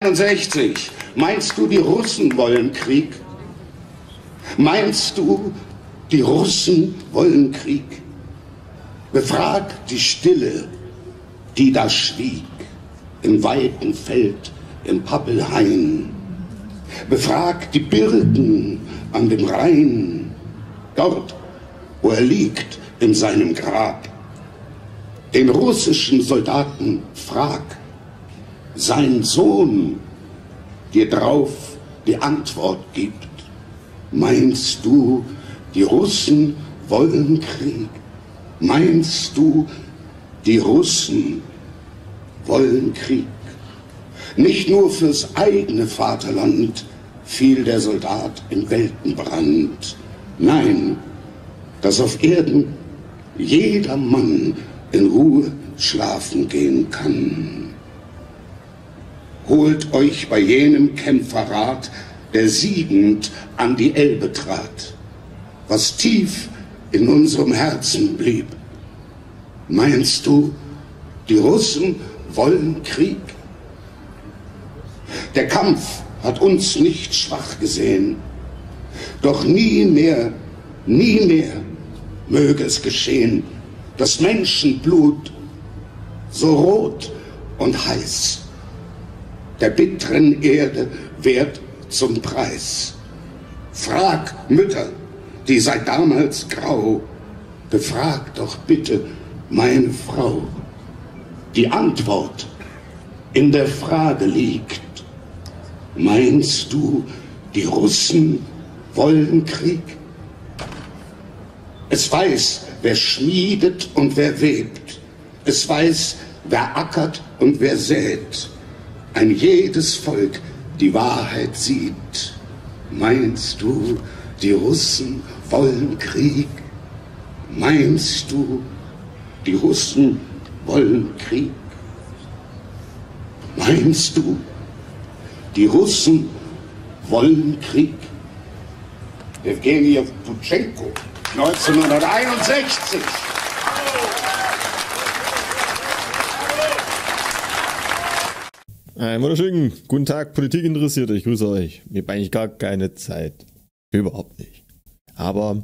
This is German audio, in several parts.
1961. Meinst du, die Russen wollen Krieg? Meinst du, die Russen wollen Krieg? Befrag die Stille, die da schwieg, im weiten Feld, im Pappelhain. Befrag die Birken an dem Rhein, dort, wo er liegt in seinem Grab. Den russischen Soldaten frag, sein Sohn dir drauf die Antwort gibt. Meinst du, die Russen wollen Krieg? Meinst du, die Russen wollen Krieg? Nicht nur fürs eigene Vaterland fiel der Soldat in Weltenbrand. Nein, dass auf Erden jeder Mann in Ruhe schlafen gehen kann. Holt euch bei jenem Kämpfer Rat, der siegend an die Elbe trat, was tief in unserem Herzen blieb. Meinst du, die Russen wollen Krieg? Der Kampf hat uns nicht schwach gesehen, doch nie mehr möge es geschehen, dass Menschenblut so rot und heiß der bitteren Erde wird zum Preis. Frag Mütter, die seit damals grau, befrag doch bitte meine Frau. Die Antwort in der Frage liegt. Meinst du, die Russen wollen Krieg? Es weiß, wer schmiedet und wer webt. Es weiß, wer ackert und wer sät. Ein jedes Volk die Wahrheit sieht. Meinst du, die Russen wollen Krieg? Meinst du, die Russen wollen Krieg? Meinst du, die Russen wollen Krieg? Evgeny Tutschenko, 1961. Einen wunderschönen guten Tag, Politikinteressierte, ich grüße euch. Ich habe eigentlich gar keine Zeit. Überhaupt nicht. Aber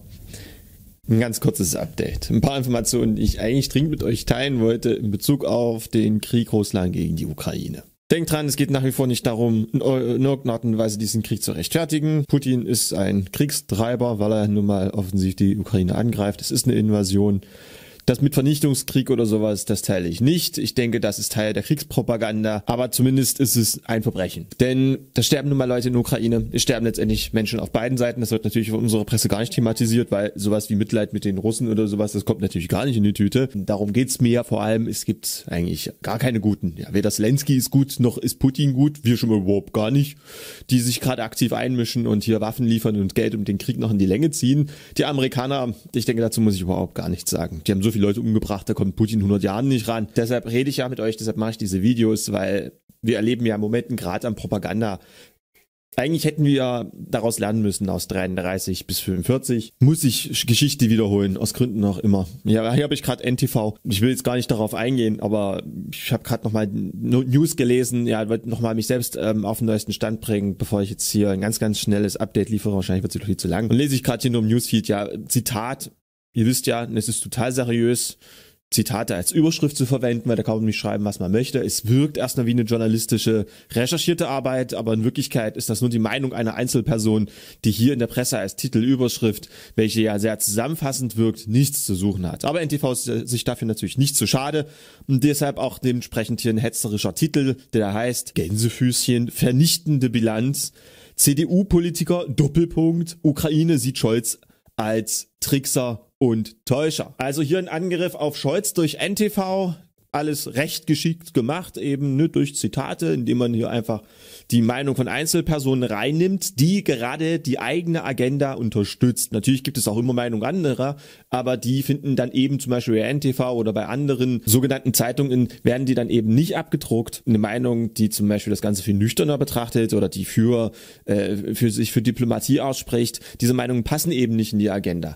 ein ganz kurzes Update. Ein paar Informationen, die ich eigentlich dringend mit euch teilen wollte in Bezug auf den Krieg Russland gegen die Ukraine. Denkt dran, es geht nach wie vor nicht darum, in irgendeiner Art und Weise diesen Krieg zu rechtfertigen. Putin ist ein Kriegstreiber, weil er nun mal offensichtlich die Ukraine angreift. Es ist eine Invasion. Das mit Vernichtungskrieg oder sowas, das teile ich nicht. Ich denke, das ist Teil der Kriegspropaganda, aber zumindest ist es ein Verbrechen. Denn da sterben nun mal Leute in der Ukraine, es sterben letztendlich Menschen auf beiden Seiten. Das wird natürlich von unserer Presse gar nicht thematisiert, weil sowas wie Mitleid mit den Russen oder sowas, das kommt natürlich gar nicht in die Tüte. Darum geht's mir vor allem, es gibt eigentlich gar keine Guten. Ja, weder Zelensky ist gut, noch ist Putin gut, wir schon mal überhaupt gar nicht, die sich gerade aktiv einmischen und hier Waffen liefern und Geld um den Krieg noch in die Länge ziehen. Die Amerikaner, ich denke, dazu muss ich überhaupt gar nichts sagen. Die haben so viele Leute umgebracht, da kommt Putin 100 Jahren nicht ran. Deshalb rede ich ja mit euch, deshalb mache ich diese Videos, weil wir erleben ja im Moment einen Grad an Propaganda. Eigentlich hätten wir daraus lernen müssen, aus 33 bis 45. Muss ich Geschichte wiederholen, aus Gründen auch immer. Ja, hier habe ich gerade NTV. Ich will jetzt gar nicht darauf eingehen, aber ich habe gerade nochmal News gelesen. Ja, wollte nochmal mich selbst auf den neuesten Stand bringen, bevor ich jetzt hier ein ganz, ganz schnelles Update liefere. Wahrscheinlich wird es viel zu lang. Und lese ich gerade hier nur im Newsfeed, ja, Zitat. Ihr wisst ja, es ist total seriös, Zitate als Überschrift zu verwenden, weil da kann man nicht schreiben, was man möchte. Es wirkt erstmal wie eine journalistische, recherchierte Arbeit, aber in Wirklichkeit ist das nur die Meinung einer Einzelperson, die hier in der Presse als Titelüberschrift, welche ja sehr zusammenfassend wirkt, nichts zu suchen hat. Aber NTV ist sich dafür natürlich nicht zu schade und deshalb auch dementsprechend hier ein hetzerischer Titel, der heißt Gänsefüßchen, vernichtende Bilanz, CDU-Politiker, Doppelpunkt, Ukraine sieht Scholz als Trickser und Täuscher. Also hier ein Angriff auf Scholz durch NTV, alles recht geschickt gemacht, eben nur durch Zitate, indem man hier einfach die Meinung von Einzelpersonen reinnimmt, die gerade die eigene Agenda unterstützt. Natürlich gibt es auch immer Meinungen anderer, aber die finden dann eben zum Beispiel bei NTV oder bei anderen sogenannten Zeitungen, werden die dann eben nicht abgedruckt. Eine Meinung, die zum Beispiel das Ganze viel nüchterner betrachtet oder die für sich für Diplomatie ausspricht, diese Meinungen passen eben nicht in die Agenda.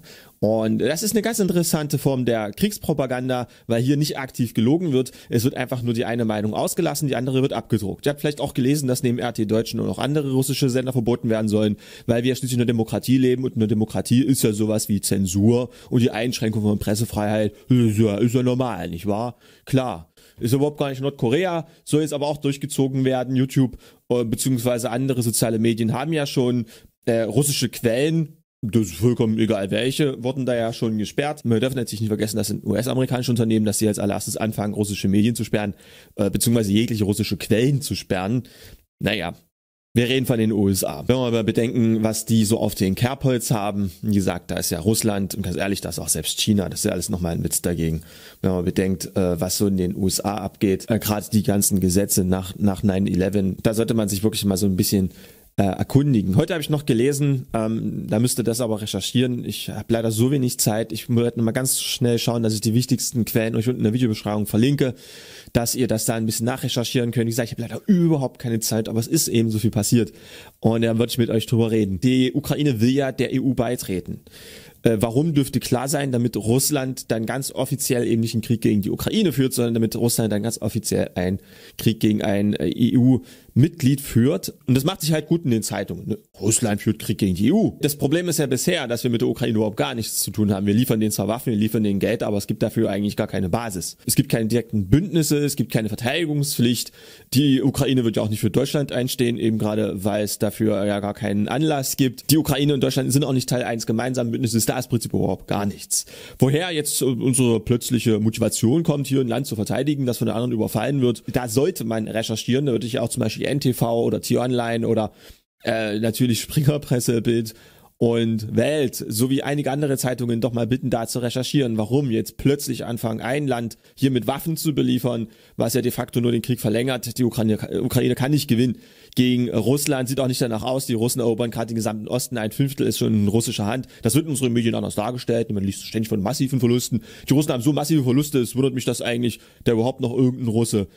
Und das ist eine ganz interessante Form der Kriegspropaganda, weil hier nicht aktiv gelogen wird. Es wird einfach nur die eine Meinung ausgelassen, die andere wird abgedruckt. Ihr habt vielleicht auch gelesen, dass neben RT Deutschen und auch andere russische Sender verboten werden sollen, weil wir schließlich in einer Demokratie leben und in der Demokratie ist ja sowas wie Zensur und die Einschränkung von Pressefreiheit ist ja normal, nicht wahr? Klar. Ist überhaupt gar nicht Nordkorea, soll jetzt aber auch durchgezogen werden. YouTube beziehungsweise andere soziale Medien haben ja schon russische Quellen, das ist vollkommen egal welche, wurden da ja schon gesperrt. Wir dürfen natürlich nicht vergessen, das sind US-amerikanische Unternehmen, dass sie als allererstes anfangen, russische Medien zu sperren, beziehungsweise jegliche russische Quellen zu sperren. Naja, wir reden von den USA. Wenn wir mal bedenken, was die so auf den Kerbholz haben, wie gesagt, da ist ja Russland und ganz ehrlich, da ist auch selbst China, das ist ja alles nochmal ein Witz dagegen. Wenn man bedenkt, was so in den USA abgeht, gerade die ganzen Gesetze nach 9/11, da sollte man sich wirklich mal so ein bisschen erkundigen. Heute habe ich noch gelesen, da müsste das aber recherchieren. Ich habe leider so wenig Zeit. Ich werde mal ganz schnell schauen, dass ich die wichtigsten Quellen euch unten in der Videobeschreibung verlinke, dass ihr das da ein bisschen nachrecherchieren könnt. Wie gesagt, ich habe leider überhaupt keine Zeit, aber es ist eben so viel passiert. Und da würde ich mit euch drüber reden. Die Ukraine will ja der EU beitreten. Warum dürfte klar sein, damit Russland dann ganz offiziell eben nicht einen Krieg gegen die Ukraine führt, sondern damit Russland dann ganz offiziell einen Krieg gegen ein EU-Mitglied führt. Und das macht sich halt gut in den Zeitungen. Ne? Russland führt Krieg gegen die EU. Das Problem ist ja bisher, dass wir mit der Ukraine überhaupt gar nichts zu tun haben. Wir liefern denen zwar Waffen, wir liefern denen Geld, aber es gibt dafür eigentlich gar keine Basis. Es gibt keine direkten Bündnisse, es gibt keine Verteidigungspflicht. Die Ukraine wird ja auch nicht für Deutschland einstehen, eben gerade, weil es dafür ja gar keinen Anlass gibt. Die Ukraine und Deutschland sind auch nicht Teil eines gemeinsamen Bündnisses. Da ist im Prinzip überhaupt gar nichts. Woher jetzt unsere plötzliche Motivation kommt, hier ein Land zu verteidigen, das von den anderen überfallen wird, da sollte man recherchieren. Da würde ich auch zum Beispiel NTV oder T-Online oder natürlich Springerpresse, Bild und Welt sowie einige andere Zeitungen doch mal bitten, da zu recherchieren, warum jetzt plötzlich anfangen, ein Land hier mit Waffen zu beliefern, was ja de facto nur den Krieg verlängert. Die Ukraine kann nicht gewinnen gegen Russland, sieht auch nicht danach aus. Die Russen erobern gerade den gesamten Osten, 1/5 ist schon in russischer Hand. Das wird in unseren Medien anders dargestellt. Man liest ständig von massiven Verlusten. Die Russen haben so massive Verluste, es wundert mich, dass eigentlich da überhaupt noch irgendein Russe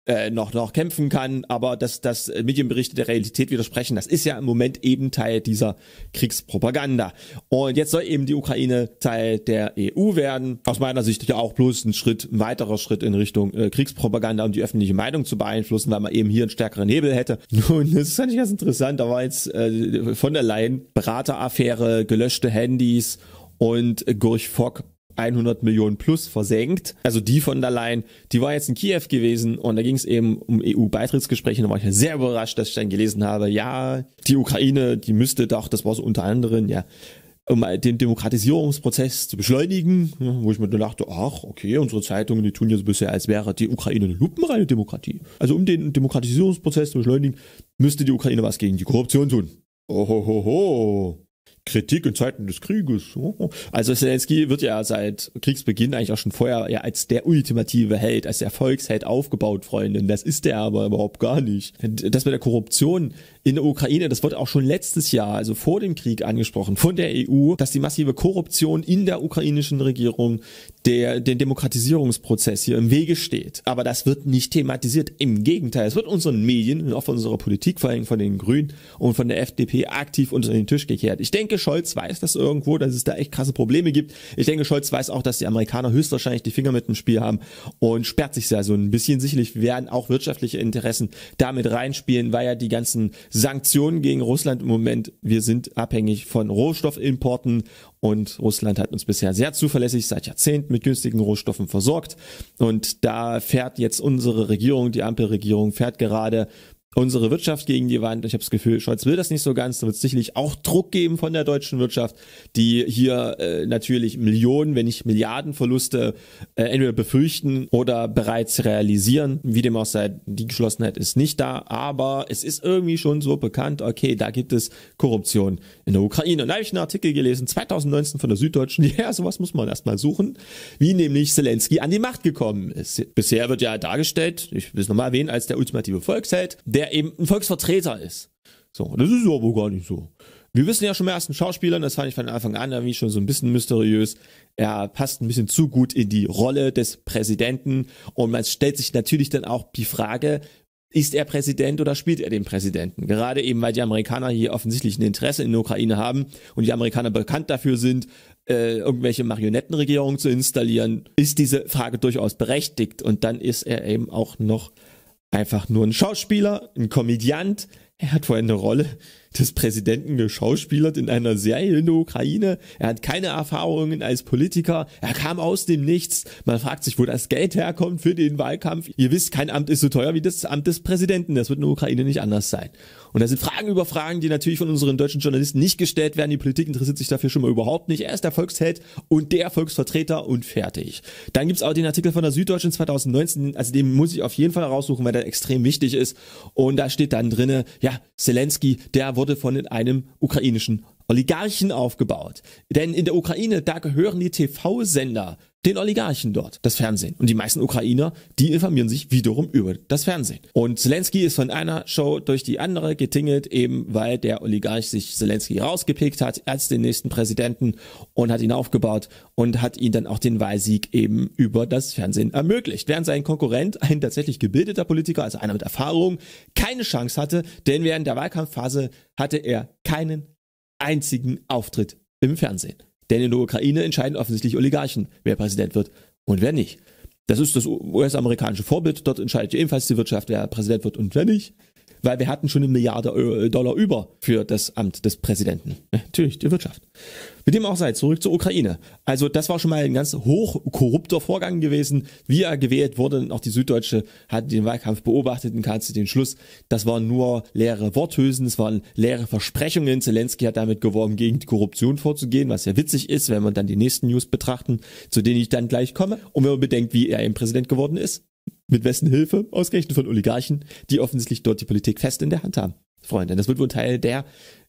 noch kämpfen kann, aber dass Medienberichte der Realität widersprechen, das ist ja im Moment eben Teil dieser Kriegspropaganda. Und jetzt soll eben die Ukraine Teil der EU werden. Aus meiner Sicht ja auch bloß ein weiterer Schritt in Richtung Kriegspropaganda, um die öffentliche Meinung zu beeinflussen, weil man eben hier einen stärkeren Hebel hätte. Nun, das ist eigentlich ganz interessant, da war jetzt von der Leyen Berateraffäre, gelöschte Handys und Gurch Fock 100 Millionen plus versenkt. Also die von der Leyen, die war jetzt in Kiew gewesen und da ging es eben um EU-Beitrittsgespräche. Da war ich ja sehr überrascht, dass ich dann gelesen habe, ja, die Ukraine, die müsste doch, das war so unter anderem, ja, um den Demokratisierungsprozess zu beschleunigen, wo ich mir dann dachte, ach, okay, unsere Zeitungen, die tun jetzt bisher, als wäre die Ukraine eine lupenreine Demokratie. Also um den Demokratisierungsprozess zu beschleunigen, müsste die Ukraine was gegen die Korruption tun. Ohohoho. Kritik in Zeiten des Krieges. Also Zelensky wird ja seit Kriegsbeginn eigentlich auch schon vorher ja als der ultimative Held, als der Volksheld aufgebaut, Freundin. Das ist der aber überhaupt gar nicht. Das mit der Korruption in der Ukraine, das wurde auch schon letztes Jahr, also vor dem Krieg angesprochen, von der EU, dass die massive Korruption in der ukrainischen Regierung den Demokratisierungsprozess hier im Wege steht. Aber das wird nicht thematisiert. Im Gegenteil, es wird unseren Medien und auch von unserer Politik, vor allem von den Grünen und von der FDP, aktiv unter den Tisch gekehrt. Ich denke, Scholz weiß das irgendwo, dass es da echt krasse Probleme gibt. Ich denke, Scholz weiß auch, dass die Amerikaner höchstwahrscheinlich die Finger mit dem Spiel haben und sperrt sich da so ein bisschen. Sicherlich werden auch wirtschaftliche Interessen damit reinspielen, weil ja die ganzen Sanktionen gegen Russland im Moment, wir sind abhängig von Rohstoffimporten und Russland hat uns bisher sehr zuverlässig seit Jahrzehnten mit günstigen Rohstoffen versorgt und da fährt jetzt unsere Regierung, die Ampelregierung, fährt gerade unsere Wirtschaft gegen die Wand. Ich habe das Gefühl, Scholz will das nicht so ganz. Da wird es sicherlich auch Druck geben von der deutschen Wirtschaft, die hier natürlich Millionen, wenn nicht Milliarden Verluste entweder befürchten oder bereits realisieren. Wie dem auch sei, die Geschlossenheit ist nicht da, aber es ist irgendwie schon so bekannt, okay, da gibt es Korruption in der Ukraine. Und da habe ich einen Artikel gelesen, 2019 von der Süddeutschen, ja, sowas muss man erstmal suchen, wie nämlich Zelensky an die Macht gekommen ist. Bisher wird ja dargestellt, ich will es nochmal erwähnen, als der ultimative Volksheld, der eben ein Volksvertreter ist. So, das ist aber gar nicht so. Wir wissen ja schon mehr als ein Schauspieler, das fand ich von Anfang an irgendwie schon so ein bisschen mysteriös. Er passt ein bisschen zu gut in die Rolle des Präsidenten und man stellt sich natürlich dann auch die Frage, ist er Präsident oder spielt er den Präsidenten? Gerade eben, weil die Amerikaner hier offensichtlich ein Interesse in der Ukraine haben und die Amerikaner bekannt dafür sind, irgendwelche Marionettenregierungen zu installieren, ist diese Frage durchaus berechtigt. Und dann ist er eben auch noch einfach nur ein Schauspieler, ein Komödiant. Er hat vorhin eine Rolle des Präsidenten geschauspielert in einer Serie in der Ukraine. Er hat keine Erfahrungen als Politiker. Er kam aus dem Nichts. Man fragt sich, wo das Geld herkommt für den Wahlkampf. Ihr wisst, kein Amt ist so teuer wie das Amt des Präsidenten. Das wird in der Ukraine nicht anders sein. Und da sind Fragen über Fragen, die natürlich von unseren deutschen Journalisten nicht gestellt werden. Die Politik interessiert sich dafür schon mal überhaupt nicht. Er ist der Volksheld und der Volksvertreter und fertig. Dann gibt's auch den Artikel von der Süddeutschen 2019. Also den muss ich auf jeden Fall raussuchen, weil der extrem wichtig ist. Und da steht dann drinne, ja, Zelensky, der wurde von einem ukrainischen Oligarchen aufgebaut. Denn in der Ukraine, da gehören die TV-Sender den Oligarchen dort, das Fernsehen. Und die meisten Ukrainer, die informieren sich wiederum über das Fernsehen. Und Zelensky ist von einer Show durch die andere getingelt, eben weil der Oligarch sich Zelensky rausgepickt hat als den nächsten Präsidenten und hat ihn aufgebaut und hat ihn dann auch den Wahlsieg eben über das Fernsehen ermöglicht. Während sein Konkurrent, ein tatsächlich gebildeter Politiker, also einer mit Erfahrung, keine Chance hatte, denn während der Wahlkampfphase hatte er keinen einzigen Auftritt im Fernsehen. Denn in der Ukraine entscheiden offensichtlich Oligarchen, wer Präsident wird und wer nicht. Das ist das US-amerikanische Vorbild. Dort entscheidet ebenfalls die Wirtschaft, wer Präsident wird und wer nicht. Weil wir hatten schon $1 Milliarde über für das Amt des Präsidenten. Natürlich, die Wirtschaft. Mit dem auch sei, zurück zur Ukraine. Also das war schon mal ein ganz hoch korrupter Vorgang gewesen. Wie er gewählt wurde, auch die Süddeutsche hat den Wahlkampf beobachtet und kam zu den Schluss, das waren nur leere Worthülsen, es waren leere Versprechungen. Zelensky hat damit geworben, gegen die Korruption vorzugehen, was ja witzig ist, wenn wir dann die nächsten News betrachten, zu denen ich dann gleich komme. Und wenn man bedenkt, wie er eben Präsident geworden ist, mit wessen Hilfe? Ausgerechnet von Oligarchen, die offensichtlich dort die Politik fest in der Hand haben. Freunde, das wird wohl Teil der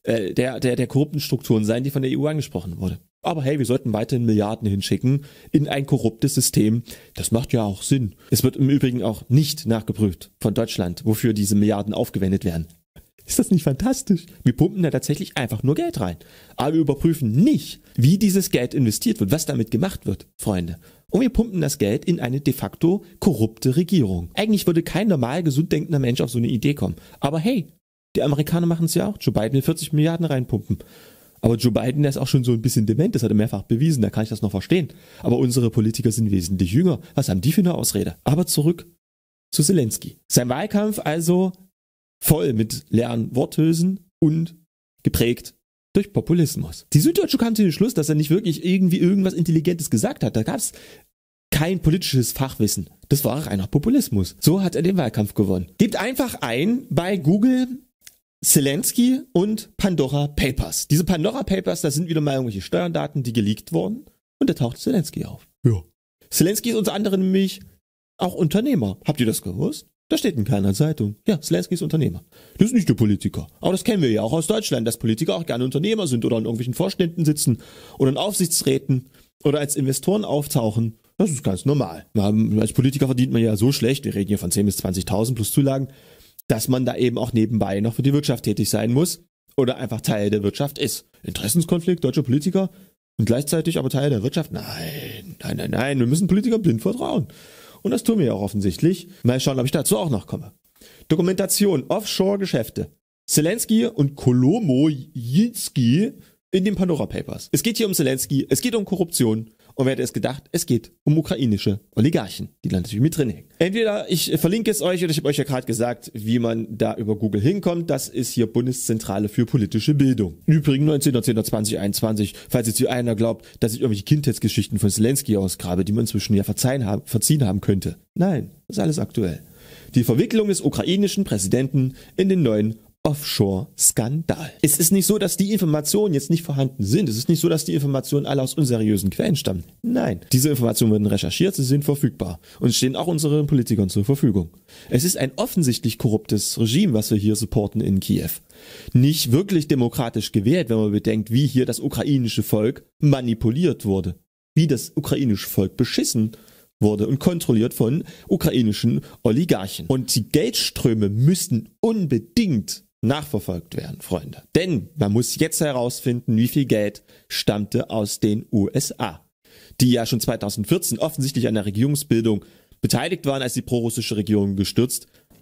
korrupten Strukturen sein, die von der EU angesprochen wurde. Aber hey, wir sollten weiterhin Milliarden hinschicken in ein korruptes System. Das macht ja auch Sinn. Es wird im Übrigen auch nicht nachgeprüft von Deutschland, wofür diese Milliarden aufgewendet werden. Ist das nicht fantastisch? Wir pumpen da tatsächlich einfach nur Geld rein. Aber wir überprüfen nicht, wie dieses Geld investiert wird, was damit gemacht wird, Freunde. Und wir pumpen das Geld in eine de facto korrupte Regierung. Eigentlich würde kein normal gesund denkender Mensch auf so eine Idee kommen. Aber hey, die Amerikaner machen es ja auch. Joe Biden will 40 Milliarden reinpumpen. Aber Joe Biden, der ist auch schon so ein bisschen dement, das hat er mehrfach bewiesen, da kann ich das noch verstehen. Aber unsere Politiker sind wesentlich jünger. Was haben die für eine Ausrede? Aber zurück zu Zelensky. Sein Wahlkampf also voll mit leeren Worthülsen und geprägt durch Populismus. Die Süddeutsche kam zu dem Schluss, dass er nicht wirklich irgendwie irgendwas Intelligentes gesagt hat. Da gab es kein politisches Fachwissen. Das war reiner Populismus. So hat er den Wahlkampf gewonnen. Gebt einfach ein bei Google Zelensky und Pandora Papers. Diese Pandora Papers, das sind wieder mal irgendwelche Steuerdaten, die geleakt wurden. Und da taucht Zelensky auf. Ja. Zelensky ist unter anderem nämlich auch Unternehmer. Habt ihr das gewusst? Das steht in keiner Zeitung. Ja, Zelensky ist Unternehmer. Das ist nicht der Politiker. Aber das kennen wir ja auch aus Deutschland, dass Politiker auch gerne Unternehmer sind oder in irgendwelchen Vorständen sitzen oder in Aufsichtsräten oder als Investoren auftauchen. Das ist ganz normal. Als Politiker verdient man ja so schlecht, wir reden hier von 10.000 bis 20.000 plus Zulagen, dass man da eben auch nebenbei noch für die Wirtschaft tätig sein muss oder einfach Teil der Wirtschaft ist. Interessenskonflikt deutscher Politiker und gleichzeitig aber Teil der Wirtschaft? Nein. Wir müssen Politikern blind vertrauen. Und das tun wir ja auch offensichtlich. Mal schauen, ob ich dazu auch noch komme. Dokumentation, Offshore-Geschäfte. Zelensky und Kolomoyskyi in den Pandora Papers. Es geht hier um Zelensky, es geht um Korruption. Und wer hätte es gedacht, es geht um ukrainische Oligarchen, die da natürlich mit drin hängen. Entweder ich verlinke es euch oder ich habe euch ja gerade gesagt, wie man da über Google hinkommt. Das ist hier Bundeszentrale für politische Bildung. Übrigens 19.10.2021, falls jetzt hier einer glaubt, dass ich irgendwelche Kindheitsgeschichten von Zelensky ausgrabe, die man inzwischen ja verziehen haben könnte. Nein, das ist alles aktuell. Die Verwicklung des ukrainischen Präsidenten in den neuen Offshore-Skandal. Es ist nicht so, dass die Informationen jetzt nicht vorhanden sind. Es ist nicht so, dass die Informationen alle aus unseriösen Quellen stammen. Nein, diese Informationen werden recherchiert, sie sind verfügbar und stehen auch unseren Politikern zur Verfügung. Es ist ein offensichtlich korruptes Regime, was wir hier supporten in Kiew. Nicht wirklich demokratisch gewählt, wenn man bedenkt, wie hier das ukrainische Volk manipuliert wurde. Wie das ukrainische Volk beschissen wurde und kontrolliert von ukrainischen Oligarchen. Und die Geldströme müssten unbedingt nachverfolgt werden, Freunde. Denn man muss jetzt herausfinden, wie viel Geld stammte aus den USA, die ja schon 2014 offensichtlich an der Regierungsbildung beteiligt waren, als die prorussische Regierung gestürzt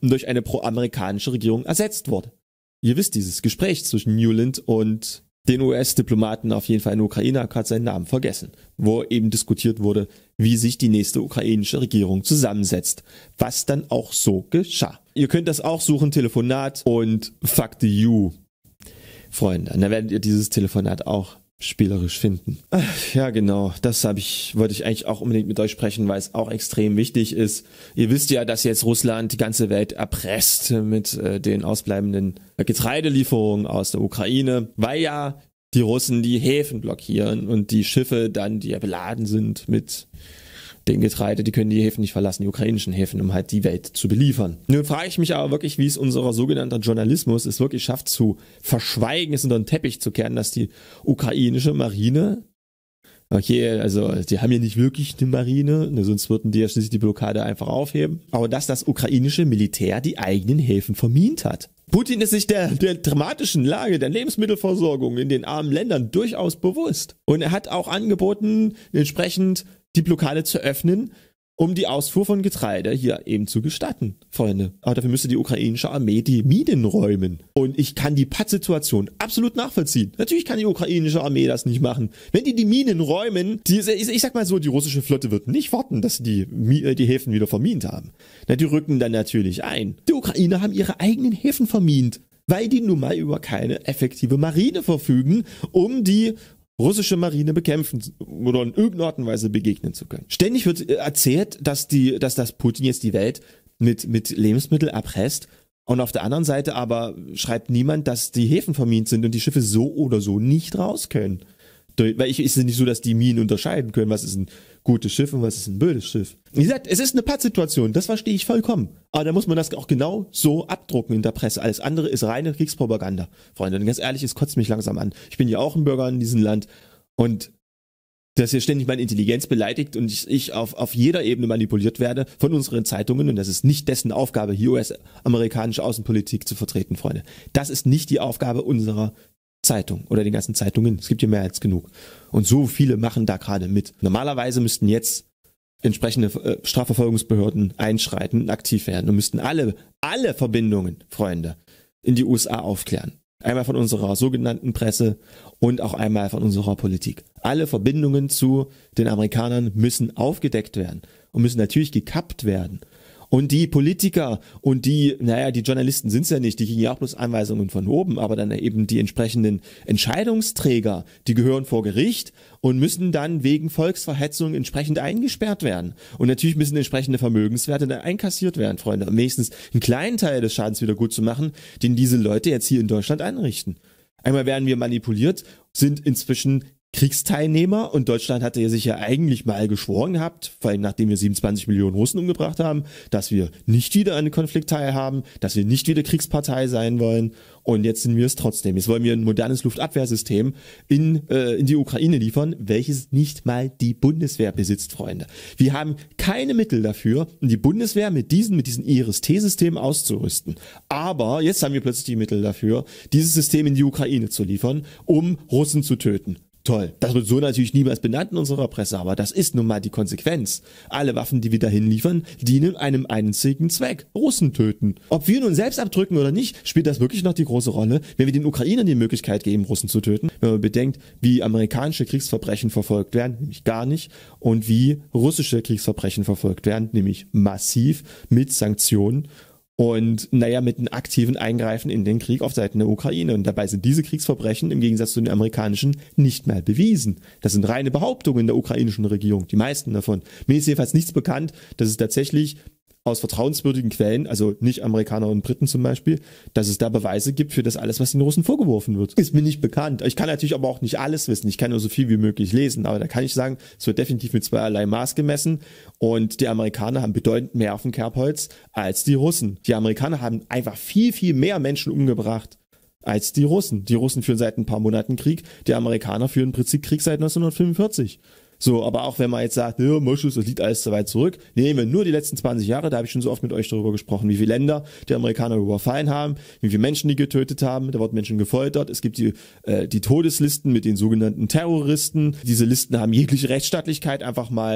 durch eine pro-amerikanische Regierung ersetzt wurde. Ihr wisst dieses Gespräch zwischen Nuland und den US-Diplomaten auf jeden Fall in der Ukraine, hat gerade seinen Namen vergessen, wo eben diskutiert wurde, wie sich die nächste ukrainische Regierung zusammensetzt, was dann auch so geschah. Ihr könnt das auch suchen, Telefonat und Fuck the You, Freunde. Und dann werdet ihr dieses Telefonat auch spielerisch finden. Ja, genau, das wollte ich eigentlich auch unbedingt mit euch sprechen, weil es auch extrem wichtig ist. Ihr wisst ja, dass jetzt Russland die ganze Welt erpresst mit den ausbleibenden Getreidelieferungen aus der Ukraine, weil ja die Russen die Häfen blockieren und die Schiffe dann, die ja beladen sind mit dem Getreide, die können die Häfen nicht verlassen, die ukrainischen Häfen, um halt die Welt zu beliefern. Nun frage ich mich aber wirklich, wie es unser sogenannter Journalismus es wirklich schafft zu verschweigen, es unter den Teppich zu kehren, dass die ukrainische Marine, okay, also die haben ja nicht wirklich eine Marine, sonst würden die ja schließlich die Blockade einfach aufheben, aber dass das ukrainische Militär die eigenen Häfen vermint hat. Putin ist sich der dramatischen Lage der Lebensmittelversorgung in den armen Ländern durchaus bewusst. Und er hat auch angeboten, entsprechend die Blockade zu öffnen, um die Ausfuhr von Getreide hier eben zu gestatten, Freunde. Aber dafür müsste die ukrainische Armee die Minen räumen. Und ich kann die Pattsituation absolut nachvollziehen. Natürlich kann die ukrainische Armee das nicht machen. Wenn die Minen räumen, ich sag mal so, die russische Flotte wird nicht warten, dass die Häfen wieder vermint haben. Na, die rücken dann natürlich ein. Die Ukrainer haben ihre eigenen Häfen vermint, weil die nun mal über keine effektive Marine verfügen, um die russische Marine bekämpfen oder in irgendeiner Art und Weise begegnen zu können. Ständig wird erzählt, dass das Putin jetzt die Welt mit Lebensmitteln erpresst, und auf der anderen Seite aber schreibt niemand, dass die Häfen vermint sind und die Schiffe so oder so nicht raus können. Weil es ist nicht so, dass die Minen unterscheiden können, was ist ein gutes Schiff und was ist ein blödes Schiff. Wie gesagt, es ist eine Pattsituation, das verstehe ich vollkommen. Aber da muss man das auch genau so abdrucken in der Presse. Alles andere ist reine Kriegspropaganda. Freunde, und ganz ehrlich, es kotzt mich langsam an. Ich bin ja auch ein Bürger in diesem Land und dass hier ständig meine Intelligenz beleidigt und ich auf jeder Ebene manipuliert werde von unseren Zeitungen, und das ist nicht dessen Aufgabe, hier US-amerikanische Außenpolitik zu vertreten, Freunde. Das ist nicht die Aufgabe unserer Zeitung oder den ganzen Zeitungen. Es gibt hier mehr als genug. Und so viele machen da gerade mit. Normalerweise müssten jetzt entsprechende Strafverfolgungsbehörden einschreiten und aktiv werden und müssten alle Verbindungen, Freunde, in die USA aufklären. Einmal von unserer sogenannten Presse und auch einmal von unserer Politik. Alle Verbindungen zu den Amerikanern müssen aufgedeckt werden und müssen natürlich gekappt werden. Und die Politiker und die Journalisten sind es ja nicht, die kriegen ja auch bloß Anweisungen von oben, aber dann eben die entsprechenden Entscheidungsträger, die gehören vor Gericht und müssen dann wegen Volksverhetzung entsprechend eingesperrt werden. Und natürlich müssen entsprechende Vermögenswerte dann einkassiert werden, Freunde, um wenigstens einen kleinen Teil des Schadens wieder gut zu machen, den diese Leute jetzt hier in Deutschland anrichten. Einmal werden wir manipuliert, sind inzwischen Kriegsteilnehmer, und Deutschland hatte sich ja eigentlich mal geschworen gehabt, vor allem nachdem wir 27 Millionen Russen umgebracht haben, dass wir nicht wieder einen Konflikt teilhaben, dass wir nicht wieder Kriegspartei sein wollen, und jetzt sind wir es trotzdem. Jetzt wollen wir ein modernes Luftabwehrsystem in die Ukraine liefern, welches nicht mal die Bundeswehr besitzt, Freunde. Wir haben keine Mittel dafür, die Bundeswehr mit diesen IRIS-T-Systemen auszurüsten. Aber jetzt haben wir plötzlich die Mittel dafür, dieses System in die Ukraine zu liefern, um Russen zu töten. Toll. Das wird so natürlich niemals benannt in unserer Presse, aber das ist nun mal die Konsequenz. Alle Waffen, die wir dahin liefern, dienen einem einzigen Zweck: Russen töten. Ob wir nun selbst abdrücken oder nicht, spielt das wirklich noch die große Rolle, wenn wir den Ukrainern die Möglichkeit geben, Russen zu töten. Wenn man bedenkt, wie amerikanische Kriegsverbrechen verfolgt werden, nämlich gar nicht, und wie russische Kriegsverbrechen verfolgt werden, nämlich massiv mit Sanktionen und mit einem aktiven Eingreifen in den Krieg auf Seiten der Ukraine. Und dabei sind diese Kriegsverbrechen im Gegensatz zu den amerikanischen nicht mal bewiesen. Das sind reine Behauptungen der ukrainischen Regierung, die meisten davon. Mir ist jedenfalls nichts bekannt, dass es tatsächlich aus vertrauenswürdigen Quellen, also nicht Amerikaner und Briten zum Beispiel, dass es da Beweise gibt für das alles, was den Russen vorgeworfen wird. Ist mir nicht bekannt. Ich kann natürlich aber auch nicht alles wissen. Ich kann nur so viel wie möglich lesen. Aber da kann ich sagen, es wird definitiv mit zweierlei Maß gemessen. Und die Amerikaner haben bedeutend mehr auf dem Kerbholz als die Russen. Die Amerikaner haben einfach viel, viel mehr Menschen umgebracht als die Russen. Die Russen führen seit ein paar Monaten Krieg. Die Amerikaner führen im Prinzip Krieg seit 1945. So, aber auch wenn man jetzt sagt, ja, Moschus, das liegt alles so weit zurück, nehmen wir nur die letzten 20 Jahre, da habe ich schon so oft mit euch darüber gesprochen, wie viele Länder die Amerikaner überfallen haben, wie viele Menschen die getötet haben, da wurden Menschen gefoltert, es gibt die Todeslisten mit den sogenannten Terroristen, diese Listen haben jegliche Rechtsstaatlichkeit einfach mal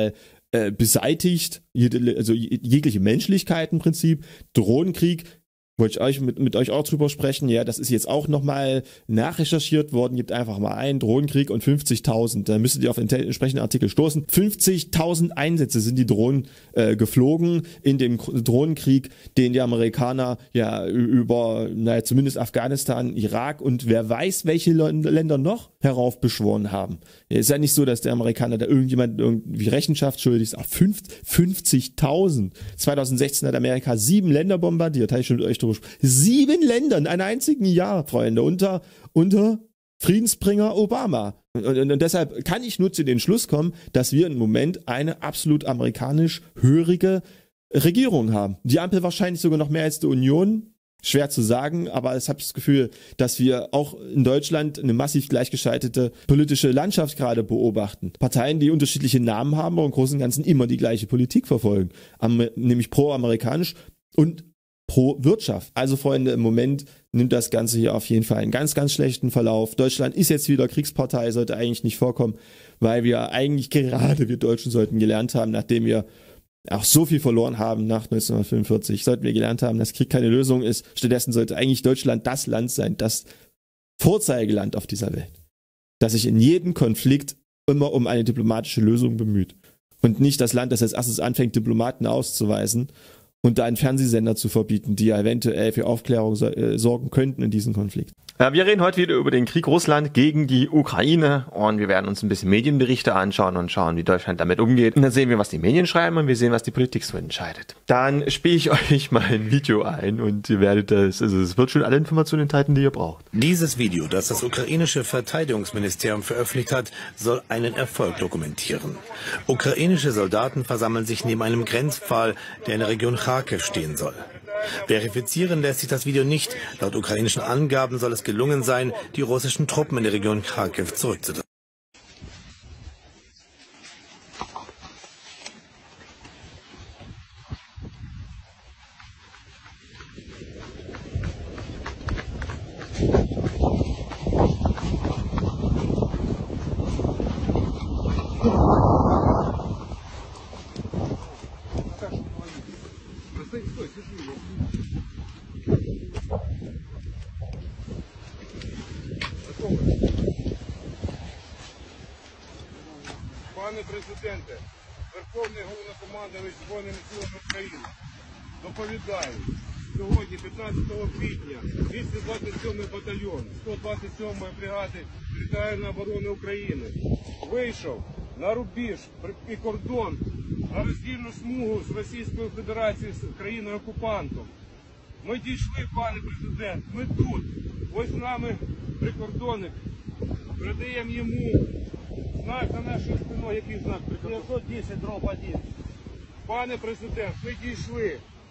beseitigt, jegliche Menschlichkeit im Prinzip, Drohnenkrieg. Wollte ich mit euch auch drüber sprechen. Ja, das ist jetzt auch nochmal nachrecherchiert worden. Gebt einfach mal ein, Drohnenkrieg und 50.000. Da müsstet ihr auf den entsprechenden Artikel stoßen. 50.000 Einsätze sind die Drohnen geflogen in dem Drohnenkrieg, den die Amerikaner ja über, zumindest Afghanistan, Irak und wer weiß, welche Länder noch heraufbeschworen haben. Ja, ist ja nicht so, dass der Amerikaner da irgendjemand irgendwie Rechenschaft schuldig ist. 50.000. 2016 hat Amerika 7 Länder bombardiert. Habe ich schon mit euch 7 Länder in einem einzigen Jahr, Freunde, unter Friedensbringer Obama. Und deshalb kann ich nur zu den Schluss kommen, dass wir im Moment eine absolut amerikanisch hörige Regierung haben. Die Ampel wahrscheinlich sogar noch mehr als die Union. Schwer zu sagen, aber ich habe das Gefühl, dass wir auch in Deutschland eine massiv gleichgeschaltete politische Landschaft gerade beobachten. Parteien, die unterschiedliche Namen haben, aber im Großen und Ganzen immer die gleiche Politik verfolgen. Nämlich pro-amerikanisch und pro Wirtschaft. Also Freunde, im Moment nimmt das Ganze hier auf jeden Fall einen ganz, ganz schlechten Verlauf. Deutschland ist jetzt wieder Kriegspartei, sollte eigentlich nicht vorkommen, weil wir eigentlich gerade, wir Deutschen sollten gelernt haben, nachdem wir auch so viel verloren haben nach 1945, sollten wir gelernt haben, dass Krieg keine Lösung ist. Stattdessen sollte eigentlich Deutschland das Land sein, das Vorzeigeland auf dieser Welt, das sich in jedem Konflikt immer um eine diplomatische Lösung bemüht. Und nicht das Land, das als erstes anfängt, Diplomaten auszuweisen und da einen Fernsehsender zu verbieten, die ja eventuell für Aufklärung sorgen könnten in diesem Konflikt. Wir reden heute wieder über den Krieg Russland gegen die Ukraine und wir werden uns ein bisschen Medienberichte anschauen und schauen, wie Deutschland damit umgeht. Und dann sehen wir, was die Medien schreiben und wir sehen, was die Politik so entscheidet. Dann spiele ich euch mal ein Video ein und ihr werdet es wird schon alle Informationen enthalten, die ihr braucht. Dieses Video, das das ukrainische Verteidigungsministerium veröffentlicht hat, soll einen Erfolg dokumentieren. Ukrainische Soldaten versammeln sich neben einem Grenzpfahl, der in der Region Charkiw stehen soll. Verifizieren lässt sich das Video nicht. Laut ukrainischen Angaben soll es gelungen sein, die russischen Truppen in der Region Charkiw zurückzudrängen. Пане президенте, Верховний Головнокомандувач Збройними силами України, доповідаю, сьогодні, 15 квітня, 227-й батальйон 127-ї бригади територіальної оборони України вийшов на рубіж і кордон, на роздільну смугу з Російською Федерацією, з країною-окупантом. Ми дійшли, пане президент, ми тут. Ось з нами прикордонник. Передаємо йому знак за нашою спиною. Який знак прикордонника? 910/1. Пане президент, ми дійшли.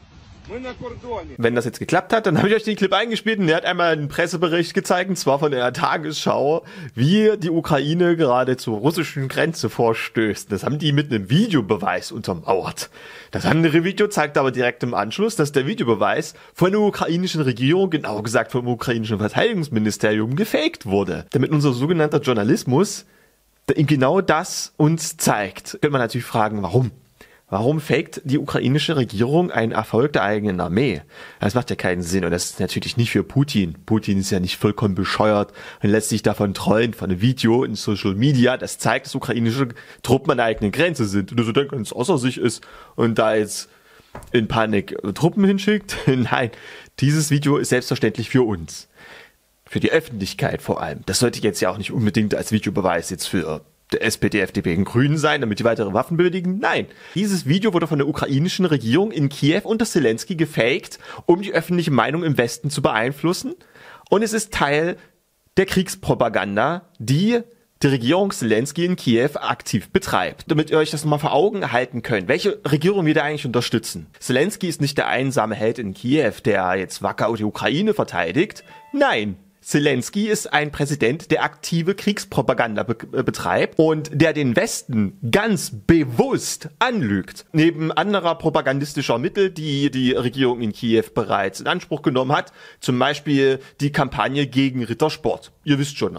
Wenn das jetzt geklappt hat, dann habe ich euch den Clip eingespielt und der hat einmal einen Pressebericht gezeigt, und zwar von der Tagesschau, wie die Ukraine gerade zur russischen Grenze vorstößt. Das haben die mit einem Videobeweis untermauert. Das andere Video zeigt aber direkt im Anschluss, dass der Videobeweis von der ukrainischen Regierung, genauer gesagt vom ukrainischen Verteidigungsministerium, gefaked wurde. Damit unser sogenannter Journalismus genau das uns zeigt. Könnte man natürlich fragen, warum? Warum faked die ukrainische Regierung einen Erfolg der eigenen Armee? Das macht ja keinen Sinn und das ist natürlich nicht für Putin. Putin ist ja nicht vollkommen bescheuert und lässt sich davon trollen, von einem Video in Social Media, das zeigt, dass ukrainische Truppen an der eigenen Grenze sind. Und er so denkt, wenn es außer sich ist und da jetzt in Panik Truppen hinschickt. Nein, dieses Video ist selbstverständlich für uns. Für die Öffentlichkeit vor allem. Das sollte jetzt ja auch nicht unbedingt als Videobeweis jetzt für der SPD, FDP und Grünen sein, damit die weitere Waffen benötigen. Nein, dieses Video wurde von der ukrainischen Regierung in Kiew unter Zelensky gefaked, um die öffentliche Meinung im Westen zu beeinflussen. Und es ist Teil der Kriegspropaganda, die die Regierung Zelensky in Kiew aktiv betreibt. Damit ihr euch das mal vor Augen halten könnt, welche Regierung wir da eigentlich unterstützen. Zelensky ist nicht der einsame Held in Kiew, der jetzt wacker die Ukraine verteidigt. Nein. Zelensky ist ein Präsident, der aktive Kriegspropaganda betreibt und der den Westen ganz bewusst anlügt. Neben anderer propagandistischer Mittel, die die Regierung in Kiew bereits in Anspruch genommen hat, zum Beispiel die Kampagne gegen Rittersport. Ihr wisst schon noch.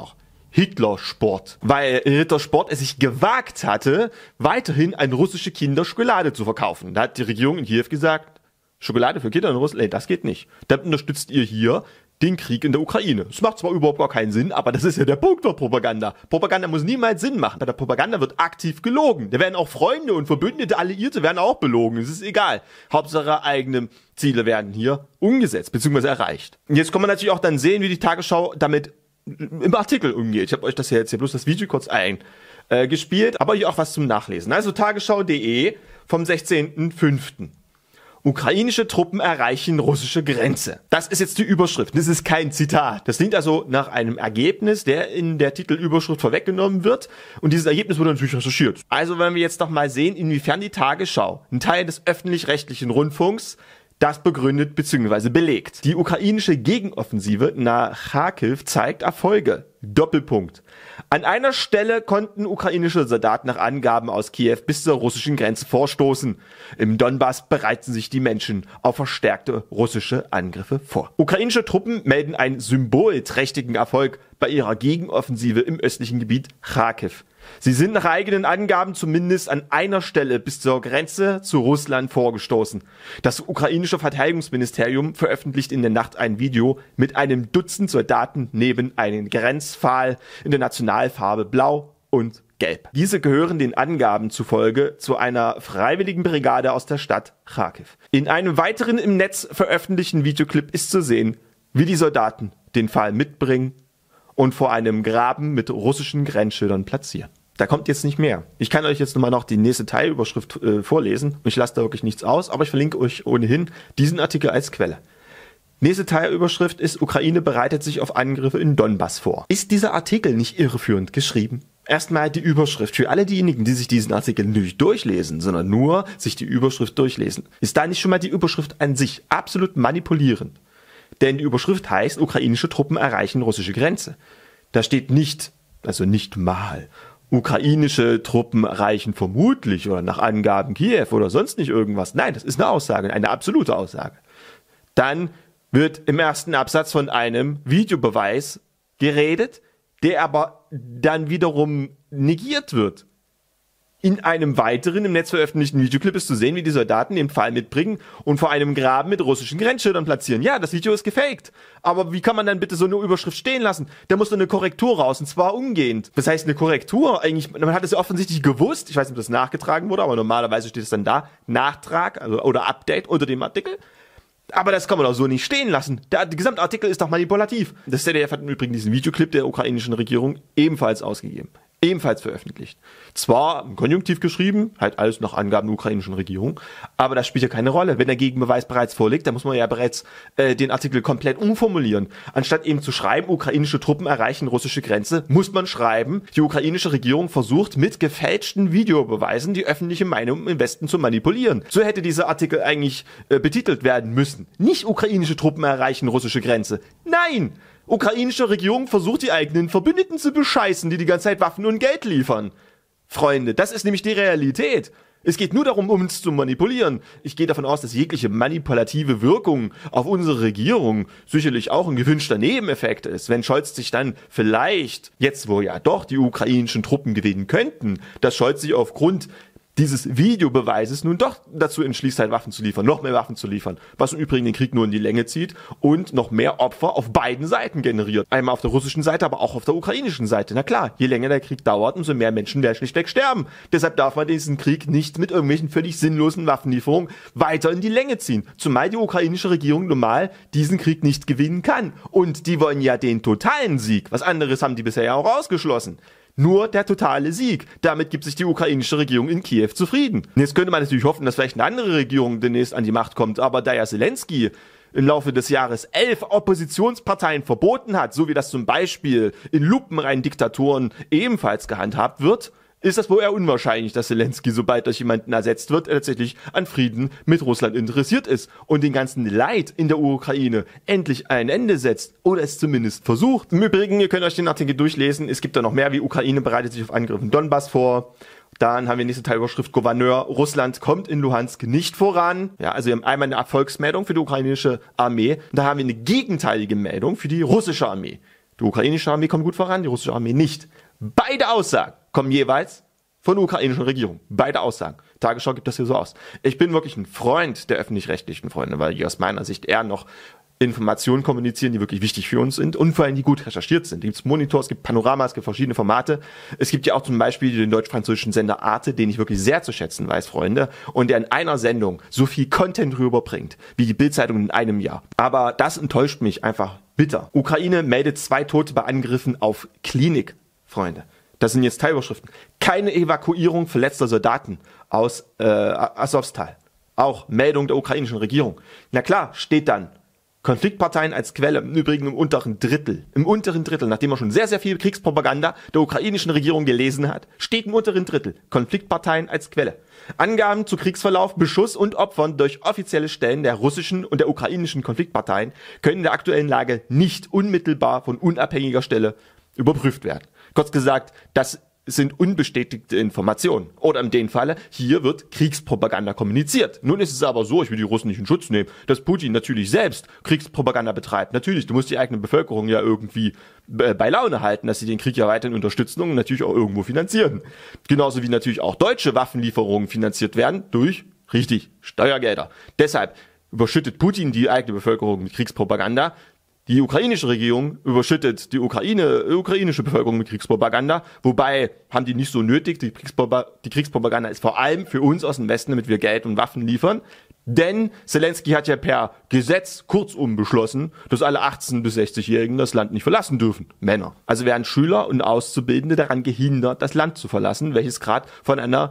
Hitlersport, weil Rittersport es sich gewagt hatte, weiterhin an russische Kinder Schokolade zu verkaufen. Da hat die Regierung in Kiew gesagt, Schokolade für Kinder in Russland, das geht nicht. Dann unterstützt ihr hier den Krieg in der Ukraine. Das macht zwar überhaupt gar keinen Sinn, aber das ist ja der Punkt der Propaganda. Propaganda muss niemals Sinn machen. Bei der Propaganda wird aktiv gelogen. Da werden auch Freunde und Verbündete, Alliierte werden auch belogen. Es ist egal. Hauptsache eigene Ziele werden hier umgesetzt bzw. erreicht. Und jetzt kann man natürlich auch dann sehen, wie die Tagesschau damit im Artikel umgeht. Ich habe euch das jetzt hier bloß das Video kurz eingespielt, aber hier auch was zum Nachlesen. Also tagesschau.de vom 16.05. Ukrainische Truppen erreichen russische Grenze. Das ist jetzt die Überschrift. Das ist kein Zitat. Das klingt also nach einem Ergebnis, der in der Titelüberschrift vorweggenommen wird. Und dieses Ergebnis wurde natürlich recherchiert. Also wenn wir jetzt noch mal sehen, inwiefern die Tagesschau, ein Teil des öffentlich-rechtlichen Rundfunks, das begründet bzw. belegt. Die ukrainische Gegenoffensive nach Kharkiv zeigt Erfolge. Doppelpunkt. An einer Stelle konnten ukrainische Soldaten nach Angaben aus Kiew bis zur russischen Grenze vorstoßen. Im Donbass bereiten sich die Menschen auf verstärkte russische Angriffe vor. Ukrainische Truppen melden einen symbolträchtigen Erfolg bei ihrer Gegenoffensive im östlichen Gebiet Kharkiv. Sie sind nach eigenen Angaben zumindest an einer Stelle bis zur Grenze zu Russland vorgestoßen. Das ukrainische Verteidigungsministerium veröffentlicht in der Nacht ein Video mit einem Dutzend Soldaten neben einem Grenzpfahl in der Nationalfarbe Blau und Gelb. Diese gehören den Angaben zufolge zu einer freiwilligen Brigade aus der Stadt Kharkiv. In einem weiteren im Netz veröffentlichten Videoclip ist zu sehen, wie die Soldaten den Pfahl mitbringen und vor einem Graben mit russischen Grenzschildern platzieren. Da kommt jetzt nicht mehr. Ich kann euch jetzt nochmal noch die nächste Teilüberschrift vorlesen. Ich lasse da wirklich nichts aus, aber ich verlinke euch ohnehin diesen Artikel als Quelle. Nächste Teilüberschrift ist: Ukraine bereitet sich auf Angriffe in Donbass vor. Ist dieser Artikel nicht irreführend geschrieben? Erstmal die Überschrift für alle diejenigen, die sich diesen Artikel nicht durchlesen, sondern nur sich die Überschrift durchlesen. Ist da nicht schon mal die Überschrift an sich absolut manipulierend? Denn die Überschrift heißt, ukrainische Truppen erreichen russische Grenze. Da steht nicht, also nicht mal, ukrainische Truppen erreichen vermutlich oder nach Angaben Kiew oder sonst nicht irgendwas. Nein, das ist eine Aussage, eine absolute Aussage. Dann wird im ersten Absatz von einem Videobeweis geredet, der aber dann wiederum negiert wird. In einem weiteren im Netz veröffentlichten Videoclip ist zu sehen, wie die Soldaten den Pfahl mitbringen und vor einem Graben mit russischen Grenzschildern platzieren. Ja, das Video ist gefaked. Aber wie kann man dann bitte so eine Überschrift stehen lassen? Da muss doch eine Korrektur raus, und zwar umgehend. Das heißt, eine Korrektur, eigentlich, man hat es ja offensichtlich gewusst, ich weiß nicht, ob das nachgetragen wurde, aber normalerweise steht es dann da, Nachtrag, also, oder Update unter dem Artikel. Aber das kann man doch so nicht stehen lassen. Der gesamte Artikel ist doch manipulativ. Das ZDF hat im Übrigen diesen Videoclip der ukrainischen Regierung ebenfalls ausgegeben. Ebenfalls veröffentlicht. Zwar im Konjunktiv geschrieben, halt alles nach Angaben der ukrainischen Regierung, aber das spielt ja keine Rolle. Wenn der Gegenbeweis bereits vorliegt, dann muss man ja bereits den Artikel komplett umformulieren. Anstatt eben zu schreiben, ukrainische Truppen erreichen russische Grenze, muss man schreiben, die ukrainische Regierung versucht mit gefälschten Videobeweisen die öffentliche Meinung im Westen zu manipulieren. So hätte dieser Artikel eigentlich betitelt werden müssen. Nicht ukrainische Truppen erreichen russische Grenze. Nein! Ukrainische Regierung versucht, die eigenen Verbündeten zu bescheißen, die ganze Zeit Waffen und Geld liefern. Freunde, das ist nämlich die Realität. Es geht nur darum, uns zu manipulieren. Ich gehe davon aus, dass jegliche manipulative Wirkung auf unsere Regierung sicherlich auch ein gewünschter Nebeneffekt ist. Wenn Scholz sich dann vielleicht, jetzt wo ja doch die ukrainischen Truppen gewinnen könnten, dass Scholz sich aufgrund dieses Videobeweises nun doch dazu entschließt, halt Waffen zu liefern, noch mehr Waffen zu liefern, was im Übrigen den Krieg nur in die Länge zieht und noch mehr Opfer auf beiden Seiten generiert. Einmal auf der russischen Seite, aber auch auf der ukrainischen Seite. Na klar, je länger der Krieg dauert, umso mehr Menschen werden schlichtweg sterben. Deshalb darf man diesen Krieg nicht mit irgendwelchen völlig sinnlosen Waffenlieferungen weiter in die Länge ziehen. Zumal die ukrainische Regierung normal diesen Krieg nicht gewinnen kann. Und die wollen ja den totalen Sieg. Was anderes haben die bisher ja auch ausgeschlossen. Nur der totale Sieg. Damit gibt sich die ukrainische Regierung in Kiew zufrieden. Und jetzt könnte man natürlich hoffen, dass vielleicht eine andere Regierung demnächst an die Macht kommt, aber da ja Zelensky im Laufe des Jahres 11 Oppositionsparteien verboten hat, so wie das zum Beispiel in lupenreinen Diktaturen ebenfalls gehandhabt wird, ist das wohl eher unwahrscheinlich, dass Zelensky, sobald durch jemanden ersetzt wird, tatsächlich an Frieden mit Russland interessiert ist und den ganzen Leid in der Ukraine endlich ein Ende setzt oder es zumindest versucht. Im Übrigen, ihr könnt euch den Artikel durchlesen, es gibt da noch mehr, wie Ukraine bereitet sich auf Angriffe in Donbass vor. Dann haben wir nächste Teilüberschrift: Gouverneur, Russland kommt in Luhansk nicht voran. Ja, also wir haben einmal eine Erfolgsmeldung für die ukrainische Armee, und da haben wir eine gegenteilige Meldung für die russische Armee. Die ukrainische Armee kommt gut voran, die russische Armee nicht. Beide Aussagen kommen jeweils von der ukrainischen Regierung. Beide Aussagen. Tagesschau gibt das hier so aus. Ich bin wirklich ein Freund der öffentlich-rechtlichen Freunde, weil die aus meiner Sicht eher noch Informationen kommunizieren, die wirklich wichtig für uns sind und vor allem die gut recherchiert sind. Es gibt Monitor, es gibt Panorama, es gibt verschiedene Formate. Es gibt ja auch zum Beispiel den deutsch-französischen Sender Arte, den ich wirklich sehr zu schätzen weiß, Freunde, und der in einer Sendung so viel Content rüberbringt, wie die Bild-Zeitung in einem Jahr. Aber das enttäuscht mich einfach bitter. Ukraine meldet 2 Tote bei Angriffen auf Klinik, Freunde. Das sind jetzt Teilüberschriften. Keine Evakuierung verletzter Soldaten aus Asowstal. Auch Meldung der ukrainischen Regierung. Na klar, steht dann Konfliktparteien als Quelle, im Übrigen im unteren Drittel. Im unteren Drittel, nachdem man schon sehr, sehr viel Kriegspropaganda der ukrainischen Regierung gelesen hat, steht im unteren Drittel Konfliktparteien als Quelle. Angaben zu Kriegsverlauf, Beschuss und Opfern durch offizielle Stellen der russischen und der ukrainischen Konfliktparteien können in der aktuellen Lage nicht unmittelbar von unabhängiger Stelle überprüft werden. Kurz gesagt, das sind unbestätigte Informationen. Oder in dem Falle, hier wird Kriegspropaganda kommuniziert. Nun ist es aber so, ich will die Russen nicht in Schutz nehmen, dass Putin natürlich selbst Kriegspropaganda betreibt. Natürlich, du musst die eigene Bevölkerung ja irgendwie bei Laune halten, dass sie den Krieg ja weiterhin unterstützen und natürlich auch irgendwo finanzieren. Genauso wie natürlich auch deutsche Waffenlieferungen finanziert werden durch, richtig, Steuergelder. Deshalb überschüttet Putin die eigene Bevölkerung mit Kriegspropaganda. Die ukrainische Regierung überschüttet die ukrainische Bevölkerung mit Kriegspropaganda, wobei haben die nicht so nötig. Die Kriegspropaganda ist vor allem für uns aus dem Westen, damit wir Geld und Waffen liefern. Denn Zelensky hat ja per Gesetz kurzum beschlossen, dass alle 18- bis 60-Jährigen das Land nicht verlassen dürfen. Männer. Also werden Schüler und Auszubildende daran gehindert, das Land zu verlassen, welches gerade von einer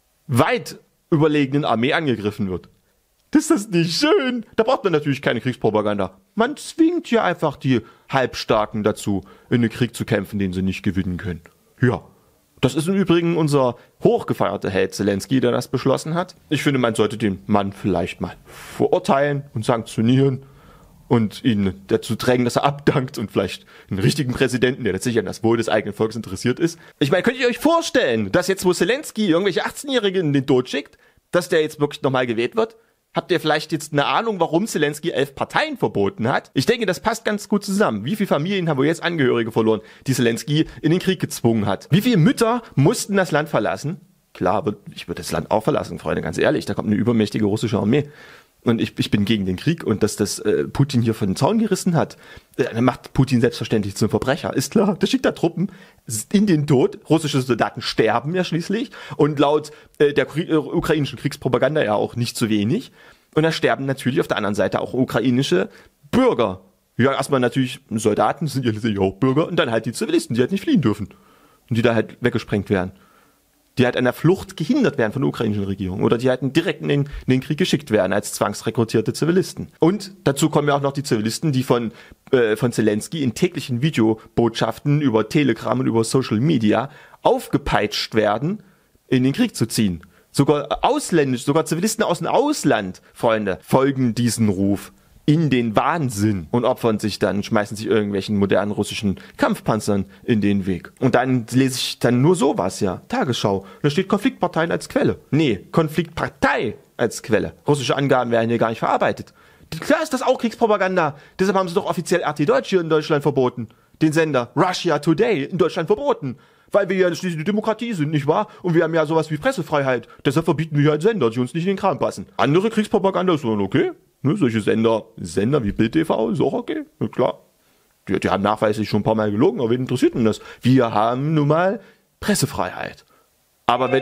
weit überlegenen Armee angegriffen wird. Ist das nicht schön? Da braucht man natürlich keine Kriegspropaganda. Man zwingt ja einfach die Halbstarken dazu, in den Krieg zu kämpfen, den sie nicht gewinnen können. Ja, das ist im Übrigen unser hochgefeierter Held Zelensky, der das beschlossen hat. Ich finde, man sollte den Mann vielleicht mal verurteilen und sanktionieren und ihn dazu drängen, dass er abdankt und vielleicht einen richtigen Präsidenten, der tatsächlich an das Wohl des eigenen Volkes interessiert ist. Ich meine, könnt ihr euch vorstellen, dass jetzt, wo Zelensky irgendwelche 18-Jährigen in den Tod schickt, dass der jetzt wirklich nochmal gewählt wird? Habt ihr vielleicht jetzt eine Ahnung, warum Zelensky 11 Parteien verboten hat? Ich denke, das passt ganz gut zusammen. Wie viele Familien haben wir jetzt Angehörige verloren, die Zelensky in den Krieg gezwungen hat? Wie viele Mütter mussten das Land verlassen? Klar, ich würde das Land auch verlassen, Freunde, ganz ehrlich. Da kommt eine übermächtige russische Armee. Und ich bin gegen den Krieg und dass das Putin hier von den Zaun gerissen hat, dann macht Putin selbstverständlich zum Verbrecher. Ist klar, der schickt da Truppen in den Tod. Russische Soldaten sterben ja schließlich und laut der ukrainischen Kriegspropaganda ja auch nicht zu wenig. Und da sterben natürlich auf der anderen Seite auch ukrainische Bürger. Ja, erstmal natürlich Soldaten, sind ja letztlich auch Bürger, und dann halt die Zivilisten, die halt nicht fliehen dürfen. Und die da halt weggesprengt werden. Die halt an der Flucht gehindert werden von der ukrainischen Regierung oder die halt direkt in den Krieg geschickt werden als zwangsrekrutierte Zivilisten. Und dazu kommen ja auch noch die Zivilisten, die von Zelensky in täglichen Videobotschaften über Telegram und über Social Media aufgepeitscht werden, in den Krieg zu ziehen. Sogar Zivilisten aus dem Ausland, Freunde, folgen diesen Ruf in den Wahnsinn und opfern sich dann, schmeißen sich irgendwelchen modernen russischen Kampfpanzern in den Weg. Und dann lese ich dann nur sowas, ja. Tagesschau. Da steht Konfliktparteien als Quelle. Nee, Konfliktpartei als Quelle. Russische Angaben werden hier gar nicht verarbeitet. Klar ist das auch Kriegspropaganda. Deshalb haben sie doch offiziell RT Deutsch hier in Deutschland verboten. Den Sender Russia Today in Deutschland verboten. Weil wir ja schließlich eine Demokratie sind, nicht wahr? Und wir haben ja sowas wie Pressefreiheit. Deshalb verbieten wir ja einen Sender, die uns nicht in den Kram passen. Andere Kriegspropaganda ist dann okay. Ne, solche Sender wie Bild TV ist auch okay, ja, klar. Die haben nachweislich schon ein paar Mal gelogen, aber wen interessiert denn das? Wir haben nun mal Pressefreiheit. Aber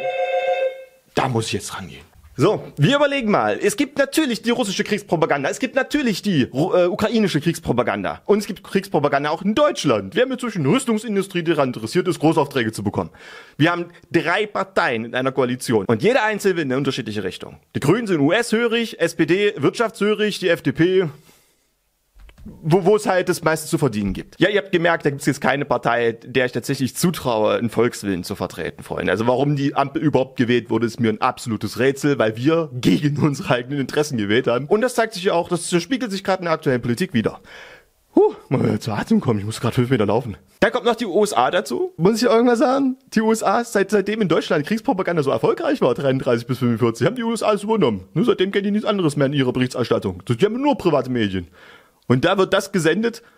da muss ich jetzt rangehen. So, wir überlegen mal. Es gibt natürlich die russische Kriegspropaganda, es gibt natürlich die ukrainische Kriegspropaganda und es gibt Kriegspropaganda auch in Deutschland. Wir haben inzwischen eine Rüstungsindustrie, die daran interessiert ist, Großaufträge zu bekommen. Wir haben 3 Parteien in einer Koalition und jeder einzelne will in eine unterschiedliche Richtung. Die Grünen sind US-hörig, SPD wirtschaftshörig, die FDP wo es halt das meiste zu verdienen gibt. Ja, ihr habt gemerkt, da gibt es jetzt keine Partei, der ich tatsächlich zutraue, einen Volkswillen zu vertreten, Freunde. Also warum die Ampel überhaupt gewählt wurde, ist mir ein absolutes Rätsel, weil wir gegen unsere eigenen Interessen gewählt haben. Und das zeigt sich ja auch, das spiegelt sich gerade in der aktuellen Politik wieder. Mal zur Atem kommen, ich muss gerade 5 Meter laufen. Da kommt noch die USA dazu. Muss ich irgendwas sagen? Die USA, seitdem in Deutschland Kriegspropaganda so erfolgreich war, 33 bis 45, haben die USA alles übernommen. Nur seitdem kennen die nichts anderes mehr in ihrer Berichterstattung. Die haben nur private Medien. Und da wird das gesendet,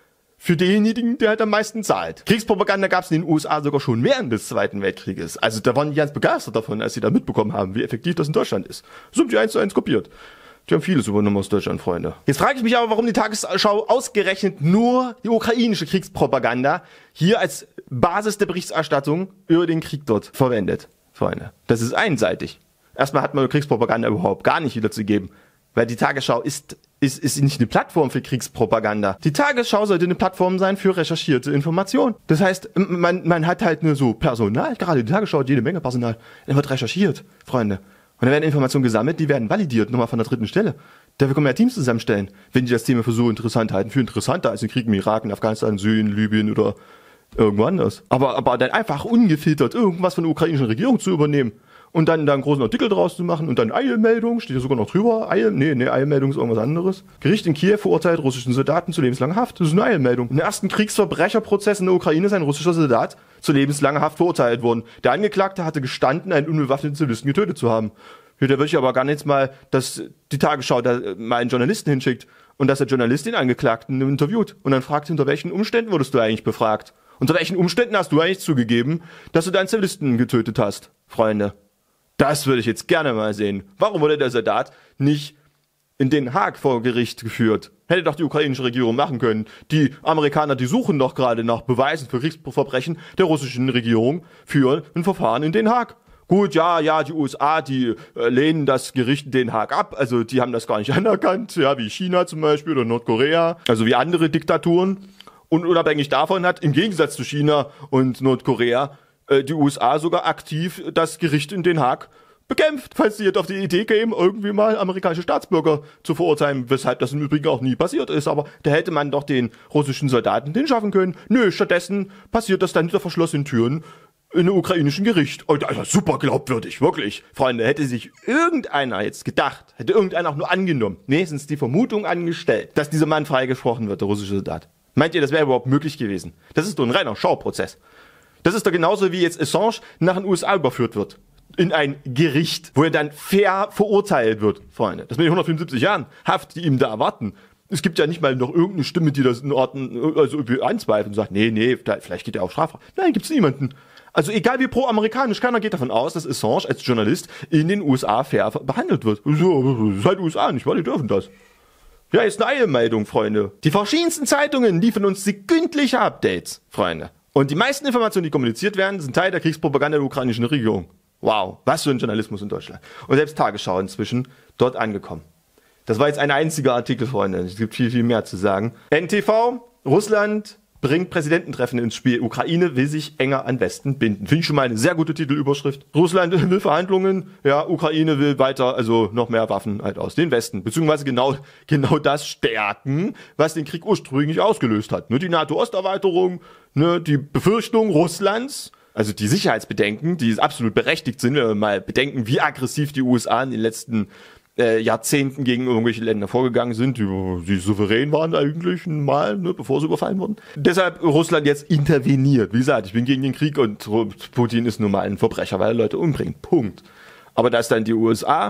für denjenigen, der halt am meisten zahlt. Kriegspropaganda gab es in den USA sogar schon während des Zweiten Weltkrieges. Also da waren die ganz begeistert davon, als sie da mitbekommen haben, wie effektiv das in Deutschland ist. So haben die 1:1 kopiert. Die haben vieles übernommen aus Deutschland, Freunde. Jetzt frage ich mich aber, warum die Tagesschau ausgerechnet nur die ukrainische Kriegspropaganda hier als Basis der Berichterstattung über den Krieg dort verwendet, Freunde. Das ist einseitig. Erstmal hat man Kriegspropaganda überhaupt gar nicht wiederzugeben, weil die Tagesschau ist nicht eine Plattform für Kriegspropaganda. Die Tagesschau sollte eine Plattform sein für recherchierte Informationen. Das heißt, man hat halt nur so Personal, gerade die Tagesschau hat jede Menge Personal, dann wird recherchiert, Freunde. Und dann werden Informationen gesammelt, die werden validiert, nochmal von der dritten Stelle. Dafür können wir ja Teams zusammenstellen, wenn die das Thema für so interessant halten. Für interessanter als den Krieg im Irak, in Afghanistan, Syrien, Libyen oder irgendwo anders. Aber dann einfach ungefiltert irgendwas von der ukrainischen Regierung zu übernehmen und dann da einen großen Artikel draus zu machen und dann Eilmeldung, steht ja sogar noch drüber. Eilmeldung ist irgendwas anderes. Gericht in Kiew verurteilt russischen Soldaten zu lebenslanger Haft. Das ist eine Eilmeldung. Im ersten Kriegsverbrecherprozess in der Ukraine ist ein russischer Soldat zu lebenslanger Haft verurteilt worden. Der Angeklagte hatte gestanden, einen unbewaffneten Zivilisten getötet zu haben. Ja, da würde ich aber gar nicht mal, dass die Tagesschau da mal einen Journalisten hinschickt und dass der Journalist den Angeklagten interviewt und dann fragt, unter welchen Umständen wurdest du eigentlich befragt? Unter welchen Umständen hast du eigentlich zugegeben, dass du deinen Zivilisten getötet hast, Freunde? Das würde ich jetzt gerne mal sehen. Warum wurde der Soldat nicht in Den Haag vor Gericht geführt? Hätte doch die ukrainische Regierung machen können. Die Amerikaner, die suchen doch gerade nach Beweisen für Kriegsverbrechen der russischen Regierung für ein Verfahren in Den Haag. Gut, ja, die USA, die lehnen das Gericht in Den Haag ab. Also die haben das gar nicht anerkannt, ja, wie China zum Beispiel oder Nordkorea, also wie andere Diktaturen. Und unabhängig davon hat im Gegensatz zu China und Nordkorea die USA sogar aktiv das Gericht in Den Haag bekämpft, falls sie jetzt auf die Idee kämen, irgendwie mal amerikanische Staatsbürger zu verurteilen, weshalb das im Übrigen auch nie passiert ist. Aber da hätte man doch den russischen Soldaten den schaffen können. Nö, stattdessen passiert das dann hinter verschlossenen Türen in einem ukrainischen Gericht. Und also super glaubwürdig, wirklich. Freunde, hätte sich irgendeiner jetzt gedacht, hätte irgendeiner auch nur angenommen, wenigstens die Vermutung angestellt, dass dieser Mann freigesprochen wird, der russische Soldat. Meint ihr, das wäre überhaupt möglich gewesen? Das ist doch ein reiner Schauprozess. Das ist doch genauso wie jetzt Assange nach den USA überführt wird. In ein Gericht, wo er dann fair verurteilt wird, Freunde. Das mit den 175 Jahren Haft, die ihm da erwarten. Es gibt ja nicht mal noch irgendeine Stimme, die das in Orten, also anzweifelt und sagt, nee, vielleicht geht er auf Strafrecht. Nein, gibt's niemanden. Also egal wie pro-amerikanisch, keiner geht davon aus, dass Assange als Journalist in den USA fair behandelt wird. So, das ist halt USA nicht, weil die dürfen das. Ja, jetzt eine Eilmeldung, Freunde. Die verschiedensten Zeitungen liefern uns sekündliche Updates, Freunde. Und die meisten Informationen, die kommuniziert werden, sind Teil der Kriegspropaganda der ukrainischen Regierung. Wow, was für ein Journalismus in Deutschland. Und selbst Tagesschau inzwischen dort angekommen. Das war jetzt ein einziger Artikel, Freunde. Es gibt viel, viel mehr zu sagen. NTV, Russland bringt Präsidententreffen ins Spiel. Ukraine will sich enger an Westen binden. Finde ich schon mal eine sehr gute Titelüberschrift. Russland will Verhandlungen, ja, Ukraine will weiter, also noch mehr Waffen halt aus den Westen. Beziehungsweise genau das stärken, was den Krieg ursprünglich ausgelöst hat. Die NATO-Osterweiterung, die Befürchtung Russlands, also die Sicherheitsbedenken, die absolut berechtigt sind, wenn wir mal bedenken, wie aggressiv die USA in den letzten Jahrzehnten gegen irgendwelche Länder vorgegangen sind, die souverän waren eigentlich mal, bevor sie überfallen wurden. Deshalb Russland jetzt interveniert. Wie gesagt, ich bin gegen den Krieg und Putin ist nun mal ein Verbrecher, weil er Leute umbringt. Punkt. Aber dass dann die USA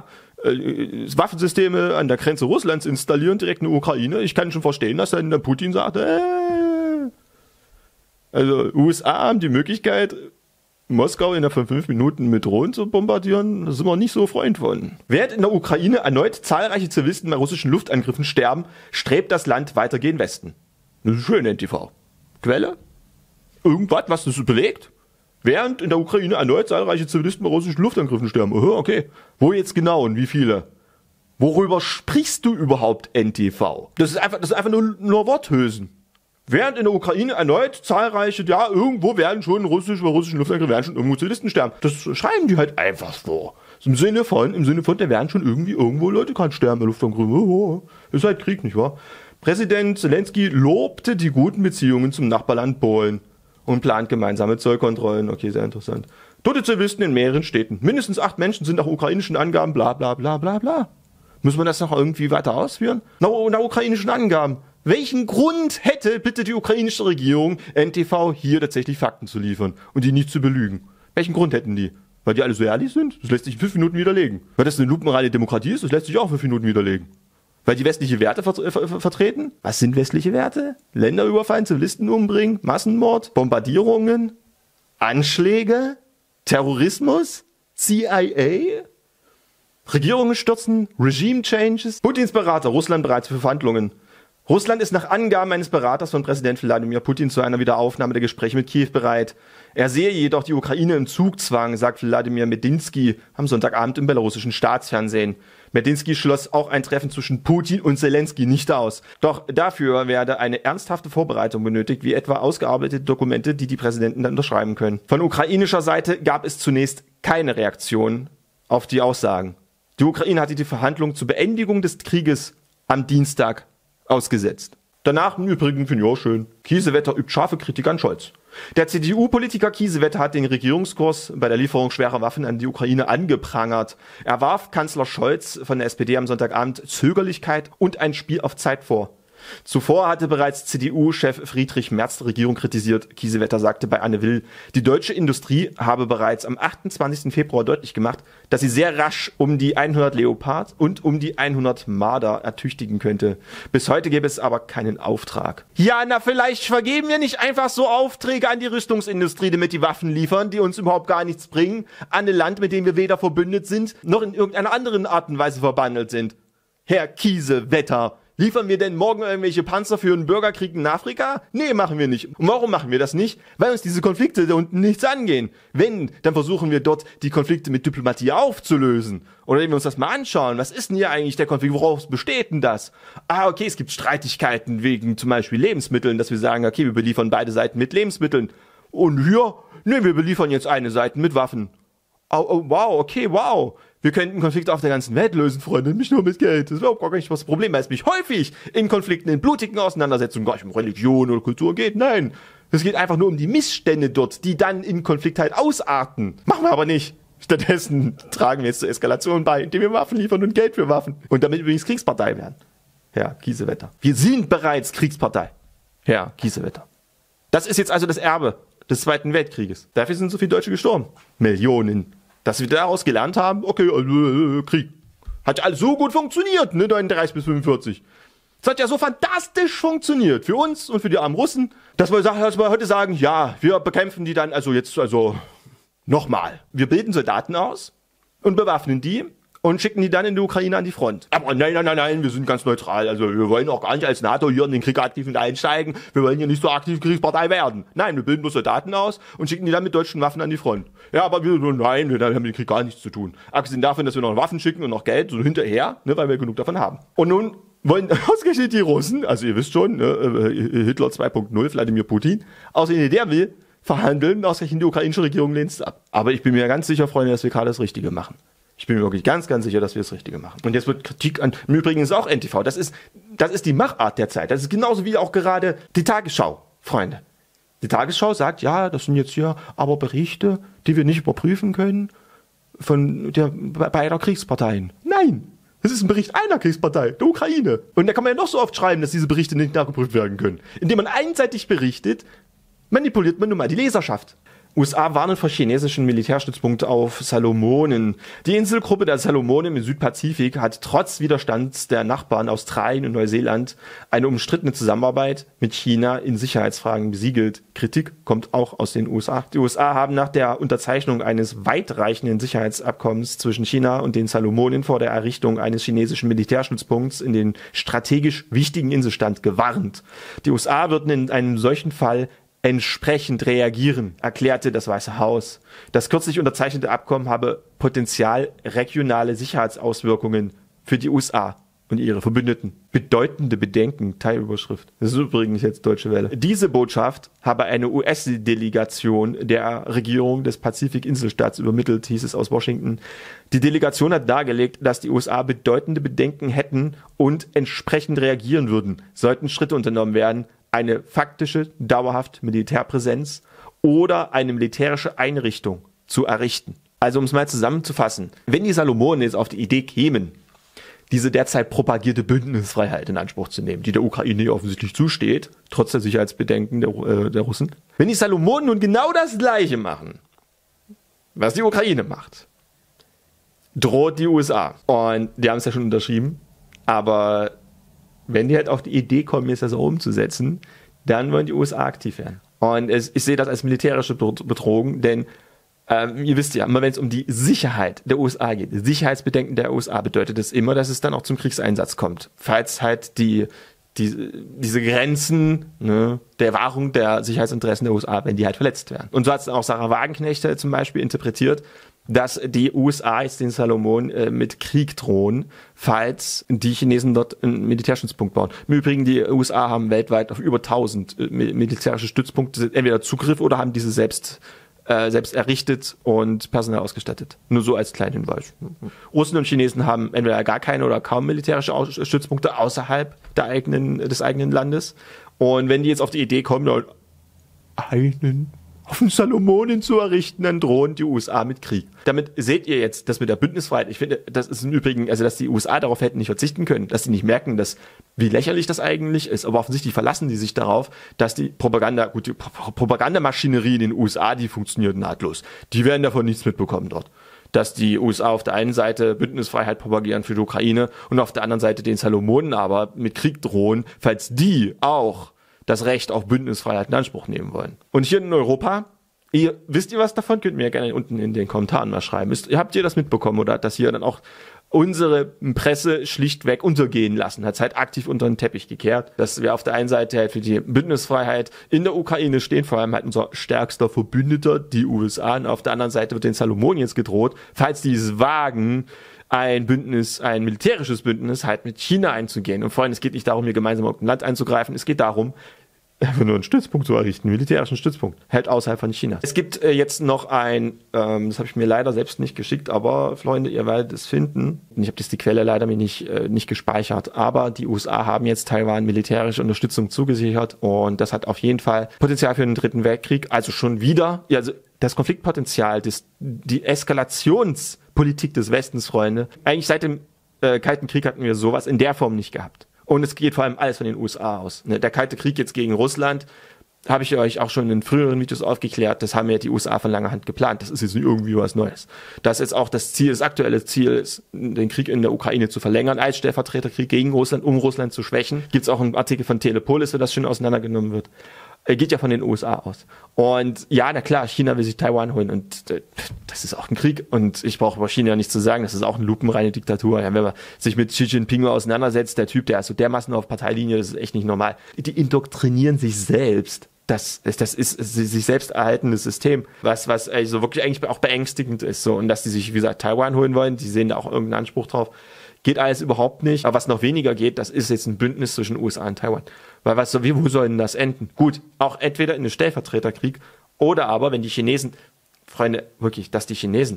Waffensysteme an der Grenze Russlands installieren, direkt in der Ukraine, ich kann schon verstehen, dass dann der Putin sagt, also USA haben die Möglichkeit, Moskau innerhalb von 5 Minuten mit Drohnen zu bombardieren, da sind wir nicht so Freund von. Während in der Ukraine erneut zahlreiche Zivilisten bei russischen Luftangriffen sterben, strebt das Land weiter gen Westen. Das ist schön, NTV. Quelle? Irgendwas, was das belegt? Während in der Ukraine erneut zahlreiche Zivilisten bei russischen Luftangriffen sterben. Okay. Wo jetzt genau und wie viele? Worüber sprichst du überhaupt, NTV? Das ist einfach nur Worthülsen. Während in der Ukraine erneut zahlreiche, irgendwo werden schon bei russischen Luftangriffen werden schon irgendwo Zivilisten sterben. Das schreiben die halt einfach so. Im Sinne von, da werden schon irgendwo Leute gerade sterben bei Luftangriffen. Ist halt Krieg, nicht wahr? Präsident Zelensky lobte die guten Beziehungen zum Nachbarland Polen und plant gemeinsame Zollkontrollen. Okay, sehr interessant. Tote Zivilisten in mehreren Städten. Mindestens 8 Menschen sind nach ukrainischen Angaben, bla bla bla bla bla. Muss man das noch irgendwie weiter ausführen? Nach ukrainischen Angaben. Welchen Grund hätte bitte die ukrainische Regierung, NTV, hier tatsächlich Fakten zu liefern und die nicht zu belügen? Welchen Grund hätten die? Weil die alle so ehrlich sind? Das lässt sich in 5 Minuten widerlegen. Weil das eine lupenreine Demokratie ist, das lässt sich auch in 5 Minuten widerlegen. Weil die westliche Werte vertreten? Was sind westliche Werte? Länder überfallen, Zivilisten umbringen, Massenmord, Bombardierungen, Anschläge, Terrorismus, CIA, Regierungen stürzen, Regime Changes. Putins Berater, Russland bereit für Verhandlungen. Russland ist nach Angaben eines Beraters von Präsident Wladimir Putin zu einer Wiederaufnahme der Gespräche mit Kiew bereit. Er sehe jedoch die Ukraine im Zugzwang, sagt Wladimir Medinsky am Sonntagabend im belarussischen Staatsfernsehen. Medinsky schloss auch ein Treffen zwischen Putin und Zelensky nicht aus. Doch dafür werde eine ernsthafte Vorbereitung benötigt, wie etwa ausgearbeitete Dokumente, die die Präsidenten dann unterschreiben können. Von ukrainischer Seite gab es zunächst keine Reaktion auf die Aussagen. Die Ukraine hatte die Verhandlungen zur Beendigung des Krieges am Dienstag ausgesetzt. Danach im Übrigen finde ich auch schön. Kiesewetter übt scharfe Kritik an Scholz. Der CDU-Politiker Kiesewetter hat den Regierungskurs bei der Lieferung schwerer Waffen an die Ukraine angeprangert. Er warf Kanzler Scholz von der SPD am Sonntagabend Zögerlichkeit und ein Spiel auf Zeit vor. Zuvor hatte bereits CDU-Chef Friedrich Merz die Regierung kritisiert. Kiesewetter sagte bei Anne Will, die deutsche Industrie habe bereits am 28. Februar deutlich gemacht, dass sie sehr rasch um die 100 Leopard und um die 100 Marder ertüchtigen könnte. Bis heute gäbe es aber keinen Auftrag. Ja, na vielleicht vergeben wir nicht einfach so Aufträge an die Rüstungsindustrie, damit die Waffen liefern, die uns überhaupt gar nichts bringen, an ein Land, mit dem wir weder verbündet sind, noch in irgendeiner anderen Art und Weise verbandelt sind. Herr Kiesewetter, liefern wir denn morgen irgendwelche Panzer für einen Bürgerkrieg in Afrika? Nee, machen wir nicht. Und warum machen wir das nicht? Weil uns diese Konflikte da unten nichts angehen. Wenn, dann versuchen wir dort die Konflikte mit Diplomatie aufzulösen. Oder wenn wir uns das mal anschauen, was ist denn hier eigentlich der Konflikt? Woraus besteht denn das? Ah, okay, es gibt Streitigkeiten wegen zum Beispiel Lebensmitteln, dass wir sagen, okay, wir beliefern beide Seiten mit Lebensmitteln. Und hier, nee, wir beliefern jetzt eine Seite mit Waffen. Oh, wow, okay, wow. Wir könnten Konflikte auf der ganzen Welt lösen, Freunde, nicht nur mit Geld. Das wäre auch gar nicht das Problem, weil es mich häufig in Konflikten, in blutigen Auseinandersetzungen gar nicht um Religion oder Kultur geht. Nein, es geht einfach nur um die Missstände dort, die dann in Konflikt halt ausarten. Machen wir aber nicht. Stattdessen tragen wir jetzt zur Eskalation bei, indem wir Waffen liefern und Geld für Waffen. Und damit übrigens Kriegspartei werden. Herr Kiesewetter. Wir sind bereits Kriegspartei. Herr Kiesewetter. Das ist jetzt also das Erbe des Zweiten Weltkrieges. Dafür sind so viele Deutsche gestorben. Millionen. Dass wir daraus gelernt haben, okay, Krieg. Hat ja alles so gut funktioniert, ne, 39 bis 45. Es hat ja so fantastisch funktioniert. Für uns und für die armen Russen. Dass wir heute sagen, ja, wir bekämpfen die dann nochmal. Wir bilden Soldaten aus und bewaffnen die und schicken die dann in die Ukraine an die Front. Aber nein, wir sind ganz neutral. Also wir wollen auch gar nicht als NATO hier in den Krieg aktiv mit einsteigen. Wir wollen hier nicht so aktiv Kriegspartei werden. Nein, wir bilden nur Soldaten aus und schicken die dann mit deutschen Waffen an die Front. Ja, aber wir haben mit dem Krieg gar nichts zu tun. Abgesehen davon, dass wir noch Waffen schicken und noch Geld so hinterher, ne, weil wir genug davon haben. Und nun wollen ausgerechnet die Russen, also ihr wisst schon, ne, Hitler 2.0, Wladimir Putin, ausgerechnet der will verhandeln, ausgerechnet die ukrainische Regierung lehnt es ab. Aber ich bin mir ganz sicher, Freunde, dass wir gerade das Richtige machen. Ich bin mir wirklich ganz, ganz sicher, dass wir das Richtige machen. Und jetzt wird Kritik an, im Übrigen ist auch NTV, das ist die Machart der Zeit. Das ist genauso wie auch gerade die Tagesschau, Freunde. Die Tagesschau sagt, ja, das sind jetzt hier aber Berichte, die wir nicht überprüfen können von beider Kriegsparteien. Nein, das ist ein Bericht einer Kriegspartei, der Ukraine. Und da kann man ja noch so oft schreiben, dass diese Berichte nicht nachgeprüft werden können. Indem man einseitig berichtet, manipuliert man nun mal die Leserschaft. USA warnen vor chinesischen Militärstützpunkt auf Salomonen. Die Inselgruppe der Salomonen im Südpazifik hat trotz Widerstands der Nachbarn Australien und Neuseeland eine umstrittene Zusammenarbeit mit China in Sicherheitsfragen besiegelt. Kritik kommt auch aus den USA. Die USA haben nach der Unterzeichnung eines weitreichenden Sicherheitsabkommens zwischen China und den Salomonen vor der Errichtung eines chinesischen Militärstützpunkts in den strategisch wichtigen Inselstand gewarnt. Die USA würden in einem solchen Fall entsprechend reagieren, erklärte das Weiße Haus. Das kürzlich unterzeichnete Abkommen habe potenziell regionale Sicherheitsauswirkungen für die USA und ihre Verbündeten. Bedeutende Bedenken, Teilüberschrift. Das ist übrigens jetzt Deutsche Welle. Diese Botschaft habe eine US-Delegation der Regierung des Pazifik-Inselstaats übermittelt, hieß es aus Washington. Die Delegation hat dargelegt, dass die USA bedeutende Bedenken hätten und entsprechend reagieren würden, sollten Schritte unternommen werden, eine faktische, dauerhaft Militärpräsenz oder eine militärische Einrichtung zu errichten. Also um es mal zusammenzufassen, wenn die Salomonen jetzt auf die Idee kämen, diese derzeit propagierte Bündnisfreiheit in Anspruch zu nehmen, die der Ukraine offensichtlich zusteht, trotz der Sicherheitsbedenken der Russen, wenn die Salomonen nun genau das Gleiche machen, was die Ukraine macht, droht die USA, und die haben es ja schon unterschrieben, Aber wenn die halt auf die Idee kommen, jetzt das auch umzusetzen, dann wollen die USA aktiv werden. Und ich sehe das als militärische Bedrohung, denn ihr wisst ja, immer wenn es um die Sicherheit der USA geht, Sicherheitsbedenken der USA bedeutet es immer, dass es dann auch zum Kriegseinsatz kommt. Falls halt diese Grenzen, ne, der Wahrung der Sicherheitsinteressen der USA, wenn die halt verletzt werden. Und so hat es auch Sarah Wagenknecht zum Beispiel interpretiert, dass die USA jetzt den Salomon mit Krieg drohen, falls die Chinesen dort einen Militärstützpunkt bauen. Im Übrigen, die USA haben weltweit auf über 1000 militärische Stützpunkte entweder Zugriff oder haben diese selbst errichtet und personell ausgestattet. Nur so als kleinen Hinweis. Russen und Chinesen haben entweder gar keine oder kaum militärische Stützpunkte außerhalb des eigenen Landes. Und wenn die jetzt auf die Idee kommen, einen auf den Salomonen zu errichten, dann drohen die USA mit Krieg. Damit seht ihr jetzt, dass mit der Bündnisfreiheit, ich finde, das ist im Übrigen, also dass die USA darauf hätten nicht verzichten können, dass sie nicht merken, wie lächerlich das eigentlich ist, aber offensichtlich verlassen die sich darauf, dass die Propagandamaschinerie in den USA, die funktioniert nahtlos. Die werden davon nichts mitbekommen dort. Dass die USA auf der einen Seite Bündnisfreiheit propagieren für die Ukraine und auf der anderen Seite den Salomonen aber mit Krieg drohen, falls die auch das Recht auf Bündnisfreiheit in Anspruch nehmen wollen. Und hier in Europa, wisst ihr was davon? Könnt ihr mir gerne unten in den Kommentaren mal schreiben. Habt ihr das mitbekommen oder hat das hier dann auch unsere Presse schlichtweg untergehen lassen? Hat es halt aktiv unter den Teppich gekehrt, dass wir auf der einen Seite halt für die Bündnisfreiheit in der Ukraine stehen, vor allem halt unser stärkster Verbündeter, die USA, und auf der anderen Seite wird den Salomonen jetzt gedroht, falls die es wagen, ein militärisches Bündnis halt mit China einzugehen. Und vor allem, es geht nicht darum, hier gemeinsam auf ein Land einzugreifen, es geht darum, einfach nur einen Stützpunkt zu errichten, einen militärischen Stützpunkt, halt außerhalb von China. Es gibt jetzt noch das habe ich mir leider selbst nicht geschickt, aber Freunde, ihr werdet es finden. Ich habe die Quelle leider mir nicht gespeichert, aber die USA haben jetzt Taiwan militärische Unterstützung zugesichert und das hat auf jeden Fall Potenzial für einen dritten Weltkrieg, also schon wieder, also das Konfliktpotenzial, die Eskalationspolitik des Westens, Freunde. Eigentlich seit dem Kalten Krieg hatten wir sowas in der Form nicht gehabt. Und es geht vor allem alles von den USA aus. Der Kalte Krieg jetzt gegen Russland, habe ich euch auch schon in früheren Videos aufgeklärt, das haben ja die USA von langer Hand geplant. Das ist jetzt nicht irgendwie was Neues. Das ist auch das aktuelle Ziel ist, den Krieg in der Ukraine zu verlängern, als Stellvertreterkrieg gegen Russland, um Russland zu schwächen. Gibt es auch einen Artikel von Telepolis, wo das schön auseinandergenommen wird. Geht ja von den USA aus. Und ja, na klar, China will sich Taiwan holen und das ist auch ein Krieg und ich brauche über China nichts zu sagen, das ist auch eine lupenreine Diktatur. Ja, wenn man sich mit Xi Jinping auseinandersetzt, der Typ, der ist so dermaßen auf Parteilinie, das ist echt nicht normal. Die indoktrinieren sich selbst. Das ist sich selbst erhaltendes System, was also wirklich eigentlich auch beängstigend ist. So. Und dass die sich, wie gesagt, Taiwan holen wollen, die sehen da auch irgendeinen Anspruch drauf. Geht alles überhaupt nicht. Aber was noch weniger geht, das ist jetzt ein Bündnis zwischen USA und Taiwan. Weil wo soll denn das enden? Gut, auch entweder in einem Stellvertreterkrieg oder aber, wenn die Chinesen, Freunde, wirklich, dass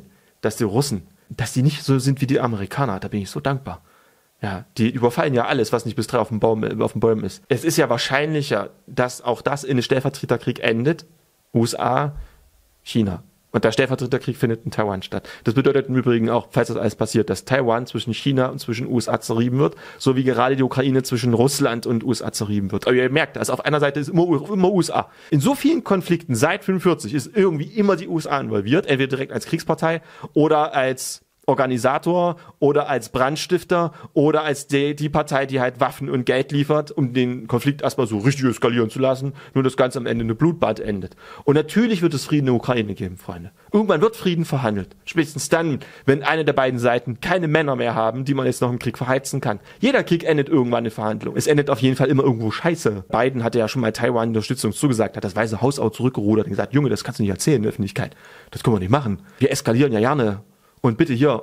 die Russen, dass die nicht so sind wie die Amerikaner, da bin ich so dankbar. Ja, die überfallen ja alles, was nicht bis 3 auf dem Bäumen ist. Es ist ja wahrscheinlicher, dass auch das in einem Stellvertreterkrieg endet. USA, China. Und der Stellvertreterkrieg findet in Taiwan statt. Das bedeutet im Übrigen auch, falls das alles passiert, dass Taiwan zwischen China und zwischen USA zerrieben wird, so wie gerade die Ukraine zwischen Russland und USA zerrieben wird. Aber ihr merkt, also auf einer Seite ist immer USA. In so vielen Konflikten seit 1945 ist irgendwie immer die USA involviert, entweder direkt als Kriegspartei oder als Organisator oder als Brandstifter oder als die Partei, die halt Waffen und Geld liefert, um den Konflikt erstmal so richtig eskalieren zu lassen, nur das Ganze am Ende eine Blutbad endet. Und natürlich wird es Frieden in der Ukraine geben, Freunde. Irgendwann wird Frieden verhandelt. Spätestens dann, wenn eine der beiden Seiten keine Männer mehr haben, die man jetzt noch im Krieg verheizen kann. Jeder Krieg endet irgendwann in Verhandlung. Es endet auf jeden Fall immer irgendwo scheiße. Biden hatte ja schon mal Taiwan Unterstützung zugesagt, hat das Weiße Haus auch zurückgerudert und gesagt, Junge, das kannst du nicht erzählen in der Öffentlichkeit. Das können wir nicht machen. Wir eskalieren ja gerne. Und bitte hier,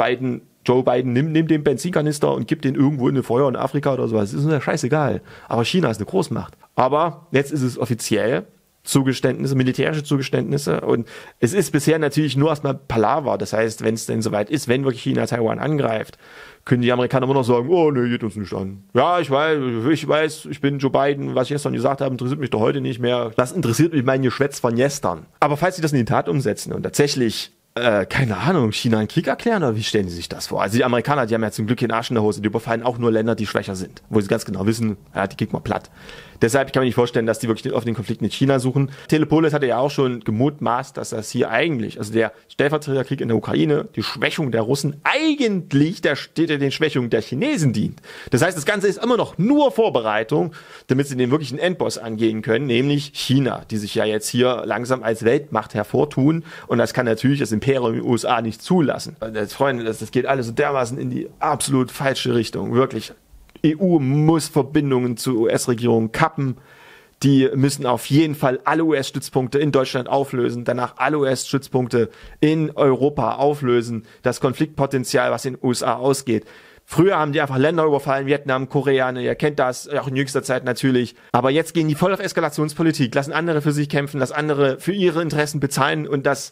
Joe Biden, nimm den Benzinkanister und gib den irgendwo in ein Feuer in Afrika oder sowas. Das ist mir scheißegal. Aber China ist eine Großmacht. Aber jetzt ist es offiziell Zugeständnisse, militärische Zugeständnisse. Und es ist bisher natürlich nur erstmal Palaver. Das heißt, wenn es denn soweit ist, wenn wirklich China Taiwan angreift, können die Amerikaner immer noch sagen, oh nee, geht uns nicht an. Ja, ich weiß, ich bin Joe Biden, was ich gestern gesagt habe, interessiert mich doch heute nicht mehr. Das interessiert mich mein Geschwätz von gestern. Aber falls sie das in die Tat umsetzen und tatsächlich keine Ahnung, China einen Krieg erklären oder wie stellen die sich das vor? Also die Amerikaner, die haben ja zum Glück den Arsch in der Hose, die überfallen auch nur Länder, die schwächer sind, wo sie ganz genau wissen, ja, die kriegt man platt. Deshalb kann man nicht vorstellen, dass die wirklich den offenen Konflikt mit China suchen. Telepolis hatte ja auch schon gemutmaßt, dass das hier eigentlich, also der Stellvertreterkrieg in der Ukraine, die Schwächung der Russen eigentlich den Schwächungen der Chinesen dient. Das heißt, das Ganze ist immer noch nur Vorbereitung, damit sie den wirklichen Endboss angehen können, nämlich China, die sich ja jetzt hier langsam als Weltmacht hervortun. Und das kann natürlich das Imperium in den USA nicht zulassen. Freunde, das geht alles so dermaßen in die absolut falsche Richtung, wirklich. EU muss Verbindungen zur US-Regierung kappen. Die müssen auf jeden Fall alle US-Stützpunkte in Deutschland auflösen, danach alle US-Stützpunkte in Europa auflösen. Das Konfliktpotenzial, was in den USA ausgeht. Früher haben die einfach Länder überfallen, Vietnam, Korea, ihr kennt das, auch in jüngster Zeit natürlich. Aber jetzt gehen die voll auf Eskalationspolitik, lassen andere für sich kämpfen, lassen andere für ihre Interessen bezahlen und das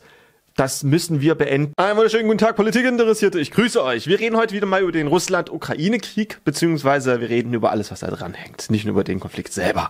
müssen wir beenden. Einen wunderschönen guten Tag, Politikinteressierte. Ich grüße euch. Wir reden heute wieder mal über den Russland-Ukraine-Krieg, beziehungsweise wir reden über alles, was da dran hängt, nicht nur über den Konflikt selber.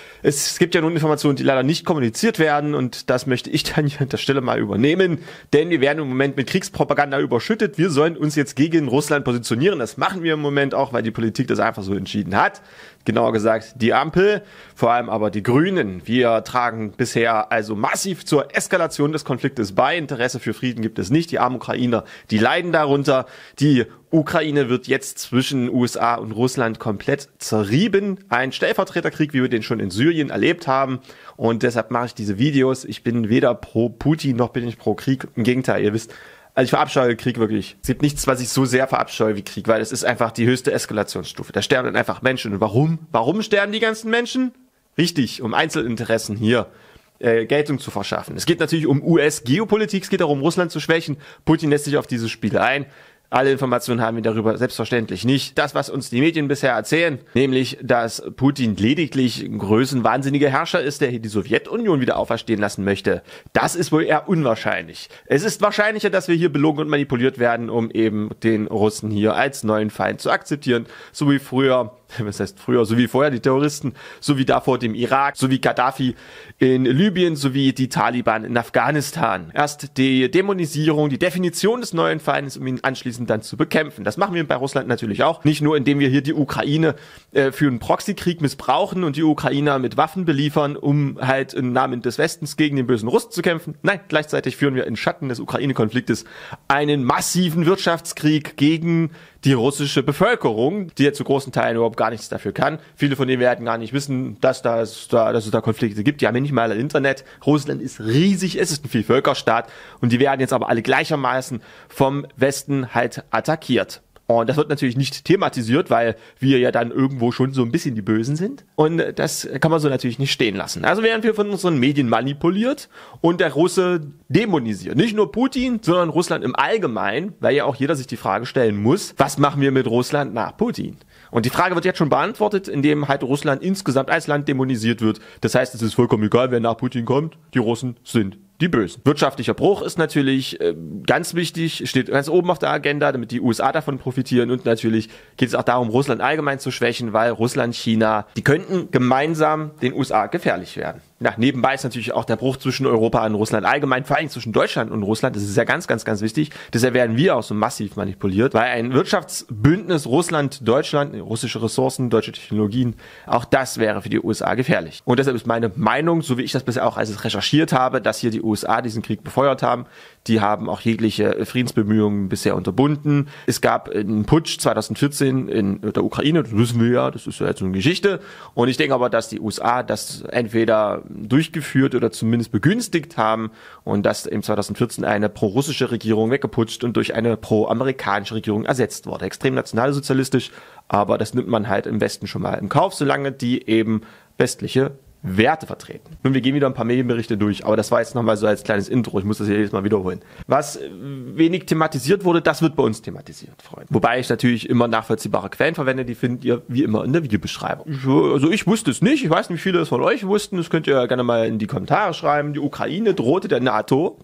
Es gibt ja nun Informationen, die leider nicht kommuniziert werden und das möchte ich dann hier an der Stelle mal übernehmen, denn wir werden im Moment mit Kriegspropaganda überschüttet. Wir sollen uns jetzt gegen Russland positionieren. Das machen wir im Moment auch, weil die Politik das einfach so entschieden hat. Genauer gesagt die Ampel, vor allem aber die Grünen. Wir tragen bisher also massiv zur Eskalation des Konfliktes bei. Interesse für Frieden gibt es nicht. Die armen Ukrainer, die leiden darunter. Die Ukraine wird jetzt zwischen USA und Russland komplett zerrieben. Ein Stellvertreterkrieg, wie wir den schon in Syrien erlebt haben. Und deshalb mache ich diese Videos. Ich bin weder pro Putin noch bin ich pro Krieg. Im Gegenteil, ihr wisst, also ich verabscheue Krieg wirklich. Es gibt nichts, was ich so sehr verabscheue wie Krieg, weil es ist einfach die höchste Eskalationsstufe. Da sterben dann einfach Menschen. Und warum? Warum sterben die ganzen Menschen? Richtig, um Einzelinteressen hier Geltung zu verschaffen. Es geht natürlich um US-Geopolitik, es geht darum, Russland zu schwächen. Putin lässt sich auf dieses Spiel ein. Alle Informationen haben wir darüber selbstverständlich nicht. Das, was uns die Medien bisher erzählen, nämlich, dass Putin lediglich ein größenwahnsinniger Herrscher ist, der hier die Sowjetunion wieder auferstehen lassen möchte, das ist wohl eher unwahrscheinlich. Es ist wahrscheinlicher, dass wir hier belogen und manipuliert werden, um eben den Russen hier als neuen Feind zu akzeptieren, so wie früher, was heißt früher, so wie vorher die Terroristen, so wie davor dem Irak, so wie Gaddafi in Libyen, so wie die Taliban in Afghanistan. Erst die Dämonisierung, die Definition des neuen Feindes, um ihn anschließend dann zu bekämpfen. Das machen wir bei Russland natürlich auch. Nicht nur, indem wir hier die Ukraine für einen Proxykrieg missbrauchen und die Ukrainer mit Waffen beliefern, um halt im Namen des Westens gegen den bösen Russen zu kämpfen. Nein, gleichzeitig führen wir in Schatten des Ukraine-Konfliktes einen massiven Wirtschaftskrieg gegen die russische Bevölkerung, die ja zu großen Teilen überhaupt gar nichts dafür kann. Viele von denen werden gar nicht wissen, dass es da Konflikte gibt. Die haben ja nicht mal ein Internet. Russland ist riesig, es ist ein Vielvölkerstaat und die werden jetzt aber alle gleichermaßen vom Westen halt attackiert. Und das wird natürlich nicht thematisiert, weil wir ja dann irgendwo schon so ein bisschen die Bösen sind. Und das kann man so natürlich nicht stehen lassen. Also werden wir von unseren Medien manipuliert und der Russe dämonisiert. Nicht nur Putin, sondern Russland im Allgemeinen, weil ja auch jeder sich die Frage stellen muss, was machen wir mit Russland nach Putin? Und die Frage wird jetzt schon beantwortet, indem halt Russland insgesamt als Land dämonisiert wird. Das heißt, es ist vollkommen egal, wer nach Putin kommt. Die Russen sind die Bösen. Wirtschaftlicher Bruch ist natürlich ganz wichtig, steht ganz oben auf der Agenda, damit die USA davon profitieren und natürlich geht es auch darum, Russland allgemein zu schwächen, weil Russland, China, die könnten gemeinsam den USA gefährlich werden. Ja, nebenbei ist natürlich auch der Bruch zwischen Europa und Russland allgemein, vor allem zwischen Deutschland und Russland, das ist ja ganz, ganz, ganz wichtig. Deshalb werden wir auch so massiv manipuliert, weil ein Wirtschaftsbündnis Russland-Deutschland, russische Ressourcen, deutsche Technologien, auch das wäre für die USA gefährlich. Und deshalb ist meine Meinung, so wie ich das bisher auch als recherchiert habe, dass hier die USA diesen Krieg befeuert haben. Die haben auch jegliche Friedensbemühungen bisher unterbunden. Es gab einen Putsch 2014 in der Ukraine, das wissen wir ja, das ist ja jetzt so eine Geschichte. Und ich denke aber, dass die USA das entweder durchgeführt oder zumindest begünstigt haben und dass im 2014 eine pro-russische Regierung weggeputscht und durch eine pro-amerikanische Regierung ersetzt wurde. Extrem nationalsozialistisch, aber das nimmt man halt im Westen schon mal im Kauf, solange die eben westliche Werte vertreten. Nun, wir gehen wieder ein paar Medienberichte durch, aber das war jetzt nochmal so als kleines Intro, ich muss das hier jedes Mal wiederholen. Was wenig thematisiert wurde, das wird bei uns thematisiert, Freunde. Wobei ich natürlich immer nachvollziehbare Quellen verwende, die findet ihr wie immer in der Videobeschreibung. Also ich wusste es nicht, ich weiß nicht, wie viele es von euch wussten, das könnt ihr gerne mal in die Kommentare schreiben. Die Ukraine drohte der NATO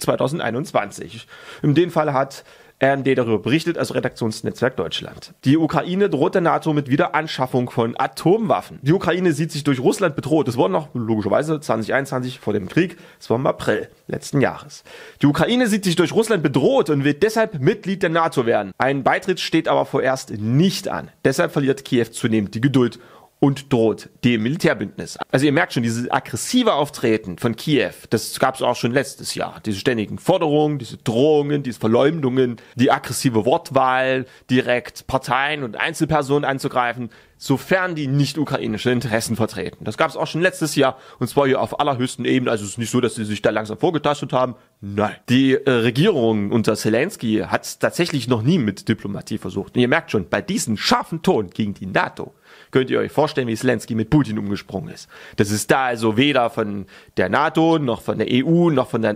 2021. In dem Fall hat RND darüber berichtet, also Redaktionsnetzwerk Deutschland. Die Ukraine droht der NATO mit Wiederanschaffung von Atomwaffen. Die Ukraine sieht sich durch Russland bedroht. Das war noch logischerweise 2021 vor dem Krieg. Das war im April letzten Jahres. Die Ukraine sieht sich durch Russland bedroht und will deshalb Mitglied der NATO werden. Ein Beitritt steht aber vorerst nicht an. Deshalb verliert Kiew zunehmend die Geduld und droht dem Militärbündnis. Also ihr merkt schon, dieses aggressive Auftreten von Kiew, das gab es auch schon letztes Jahr. Diese ständigen Forderungen, diese Drohungen, diese Verleumdungen, die aggressive Wortwahl, direkt Parteien und Einzelpersonen anzugreifen, sofern die nicht ukrainische Interessen vertreten. Das gab es auch schon letztes Jahr, und zwar hier auf allerhöchsten Ebene. Also es ist nicht so, dass sie sich da langsam vorgetastet haben. Nein. Die Regierung unter Zelensky hat es tatsächlich noch nie mit Diplomatie versucht. Und ihr merkt schon, bei diesem scharfen Ton gegen die NATO könnt ihr euch vorstellen, wie Zelensky mit Putin umgesprungen ist. Das ist da also weder von der NATO, noch von der EU, noch von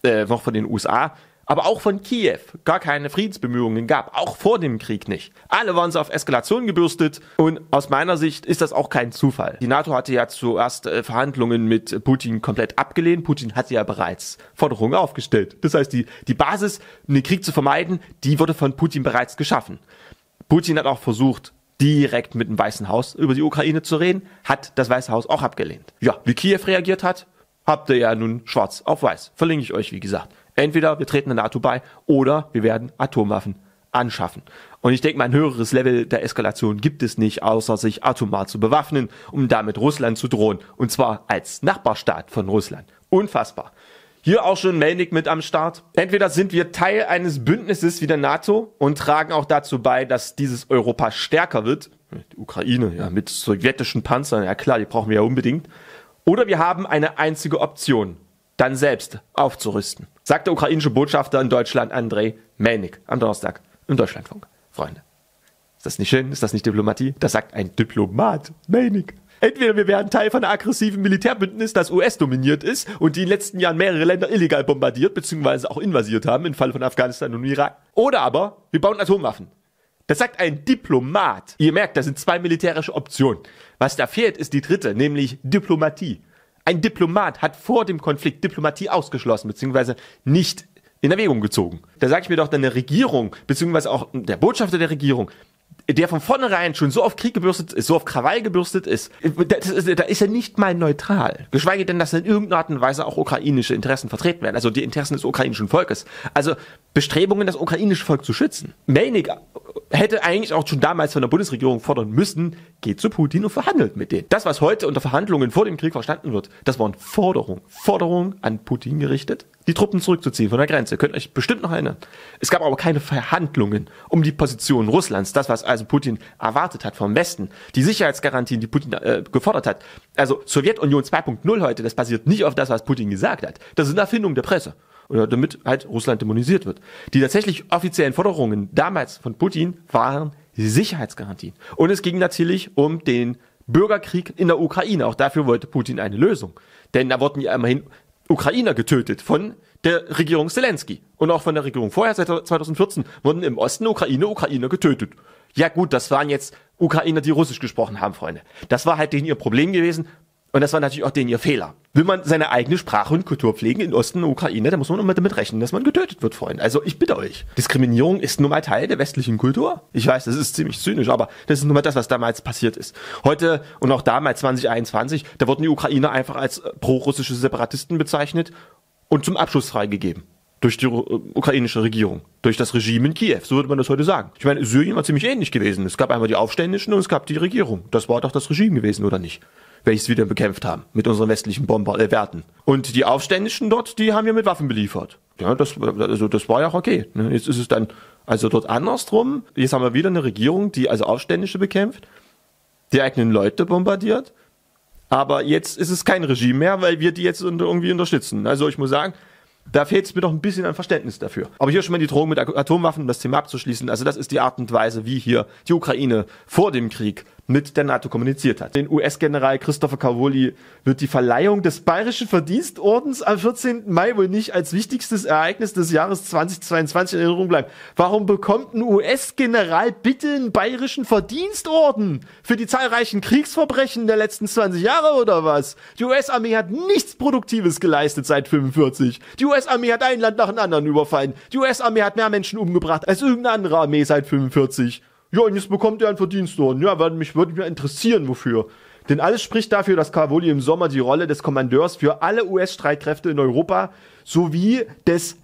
den USA, aber auch von Kiew gar keine Friedensbemühungen gab, auch vor dem Krieg nicht. Alle waren so auf Eskalation gebürstet und aus meiner Sicht ist das auch kein Zufall. Die NATO hatte ja zuerst Verhandlungen mit Putin komplett abgelehnt. Putin hatte ja bereits Forderungen aufgestellt. Das heißt, die Basis, um den Krieg zu vermeiden, die wurde von Putin bereits geschaffen. Putin hat auch versucht, direkt mit dem Weißen Haus über die Ukraine zu reden, hat das Weiße Haus auch abgelehnt. Ja, wie Kiew reagiert hat, habt ihr ja nun schwarz auf weiß. Verlinke ich euch, wie gesagt. Entweder wir treten der NATO bei oder wir werden Atomwaffen anschaffen. Und ich denke mal, ein höheres Level der Eskalation gibt es nicht, außer sich atomar zu bewaffnen, um damit Russland zu drohen. Und zwar als Nachbarstaat von Russland. Unfassbar. Hier auch schon Melnik mit am Start. Entweder sind wir Teil eines Bündnisses wie der NATO und tragen auch dazu bei, dass dieses Europa stärker wird. Die Ukraine, ja, mit sowjetischen Panzern, ja klar, die brauchen wir ja unbedingt. Oder wir haben eine einzige Option, dann selbst aufzurüsten. Sagt der ukrainische Botschafter in Deutschland, Andrei Melnik, am Donnerstag im Deutschlandfunk. Freunde, ist das nicht schön? Ist das nicht Diplomatie? Das sagt ein Diplomat, Melnik. Entweder wir werden Teil von einem aggressiven Militärbündnis, das US-dominiert ist und die in den letzten Jahren mehrere Länder illegal bombardiert bzw. auch invasiert haben, im Fall von Afghanistan und Irak. Oder aber wir bauen Atomwaffen. Das sagt ein Diplomat. Ihr merkt, das sind zwei militärische Optionen. Was da fehlt, ist die dritte, nämlich Diplomatie. Ein Diplomat hat vor dem Konflikt Diplomatie ausgeschlossen bzw. nicht in Erwägung gezogen. Da sage ich mir doch, dann eine Regierung bzw. auch der Botschafter der Regierung, der von vornherein schon so auf Krieg gebürstet ist, so auf Krawall gebürstet ist, da ist er nicht mal neutral. Geschweige denn, dass in irgendeiner Art und Weise auch ukrainische Interessen vertreten werden, also die Interessen des ukrainischen Volkes. Also Bestrebungen, das ukrainische Volk zu schützen. Melnik hätte eigentlich auch schon damals von der Bundesregierung fordern müssen, geht zu Putin und verhandelt mit denen. Das, was heute unter Verhandlungen vor dem Krieg verstanden wird, das waren Forderungen an Putin gerichtet, die Truppen zurückzuziehen von der Grenze. Könnt ihr euch bestimmt noch erinnern. Es gab aber keine Verhandlungen um die Position Russlands, das, was also Putin erwartet hat vom Westen, die Sicherheitsgarantien, die Putin gefordert hat. Also Sowjetunion 2.0 heute, das basiert nicht auf das, was Putin gesagt hat. Das ist eine Erfindung der Presse. Oder damit halt Russland dämonisiert wird. Die tatsächlich offiziellen Forderungen damals von Putin waren Sicherheitsgarantien. Und es ging natürlich um den Bürgerkrieg in der Ukraine. Auch dafür wollte Putin eine Lösung. Denn da wurden ja immerhin Ukrainer getötet von der Regierung Zelensky. Und auch von der Regierung vorher, seit 2014, wurden im Osten Ukrainer getötet. Ja gut, das waren jetzt Ukrainer, die Russisch gesprochen haben, Freunde. Das war halt denen ihr Problem gewesen. Und das war natürlich auch denen ihr Fehler. Will man seine eigene Sprache und Kultur pflegen in Osten der Ukraine, dann muss man immer damit rechnen, dass man getötet wird, Freunde. Also ich bitte euch. Diskriminierung ist nun mal Teil der westlichen Kultur. Ich weiß, das ist ziemlich zynisch, aber das ist nun mal das, was damals passiert ist. Heute und auch damals 2021, da wurden die Ukrainer einfach als pro-russische Separatisten bezeichnet und zum Abschuss freigegeben. Durch die ukrainische Regierung. Durch das Regime in Kiew, so würde man das heute sagen. Ich meine, Syrien war ziemlich ähnlich gewesen. Es gab einmal die Aufständischen und es gab die Regierung. Das war doch das Regime gewesen, oder nicht? Welches wir dann bekämpft haben mit unseren westlichen Werten. Und die Aufständischen dort, die haben wir mit Waffen beliefert. Ja, das war ja auch okay. Jetzt ist es dann also dort andersrum. Jetzt haben wir wieder eine Regierung, die also Aufständische bekämpft, die eigenen Leute bombardiert. Aber jetzt ist es kein Regime mehr, weil wir die jetzt irgendwie unterstützen. Also ich muss sagen, da fehlt es mir doch ein bisschen an Verständnis dafür. Aber hier schon mal die Drohung mit Atomwaffen, um das Thema abzuschließen. Also das ist die Art und Weise, wie hier die Ukraine vor dem Krieg mit der NATO kommuniziert hat. Den US-General Christopher Cavoli wird die Verleihung des Bayerischen Verdienstordens am 14. Mai wohl nicht als wichtigstes Ereignis des Jahres 2022 in Erinnerung bleiben. Warum bekommt ein US-General bitte einen Bayerischen Verdienstorden? Für die zahlreichen Kriegsverbrechen der letzten 20 Jahre oder was? Die US-Armee hat nichts Produktives geleistet seit 45. Die US-Armee hat ein Land nach dem anderen überfallen. Die US-Armee hat mehr Menschen umgebracht als irgendeine andere Armee seit 45. Ja, und jetzt bekommt er einen Verdienstorden. Ja, würde mich interessieren, wofür. Denn alles spricht dafür, dass Cavoli im Sommer die Rolle des Kommandeurs für alle US-Streitkräfte in Europa sowie des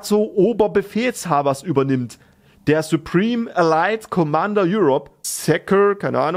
NATO-Oberbefehlshabers übernimmt. Der Supreme Allied Commander Europe, SACEUR, keine Ahnung,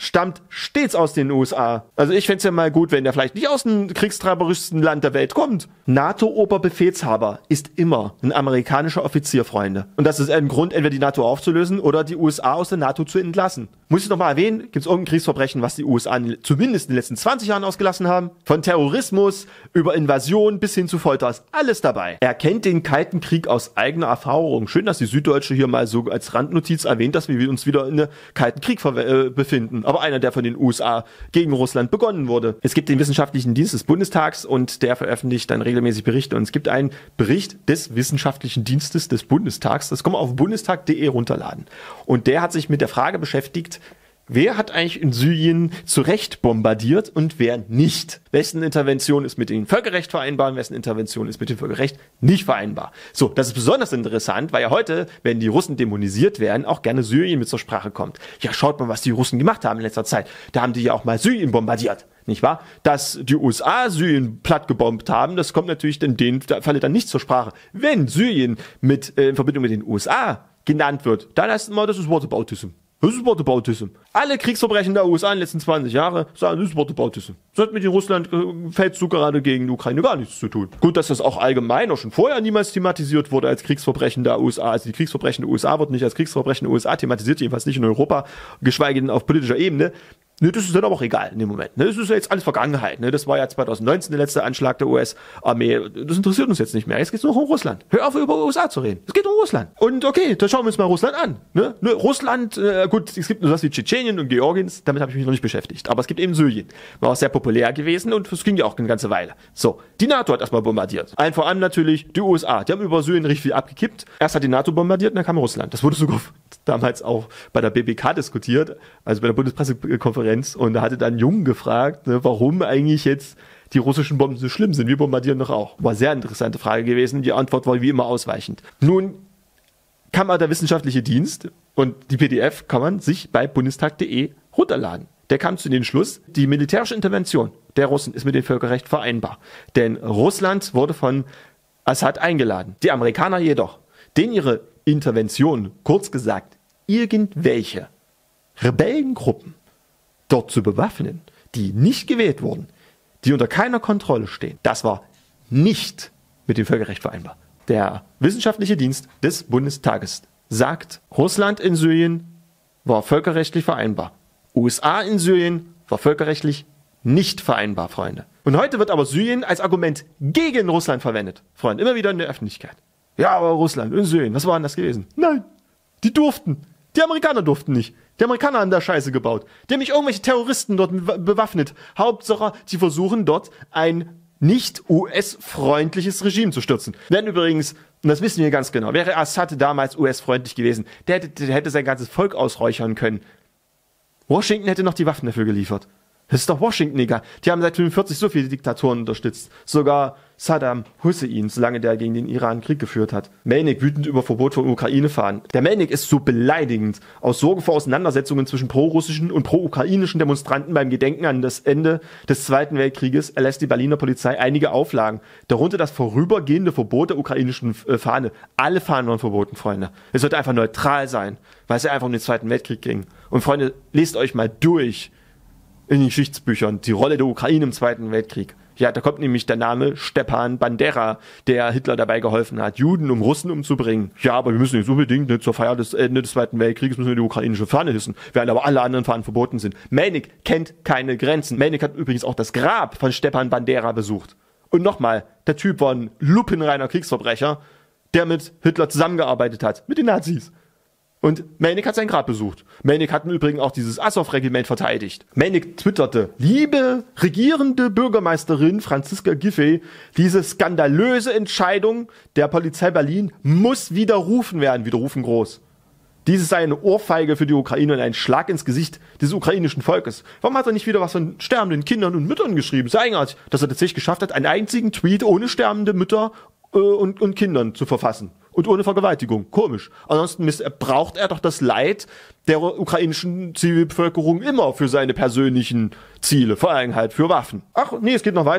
stammt stets aus den USA. Also ich fände es ja mal gut, wenn der vielleicht nicht aus dem kriegstreiberischsten Land der Welt kommt. NATO-Oberbefehlshaber ist immer ein amerikanischer Offizier, Freunde. Und das ist ein Grund, entweder die NATO aufzulösen oder die USA aus der NATO zu entlassen. Muss ich noch mal erwähnen, gibt es irgendein Kriegsverbrechen, was die USA zumindest in den letzten 20 Jahren ausgelassen haben? Von Terrorismus über Invasion bis hin zu Folter ist alles dabei. Er kennt den Kalten Krieg aus eigener Erfahrung. Schön, dass die Süddeutsche hier mal so als Randnotiz erwähnt, dass wir uns wieder in einem Kalten Krieg befinden. Aber einer, der von den USA gegen Russland begonnen wurde. Es gibt den Wissenschaftlichen Dienst des Bundestags und der veröffentlicht dann regelmäßig Berichte. Und es gibt einen Bericht des Wissenschaftlichen Dienstes des Bundestags. Das kann man auf bundestag.de runterladen. Und der hat sich mit der Frage beschäftigt, wer hat eigentlich in Syrien zu Recht bombardiert und wer nicht? Wessen Intervention ist mit dem Völkerrecht vereinbar und wessen Intervention ist mit dem Völkerrecht nicht vereinbar? So, das ist besonders interessant, weil ja heute, wenn die Russen dämonisiert werden, auch gerne Syrien mit zur Sprache kommt. Ja, schaut mal, was die Russen gemacht haben in letzter Zeit. Da haben die ja auch mal Syrien bombardiert. Nicht wahr? Dass die USA Syrien platt gebombt haben, das kommt natürlich in dem Falle dann nicht zur Sprache. Wenn Syrien in Verbindung mit den USA genannt wird, dann heißt es immer, das ist Whataboutism. Das ist Whataboutism. Alle Kriegsverbrechen der USA in den letzten 20 Jahren sagen, das ist Whataboutism. Das hat mit dem Russland-Feldzug gerade gegen die Ukraine gar nichts zu tun. Gut, dass das auch allgemein auch schon vorher niemals thematisiert wurde als Kriegsverbrechen der USA. Also die Kriegsverbrechen der USA wurden nicht als Kriegsverbrechen der USA thematisiert, jedenfalls nicht in Europa, geschweige denn auf politischer Ebene. Ne, das ist dann aber auch egal in dem Moment. Ne? Das ist ja jetzt alles Vergangenheit. Ne? Das war ja 2019 der letzte Anschlag der US-Armee. Das interessiert uns jetzt nicht mehr. Jetzt geht es nur um Russland. Hör auf, über USA zu reden. Es geht um Russland. Und okay, dann schauen wir uns mal Russland an. Ne? Russland, gut, es gibt nur was wie Tschetschenien und Georgiens. Damit habe ich mich noch nicht beschäftigt. Aber es gibt eben Syrien. War auch sehr populär gewesen und das ging ja auch eine ganze Weile. So, die NATO hat erstmal bombardiert. Allen voran natürlich die USA. Die haben über Syrien richtig viel abgekippt. Erst hat die NATO bombardiert und dann kam Russland. Das wurde sogar damals auch bei der BBK diskutiert, also bei der Bundespressekonferenz. Und da hatte dann Jung gefragt, ne, warum eigentlich jetzt die russischen Bomben so schlimm sind. Wir bombardieren doch auch. War eine sehr interessante Frage gewesen. Die Antwort war wie immer ausweichend. Nun kann man der wissenschaftliche Dienst und die PDF kann man sich bei bundestag.de runterladen. Der kam zu dem Schluss, die militärische Intervention der Russen ist mit dem Völkerrecht vereinbar. Denn Russland wurde von Assad eingeladen. Die Amerikaner jedoch, denen ihre Intervention, kurz gesagt, irgendwelche Rebellengruppen dort zu bewaffnen, die nicht gewählt wurden, die unter keiner Kontrolle stehen, das war nicht mit dem Völkerrecht vereinbar. Der wissenschaftliche Dienst des Bundestages sagt, Russland in Syrien war völkerrechtlich vereinbar. USA in Syrien war völkerrechtlich nicht vereinbar, Freunde. Und heute wird aber Syrien als Argument gegen Russland verwendet. Freunde, immer wieder in der Öffentlichkeit. Ja, aber Russland in Syrien, was war denn das gewesen? Nein, die durften. Die Amerikaner durften nicht. Die Amerikaner haben da Scheiße gebaut. Die haben nicht irgendwelche Terroristen dort bewaffnet. Hauptsache, sie versuchen dort ein nicht US-freundliches Regime zu stürzen. Denn übrigens, und das wissen wir ganz genau, wäre Assad damals US-freundlich gewesen, der hätte sein ganzes Volk ausräuchern können. Washington hätte noch die Waffen dafür geliefert. Das ist doch Washington egal. Die haben seit 1945 so viele Diktatoren unterstützt. Sogar Saddam Hussein, solange der gegen den Iran Krieg geführt hat. Melnik wütend über Verbot von Ukraine-Fahren. Der Melnik ist so beleidigend. Aus Sorge vor Auseinandersetzungen zwischen pro-russischen und pro-ukrainischen Demonstranten beim Gedenken an das Ende des Zweiten Weltkrieges erlässt die Berliner Polizei einige Auflagen. Darunter das vorübergehende Verbot der ukrainischen Fahne. Alle Fahnen waren verboten, Freunde. Es sollte einfach neutral sein, weil es ja einfach um den Zweiten Weltkrieg ging. Und Freunde, lest euch mal durch in den Geschichtsbüchern die Rolle der Ukraine im Zweiten Weltkrieg. Ja, da kommt nämlich der Name Stepan Bandera, der Hitler dabei geholfen hat, Juden um Russen umzubringen. Ja, aber wir müssen jetzt unbedingt zur Feier des Ende des Zweiten Weltkrieges müssen wir die ukrainische Fahne hissen, während aber alle anderen Fahnen verboten sind. Melnik kennt keine Grenzen. Melnik hat übrigens auch das Grab von Stepan Bandera besucht. Und nochmal, der Typ war ein lupenreiner Kriegsverbrecher, der mit Hitler zusammengearbeitet hat, mit den Nazis. Und Melnik hat sein Grab besucht. Melnik hat im Übrigen auch dieses Azov-Regiment verteidigt. Melnik twitterte, liebe regierende Bürgermeisterin Franziska Giffey, diese skandalöse Entscheidung der Polizei Berlin muss widerrufen werden. Widerrufen groß. Dieses sei eine Ohrfeige für die Ukraine und ein Schlag ins Gesicht des ukrainischen Volkes. Warum hat er nicht wieder was von sterbenden Kindern und Müttern geschrieben? Sehr eigenartig, dass er tatsächlich geschafft hat, einen einzigen Tweet ohne sterbende Mütter und Kindern zu verfassen. Und ohne Vergewaltigung. Komisch. Ansonsten braucht er doch das Leid der ukrainischen Zivilbevölkerung immer für seine persönlichen Ziele. Vor allem halt für Waffen. Ach, nee, es geht noch weiter.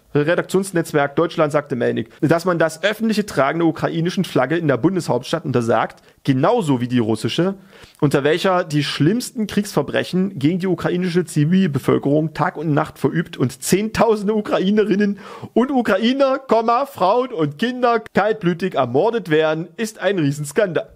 Redaktionsnetzwerk Deutschland sagte Melnick, dass man das öffentliche Tragen der ukrainischen Flagge in der Bundeshauptstadt untersagt, genauso wie die russische, unter welcher die schlimmsten Kriegsverbrechen gegen die ukrainische Zivilbevölkerung Tag und Nacht verübt und Zehntausende Ukrainerinnen und Ukrainer, Frauen und Kinder kaltblütig ermordet werden, ist ein Riesenskandal.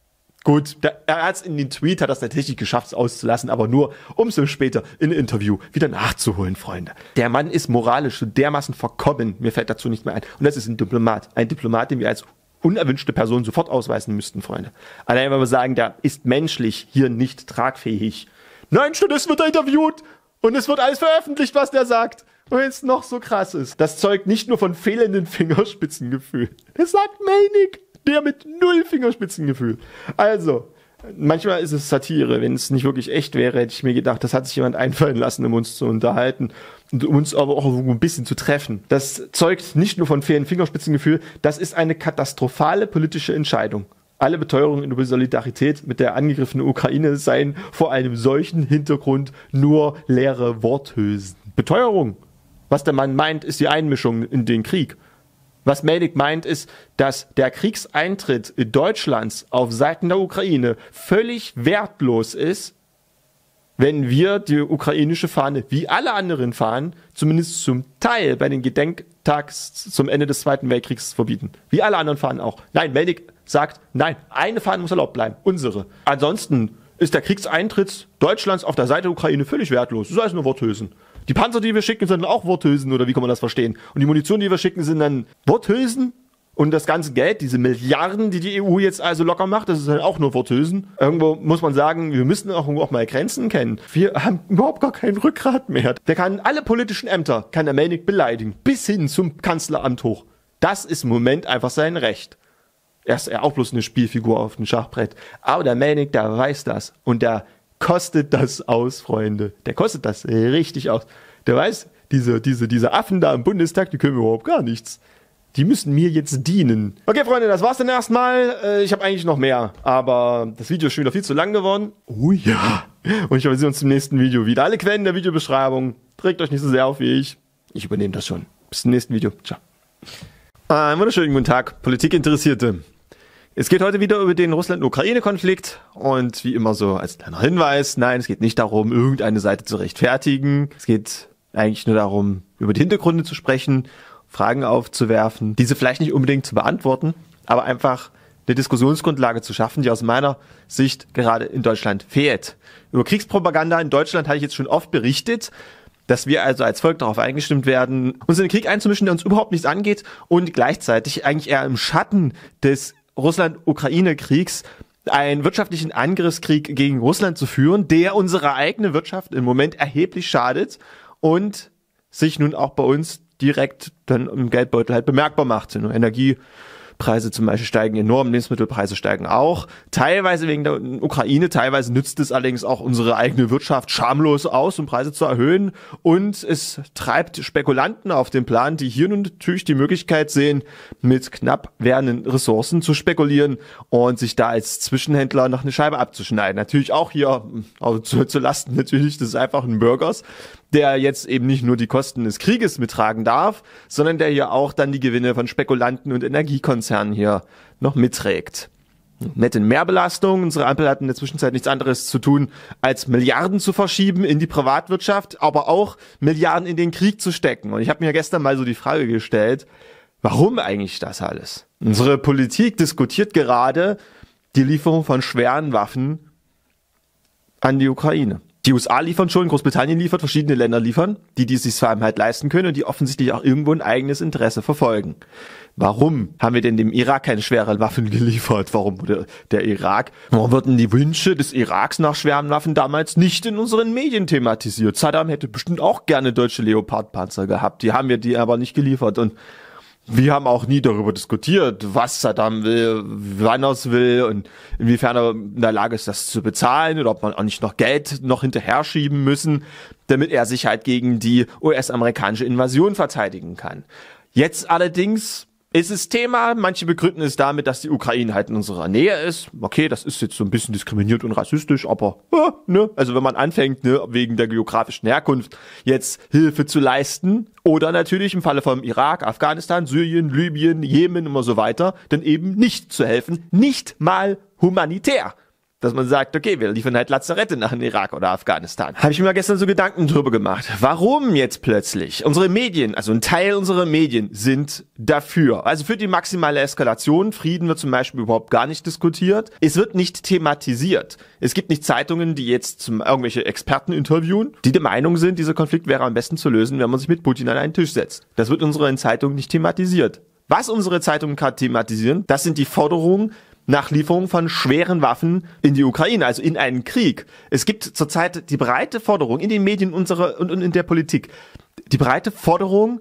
Gut, er hat es in den Tweet, hat das natürlich geschafft, es auszulassen, aber nur, um es später in einem Interview wieder nachzuholen, Freunde. Der Mann ist moralisch so dermaßen verkommen, mir fällt dazu nicht mehr ein. Und das ist ein Diplomat, den wir als unerwünschte Person sofort ausweisen müssten, Freunde. Allein, wenn wir sagen, der ist menschlich hier nicht tragfähig. Nein, stattdessen wird er interviewt und es wird alles veröffentlicht, was der sagt. Weil es noch so krass ist. Das zeugt nicht nur von fehlendem Fingerspitzengefühl. Das sagt Melnick. Der mit 0 Fingerspitzengefühl. Also, manchmal ist es Satire. Wenn es nicht wirklich echt wäre, hätte ich mir gedacht, das hat sich jemand einfallen lassen, um uns zu unterhalten und uns aber auch ein bisschen zu treffen. Das zeugt nicht nur von fehlendem Fingerspitzengefühl, das ist eine katastrophale politische Entscheidung. Alle Beteuerungen über Solidarität mit der angegriffenen Ukraine seien vor einem solchen Hintergrund nur leere Worthülsen. Beteuerung. Was der Mann meint, ist die Einmischung in den Krieg. Was Melnick meint, ist, dass der Kriegseintritt Deutschlands auf Seiten der Ukraine völlig wertlos ist, wenn wir die ukrainische Fahne, wie alle anderen Fahnen, zumindest zum Teil bei den Gedenktags zum Ende des Zweiten Weltkriegs verbieten. Wie alle anderen Fahnen auch. Nein, Melnick sagt, nein, eine Fahne muss erlaubt bleiben, unsere. Ansonsten ist der Kriegseintritt Deutschlands auf der Seite der Ukraine völlig wertlos. Das heißt nur Worthülsen. Die Panzer, die wir schicken, sind auch Worthülsen, oder wie kann man das verstehen? Und die Munition, die wir schicken, sind dann Worthülsen? Und das ganze Geld, diese Milliarden, die die EU jetzt also locker macht, das ist halt auch nur Worthülsen. Irgendwo muss man sagen, wir müssen auch mal Grenzen kennen. Wir haben überhaupt gar kein Rückgrat mehr. Der kann alle politischen Ämter, kann der Melnick beleidigen, bis hin zum Kanzleramt hoch. Das ist im Moment einfach sein Recht. Er ist ja auch bloß eine Spielfigur auf dem Schachbrett. Aber der Melnick, der weiß das. Und der kostet das aus, Freunde. Der kostet das richtig aus. Der weiß, diese Affen da im Bundestag, die können überhaupt gar nichts. Die müssen mir jetzt dienen. Okay, Freunde, das war's dann erstmal. Ich habe eigentlich noch mehr, aber das Video ist schon wieder viel zu lang geworden. Oh ja. Und ich hoffe, wir sehen uns im nächsten Video wieder. Alle Quellen in der Videobeschreibung. Trägt euch nicht so sehr auf wie ich. Ich übernehme das schon. Bis zum nächsten Video. Ciao. Einen wunderschönen guten Tag, Politikinteressierte. Es geht heute wieder über den Russland-Ukraine-Konflikt und wie immer so als kleiner Hinweis, nein, es geht nicht darum, irgendeine Seite zu rechtfertigen. Es geht eigentlich nur darum, über die Hintergründe zu sprechen, Fragen aufzuwerfen, diese vielleicht nicht unbedingt zu beantworten, aber einfach eine Diskussionsgrundlage zu schaffen, die aus meiner Sicht gerade in Deutschland fehlt. Über Kriegspropaganda in Deutschland habe ich jetzt schon oft berichtet, dass wir also als Volk darauf eingestimmt werden, uns in den Krieg einzumischen, der uns überhaupt nichts angeht und gleichzeitig eigentlich eher im Schatten des Russland-Ukraine-Kriegs einen wirtschaftlichen Angriffskrieg gegen Russland zu führen, der unserer eigenen Wirtschaft im Moment erheblich schadet und sich nun auch bei uns direkt dann im Geldbeutel halt bemerkbar macht. Energiepreise zum Beispiel steigen enorm, Lebensmittelpreise steigen auch. Teilweise wegen der Ukraine, teilweise nützt es allerdings auch unsere eigene Wirtschaft schamlos aus, um Preise zu erhöhen. Und es treibt Spekulanten auf den Plan, die hier nun natürlich die Möglichkeit sehen, mit knapp werdenden Ressourcen zu spekulieren und sich da als Zwischenhändler noch eine Scheibe abzuschneiden. Natürlich auch hier, also zu Lasten natürlich des einfachen Bürgers, der jetzt eben nicht nur die Kosten des Krieges mittragen darf, sondern der hier auch dann die Gewinne von Spekulanten und Energiekonzernen hier noch mitträgt. Nette Mehrbelastung. Unsere Ampel hat in der Zwischenzeit nichts anderes zu tun, als Milliarden zu verschieben in die Privatwirtschaft, aber auch Milliarden in den Krieg zu stecken. Und ich habe mir gestern mal so die Frage gestellt, warum eigentlich das alles? Unsere Politik diskutiert gerade die Lieferung von schweren Waffen an die Ukraine. Die USA liefern schon, Großbritannien liefert, verschiedene Länder liefern, die sich vor allem halt leisten können und die offensichtlich auch irgendwo ein eigenes Interesse verfolgen. Warum haben wir denn dem Irak keine schweren Waffen geliefert? Warum wurden die Wünsche des Iraks nach schweren Waffen damals nicht in unseren Medien thematisiert? Saddam hätte bestimmt auch gerne deutsche Leopard-Panzer gehabt, die haben wir die aber nicht geliefert und wir haben auch nie darüber diskutiert, was Saddam will, wann er es will und inwiefern er in der Lage ist, das zu bezahlen oder ob man auch nicht noch Geld noch hinterher schieben müssen, damit er sich halt gegen die US-amerikanische Invasion verteidigen kann. Jetzt allerdings ist es Thema. Manche begründen es damit, dass die Ukraine halt in unserer Nähe ist. Okay, das ist jetzt so ein bisschen diskriminiert und rassistisch, aber ne? Also wenn man anfängt, ne, wegen der geografischen Herkunft jetzt Hilfe zu leisten oder natürlich im Falle vom Irak, Afghanistan, Syrien, Libyen, Jemen und so weiter, dann eben nicht zu helfen, nicht mal humanitär. Dass man sagt, okay, wir liefern halt Lazarette nach dem Irak oder Afghanistan. Habe ich mir gestern so Gedanken drüber gemacht. Warum jetzt plötzlich? Unsere Medien, also ein Teil unserer Medien sind dafür. Also für die maximale Eskalation. Frieden wird zum Beispiel überhaupt gar nicht diskutiert. Es wird nicht thematisiert. Es gibt nicht Zeitungen, die jetzt irgendwelche Experten interviewen, die der Meinung sind, dieser Konflikt wäre am besten zu lösen, wenn man sich mit Putin an einen Tisch setzt. Das wird in unseren Zeitungen nicht thematisiert. Was unsere Zeitungen gerade thematisieren, das sind die Forderungen nach Lieferung von schweren Waffen in die Ukraine, also in einen Krieg. Es gibt zurzeit die breite Forderung in den Medien und in der Politik, die breite Forderung,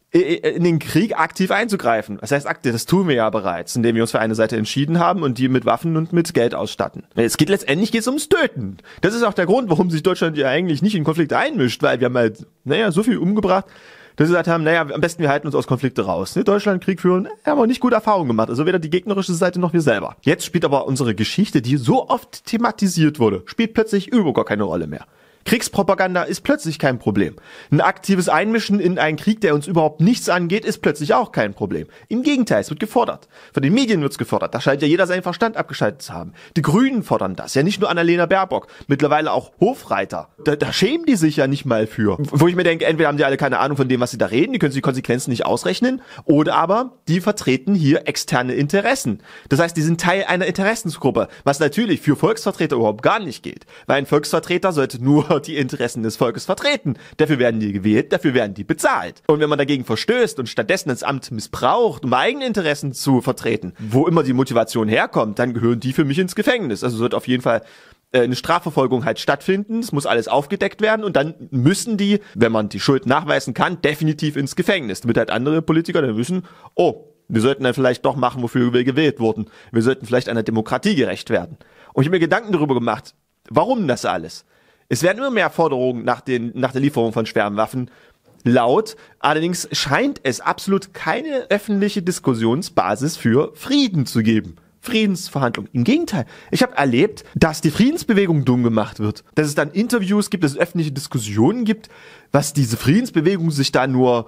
in den Krieg aktiv einzugreifen. Das heißt, das tun wir ja bereits, indem wir uns für eine Seite entschieden haben und die mit Waffen und mit Geld ausstatten. Letztendlich geht es ums Töten. Das ist auch der Grund, warum sich Deutschland ja eigentlich nicht in Konflikte einmischt, weil wir haben halt, so viel umgebracht, dass sie gesagt haben, am besten wir halten uns aus Konflikte raus. Ne? Deutschland Krieg führen, haben wir nicht gute Erfahrungen gemacht. Also weder die gegnerische Seite noch wir selber. Jetzt spielt aber unsere Geschichte, die so oft thematisiert wurde, spielt plötzlich überhaupt gar keine Rolle mehr. Kriegspropaganda ist plötzlich kein Problem. Ein aktives Einmischen in einen Krieg, der uns überhaupt nichts angeht, ist plötzlich auch kein Problem. Im Gegenteil, es wird gefordert. Von den Medien wird es gefordert. Da scheint ja jeder seinen Verstand abgeschaltet zu haben. Die Grünen fordern das. Ja, nicht nur Annalena Baerbock. Mittlerweile auch Hofreiter. Da schämen die sich ja nicht mal für. Wo ich mir denke, entweder haben die alle keine Ahnung von dem, was sie da reden, die können sich die Konsequenzen nicht ausrechnen, oder aber die vertreten hier externe Interessen. Das heißt, die sind Teil einer Interessensgruppe, was natürlich für Volksvertreter überhaupt gar nicht geht. Weil ein Volksvertreter sollte nur die Interessen des Volkes vertreten. Dafür werden die gewählt, dafür werden die bezahlt. Und wenn man dagegen verstößt und stattdessen das Amt missbraucht, um eigene Interessen zu vertreten, wo immer die Motivation herkommt, dann gehören die für mich ins Gefängnis. Also wird auf jeden Fall eine Strafverfolgung halt stattfinden, es muss alles aufgedeckt werden und dann müssen die, wenn man die Schuld nachweisen kann, definitiv ins Gefängnis. Damit halt andere Politiker dann wissen, wir sollten dann vielleicht doch machen, wofür wir gewählt wurden. Wir sollten vielleicht einer Demokratie gerecht werden. Und ich habe mir Gedanken darüber gemacht, warum das alles? Es werden immer mehr Forderungen nach der Lieferung von schweren Waffen laut. Allerdings scheint es absolut keine öffentliche Diskussionsbasis für Frieden zu geben. Friedensverhandlungen. Im Gegenteil. Ich habe erlebt, dass die Friedensbewegung dumm gemacht wird. Dass es dann Interviews gibt, dass es öffentliche Diskussionen gibt, was diese Friedensbewegung sich da nur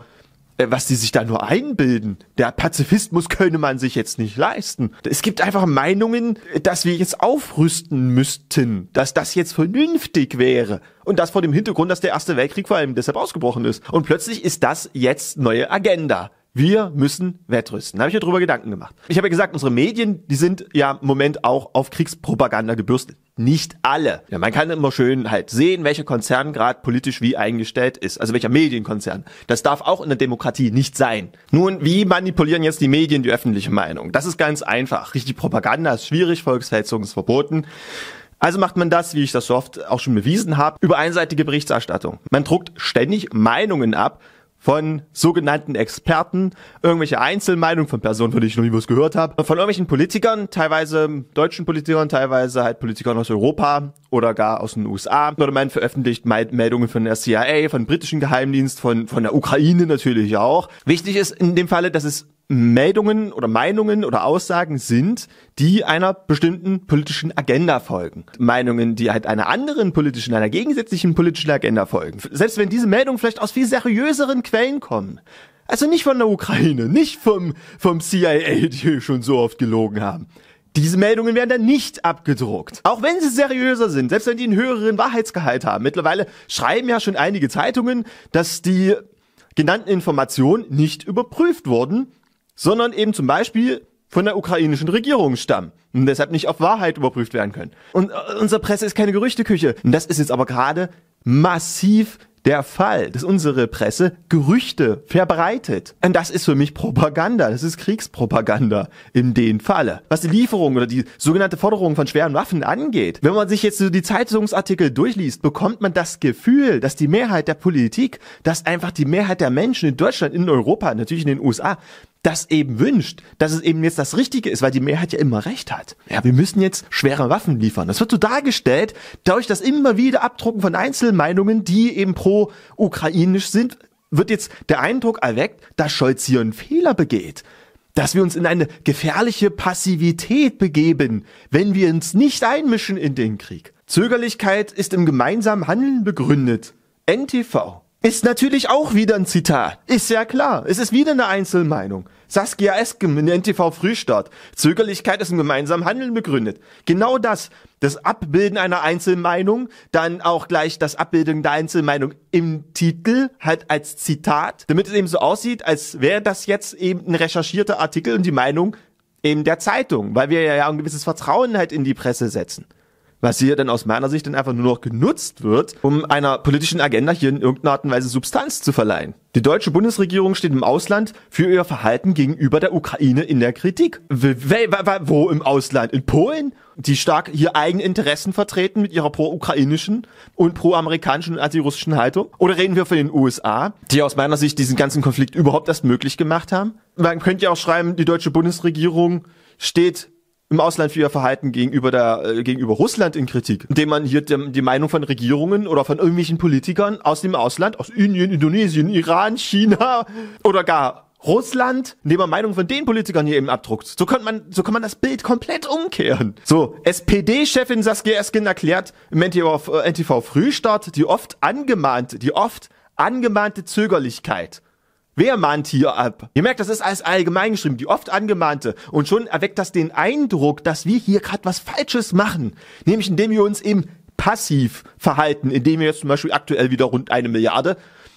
einbilden. Der Pazifismus könne man sich jetzt nicht leisten. Es gibt einfach Meinungen, dass wir jetzt aufrüsten müssten, dass das jetzt vernünftig wäre. Und das vor dem Hintergrund, dass der Erste Weltkrieg vor allem deshalb ausgebrochen ist. Und plötzlich ist das jetzt neue Agenda. Wir müssen wettrüsten. Da habe ich mir drüber Gedanken gemacht. Ich habe ja gesagt, unsere Medien, die sind ja im Moment auch auf Kriegspropaganda gebürstet. Nicht alle. Ja, man kann immer schön halt sehen, welcher Konzern gerade politisch wie eingestellt ist. Also welcher Medienkonzern. Das darf auch in der Demokratie nicht sein. Nun, wie manipulieren jetzt die Medien die öffentliche Meinung? Das ist ganz einfach. Richtig Propaganda ist schwierig, Volksverhetzung ist verboten. Also macht man das, wie ich das so oft auch schon bewiesen habe, über einseitige Berichterstattung. Man druckt ständig Meinungen ab, von sogenannten Experten, irgendwelche Einzelmeinungen von Personen, von denen ich noch nie was gehört habe, von irgendwelchen Politikern, teilweise deutschen Politikern, teilweise halt Politikern aus Europa oder gar aus den USA. Oder man veröffentlicht Meldungen von der CIA, von britischen Geheimdienst, von der Ukraine natürlich auch. Wichtig ist in dem Falle, dass es Meldungen oder Meinungen oder Aussagen sind, die einer bestimmten politischen Agenda folgen. Meinungen, die halt einer gegensätzlichen politischen Agenda folgen. Selbst wenn diese Meldungen vielleicht aus viel seriöseren Quellen kommen. Also nicht von der Ukraine, nicht vom CIA, die schon so oft gelogen haben. Diese Meldungen werden dann nicht abgedruckt. Auch wenn sie seriöser sind, selbst wenn die einen höheren Wahrheitsgehalt haben. Mittlerweile schreiben ja schon einige Zeitungen, dass die genannten Informationen nicht überprüft wurden, sondern eben zum Beispiel von der ukrainischen Regierung stammen und deshalb nicht auf Wahrheit überprüft werden können. Und unsere Presse ist keine Gerüchteküche. Und das ist jetzt aber gerade massiv der Fall, dass unsere Presse Gerüchte verbreitet. Und das ist für mich Propaganda, das ist Kriegspropaganda in dem Falle. Was die Lieferung oder die sogenannte Forderung von schweren Waffen angeht, wenn man sich jetzt so die Zeitungsartikel durchliest, bekommt man das Gefühl, dass die Mehrheit der Politik, dass einfach die Mehrheit der Menschen in Deutschland, in Europa, natürlich in den USA, das eben wünscht, dass es eben jetzt das Richtige ist, weil die Mehrheit ja immer recht hat. Ja, wir müssen jetzt schwere Waffen liefern. Das wird so dargestellt, dadurch, dass immer wieder Abdrucken von Einzelmeinungen, die eben pro-ukrainisch sind, wird jetzt der Eindruck erweckt, dass Scholz hier einen Fehler begeht. dass wir uns in eine gefährliche Passivität begeben, wenn wir uns nicht einmischen in den Krieg. Zögerlichkeit ist im gemeinsamen Handeln begründet. NTV. Ist natürlich auch wieder ein Zitat. Ist ja klar. Es ist wieder eine Einzelmeinung. Saskia Esken in NTV Frühstart. Zögerlichkeit ist im gemeinsamen Handeln begründet. Genau das. Das Abbilden einer Einzelmeinung, dann auch gleich das Abbilden der Einzelmeinung im Titel, halt als Zitat, damit es eben so aussieht, als wäre das jetzt eben ein recherchierter Artikel und die Meinung eben der Zeitung, weil wir ja ein gewisses Vertrauen halt in die Presse setzen. Was hier dann aus meiner Sicht dann einfach nur noch genutzt wird, um einer politischen Agenda hier in irgendeiner Art und Weise Substanz zu verleihen. Die deutsche Bundesregierung steht im Ausland für ihr Verhalten gegenüber der Ukraine in der Kritik. Wo im Ausland? In Polen? Die stark hier eigene Interessen vertreten mit ihrer pro-ukrainischen und pro-amerikanischen und antirussischen Haltung? Oder reden wir von den USA, die aus meiner Sicht diesen ganzen Konflikt überhaupt erst möglich gemacht haben? Man könnte ja auch schreiben, die deutsche Bundesregierung steht im Ausland für ihr Verhalten gegenüber Russland in Kritik, indem man hier die Meinung von Regierungen oder von irgendwelchen Politikern aus dem Ausland, aus Indien, Indonesien, Iran, China oder gar Russland, indem man Meinung von den Politikern hier eben abdruckt. So kann man das Bild komplett umkehren. So, SPD-Chefin Saskia Esken erklärt im NTV Frühstart die oft angemahnte Zögerlichkeit. Wer mahnt hier ab? Ihr merkt, das ist alles allgemein geschrieben, die oft angemahnte. Und schon erweckt das den Eindruck, dass wir hier gerade was Falsches machen. Nämlich indem wir uns eben passiv verhalten, indem wir jetzt zum Beispiel aktuell wieder rund 1 Milliarde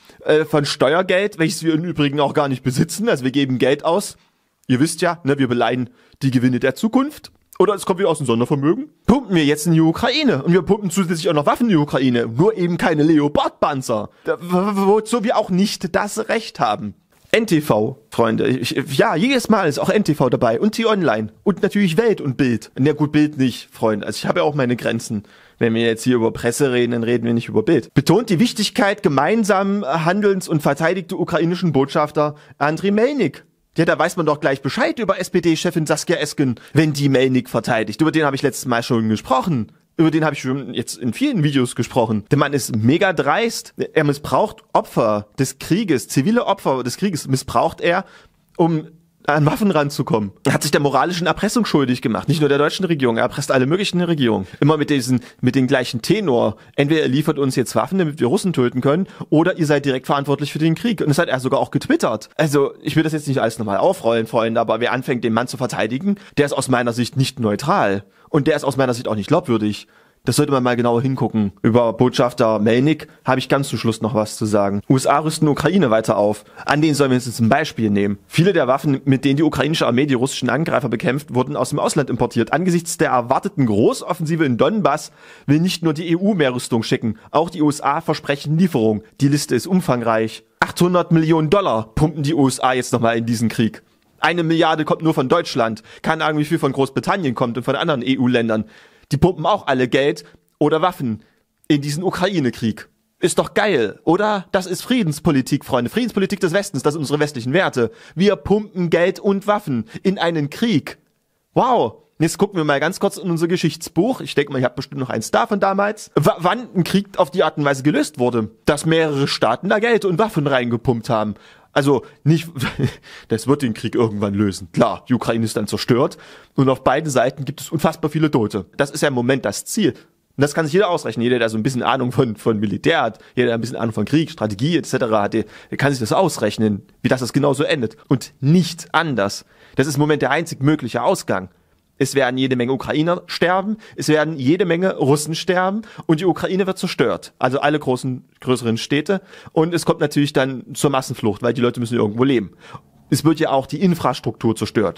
von Steuergeld, welches wir im Übrigen auch gar nicht besitzen, also wir geben Geld aus. Ihr wisst ja, ne, wir beleihen die Gewinne der Zukunft. Oder es kommt wieder aus dem Sondervermögen. Pumpen wir jetzt in die Ukraine. Und wir pumpen zusätzlich auch noch Waffen in die Ukraine. Nur eben keine Leopard-Panzer. Wozu wir auch nicht das Recht haben. NTV, Freunde. Jedes Mal ist auch NTV dabei. Und T-Online. Und natürlich Welt und Bild. Na gut, Bild nicht, Freunde. Also ich habe ja auch meine Grenzen. Wenn wir jetzt hier über Presse reden, dann reden wir nicht über Bild. Betont die Wichtigkeit gemeinsamen Handelns und verteidigte ukrainischen Botschafter Andriy Melnik. Ja, da weiß man doch gleich Bescheid über SPD-Chefin Saskia Esken, wenn die Melnik verteidigt. Über den habe ich letztes Mal schon gesprochen. Über den habe ich schon jetzt in vielen Videos gesprochen. Der Mann ist mega dreist. Er missbraucht Opfer des Krieges, zivile Opfer des Krieges missbraucht er, um an Waffen ranzukommen. Er hat sich der moralischen Erpressung schuldig gemacht. Nicht nur der deutschen Regierung, er erpresst alle möglichen Regierungen. Immer mit den gleichen Tenor. Entweder er liefert uns jetzt Waffen, damit wir Russen töten können, oder ihr seid direkt verantwortlich für den Krieg. Und das hat er sogar auch getwittert. Also, ich will das jetzt nicht alles nochmal aufrollen, Freunde, aber wer anfängt, den Mann zu verteidigen, der ist aus meiner Sicht nicht neutral. Und der ist aus meiner Sicht auch nicht glaubwürdig. Das sollte man mal genauer hingucken. Über Botschafter Melnik habe ich ganz zum Schluss noch was zu sagen. USA rüsten Ukraine weiter auf. An denen sollen wir jetzt ein Beispiel nehmen. Viele der Waffen, mit denen die ukrainische Armee die russischen Angreifer bekämpft, wurden aus dem Ausland importiert. Angesichts der erwarteten Großoffensive in Donbass will nicht nur die EU mehr Rüstung schicken. Auch die USA versprechen Lieferung. Die Liste ist umfangreich. $800 Millionen pumpen die USA jetzt nochmal in diesen Krieg. 1 Milliarde kommt nur von Deutschland. Keine Ahnung, wie viel von Großbritannien kommt und von anderen EU-Ländern. Die pumpen auch alle Geld oder Waffen in diesen Ukraine-Krieg. Ist doch geil, oder? Das ist Friedenspolitik, Freunde. Friedenspolitik des Westens, das sind unsere westlichen Werte. Wir pumpen Geld und Waffen in einen Krieg. Wow. Jetzt gucken wir mal ganz kurz in unser Geschichtsbuch. Ich denke mal, ihr habt bestimmt noch eins davon damals. Wann ein Krieg auf die Art und Weise gelöst wurde. Dass mehrere Staaten da Geld und Waffen reingepumpt haben. Also nicht, das wird den Krieg irgendwann lösen. Klar, die Ukraine ist dann zerstört und auf beiden Seiten gibt es unfassbar viele Tote. Das ist ja im Moment das Ziel. Und das kann sich jeder ausrechnen. Jeder, der so ein bisschen Ahnung von Militär hat, jeder, der ein bisschen Ahnung von Krieg, Strategie etc. hat, der kann sich das ausrechnen, wie das genauso endet. Und nicht anders. Das ist im Moment der einzig mögliche Ausgang. Es werden jede Menge Ukrainer sterben, es werden jede Menge Russen sterben und die Ukraine wird zerstört. Also alle größeren Städte. Und es kommt natürlich dann zur Massenflucht, weil die Leute müssen irgendwo leben. Es wird ja auch die Infrastruktur zerstört.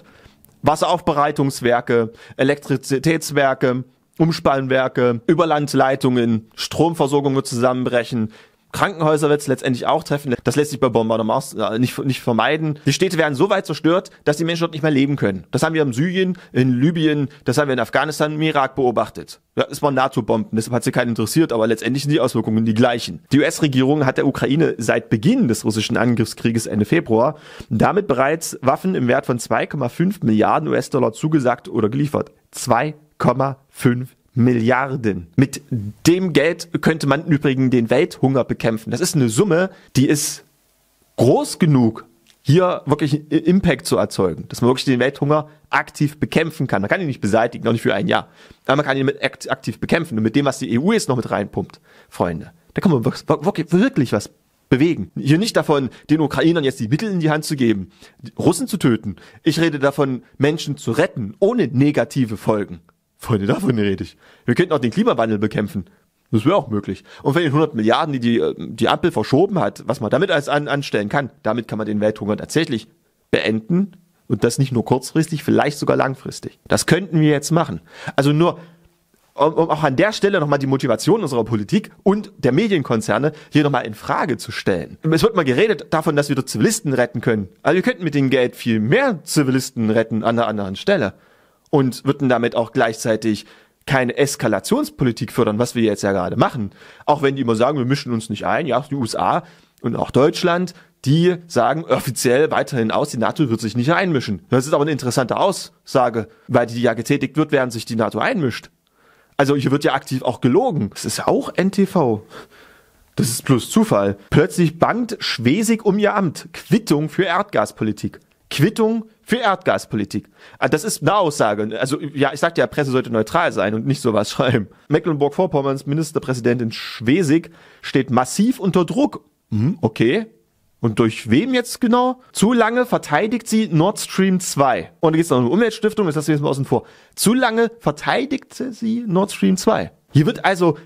Wasseraufbereitungswerke, Elektrizitätswerke, Umspannwerke, Überlandleitungen, Stromversorgung wird zusammenbrechen. Krankenhäuser wird es letztendlich auch treffen. Das lässt sich bei Bombardements nicht vermeiden. Die Städte werden so weit zerstört, dass die Menschen dort nicht mehr leben können. Das haben wir in Syrien, in Libyen, das haben wir in Afghanistan, im Irak beobachtet. Ja, es waren NATO-Bomben, deshalb hat sie keinen interessiert, aber letztendlich sind die Auswirkungen die gleichen. Die US-Regierung hat der Ukraine seit Beginn des russischen Angriffskrieges Ende Februar damit bereits Waffen im Wert von 2,5 Milliarden US-Dollar zugesagt oder geliefert. 2,5 Milliarden. Mit dem Geld könnte man übrigens den Welthunger bekämpfen. Das ist eine Summe, die ist groß genug, hier wirklich Impact zu erzeugen, dass man wirklich den Welthunger aktiv bekämpfen kann. Man kann ihn nicht beseitigen, noch nicht für ein Jahr, aber man kann ihn aktiv bekämpfen. Und mit dem, was die EU jetzt noch mit reinpumpt, Freunde, da kann man wirklich was bewegen. Hier nicht davon, den Ukrainern jetzt die Mittel in die Hand zu geben, Russen zu töten. Ich rede davon, Menschen zu retten, ohne negative Folgen. Freunde, davon rede ich. Wir könnten auch den Klimawandel bekämpfen. Das wäre auch möglich. Und von den 100 Milliarden, die Ampel verschoben hat, was man damit alles anstellen kann, damit kann man den Welthunger tatsächlich beenden. Und das nicht nur kurzfristig, vielleicht sogar langfristig. Das könnten wir jetzt machen. Also nur, um auch an der Stelle nochmal die Motivation unserer Politik und der Medienkonzerne hier nochmal in Frage zu stellen. Es wird mal geredet davon, dass wir dort Zivilisten retten können. Also wir könnten mit dem Geld viel mehr Zivilisten retten an einer anderen Stelle. Und würden damit auch gleichzeitig keine Eskalationspolitik fördern, was wir jetzt ja gerade machen. Auch wenn die immer sagen, wir mischen uns nicht ein. Ja, die USA und auch Deutschland, die sagen offiziell weiterhin aus, die NATO wird sich nicht einmischen. Das ist aber eine interessante Aussage, weil die ja getätigt wird, während sich die NATO einmischt. Also hier wird ja aktiv auch gelogen. Das ist ja auch NTV. Das ist bloß Zufall. Plötzlich bangt Schwesig um ihr Amt. Quittung für Erdgaspolitik. Quittung für Erdgaspolitik. Das ist eine Aussage. Also, ja, ich sagte ja, Presse sollte neutral sein und nicht sowas schreiben. Mecklenburg-Vorpommerns Ministerpräsidentin Schwesig steht massiv unter Druck. Okay. Und durch wem jetzt genau? Zu lange verteidigt sie Nord Stream 2. Und da geht es noch um eine Umweltstiftung, das lassen wir jetzt mal außen vor. Zu lange verteidigte sie Nord Stream 2. Hier wird also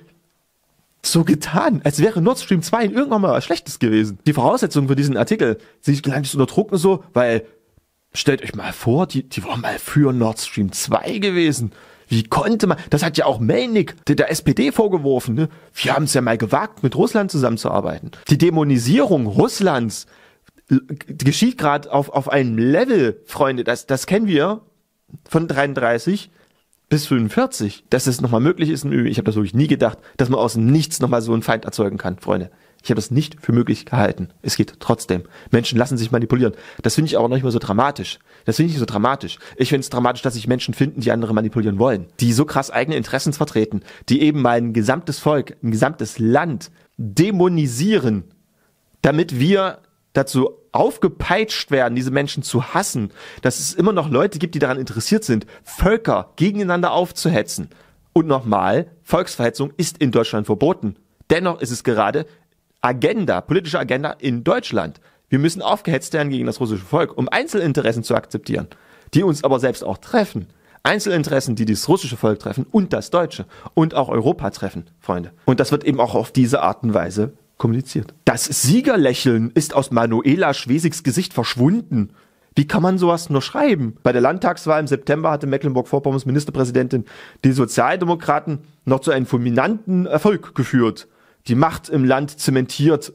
so getan, als wäre Nord Stream 2 irgendwann mal was Schlechtes gewesen. Die Voraussetzungen für diesen Artikel sind gleich unter Druck und so, weil, stellt euch mal vor, die waren mal für Nord Stream 2 gewesen. Wie konnte man, das hat ja auch Melnik der SPD vorgeworfen, ne? Wir haben es ja mal gewagt, mit Russland zusammenzuarbeiten. Die Dämonisierung Russlands geschieht gerade auf einem Level, Freunde, das kennen wir von 33 bis 45, dass es nochmal möglich ist. Ich habe das wirklich nie gedacht, dass man aus dem Nichts nochmal so einen Feind erzeugen kann, Freunde. Ich habe das nicht für möglich gehalten. Es geht trotzdem. Menschen lassen sich manipulieren. Das finde ich auch noch nicht mal so dramatisch. Ich finde es dramatisch, dass sich Menschen finden, die andere manipulieren wollen. Die so krass eigene Interessen vertreten. Die eben mal ein gesamtes Volk, ein gesamtes Land dämonisieren, damit wir dazu aufgepeitscht werden, diese Menschen zu hassen. Dass es immer noch Leute gibt, die daran interessiert sind, Völker gegeneinander aufzuhetzen. Und nochmal, Volksverhetzung ist in Deutschland verboten. Dennoch ist es gerade politische Agenda in Deutschland. Wir müssen aufgehetzt werden gegen das russische Volk, um Einzelinteressen zu akzeptieren, die uns aber selbst auch treffen. Einzelinteressen, die das russische Volk treffen und das deutsche und auch Europa treffen, Freunde. Und das wird eben auch auf diese Art und Weise kommuniziert. Das Siegerlächeln ist aus Manuela Schwesigs Gesicht verschwunden. Wie kann man sowas nur schreiben? Bei der Landtagswahl im September hatte Mecklenburg-Vorpommerns Ministerpräsidentin die Sozialdemokraten noch zu einem fulminanten Erfolg geführt. Die Macht im Land zementiert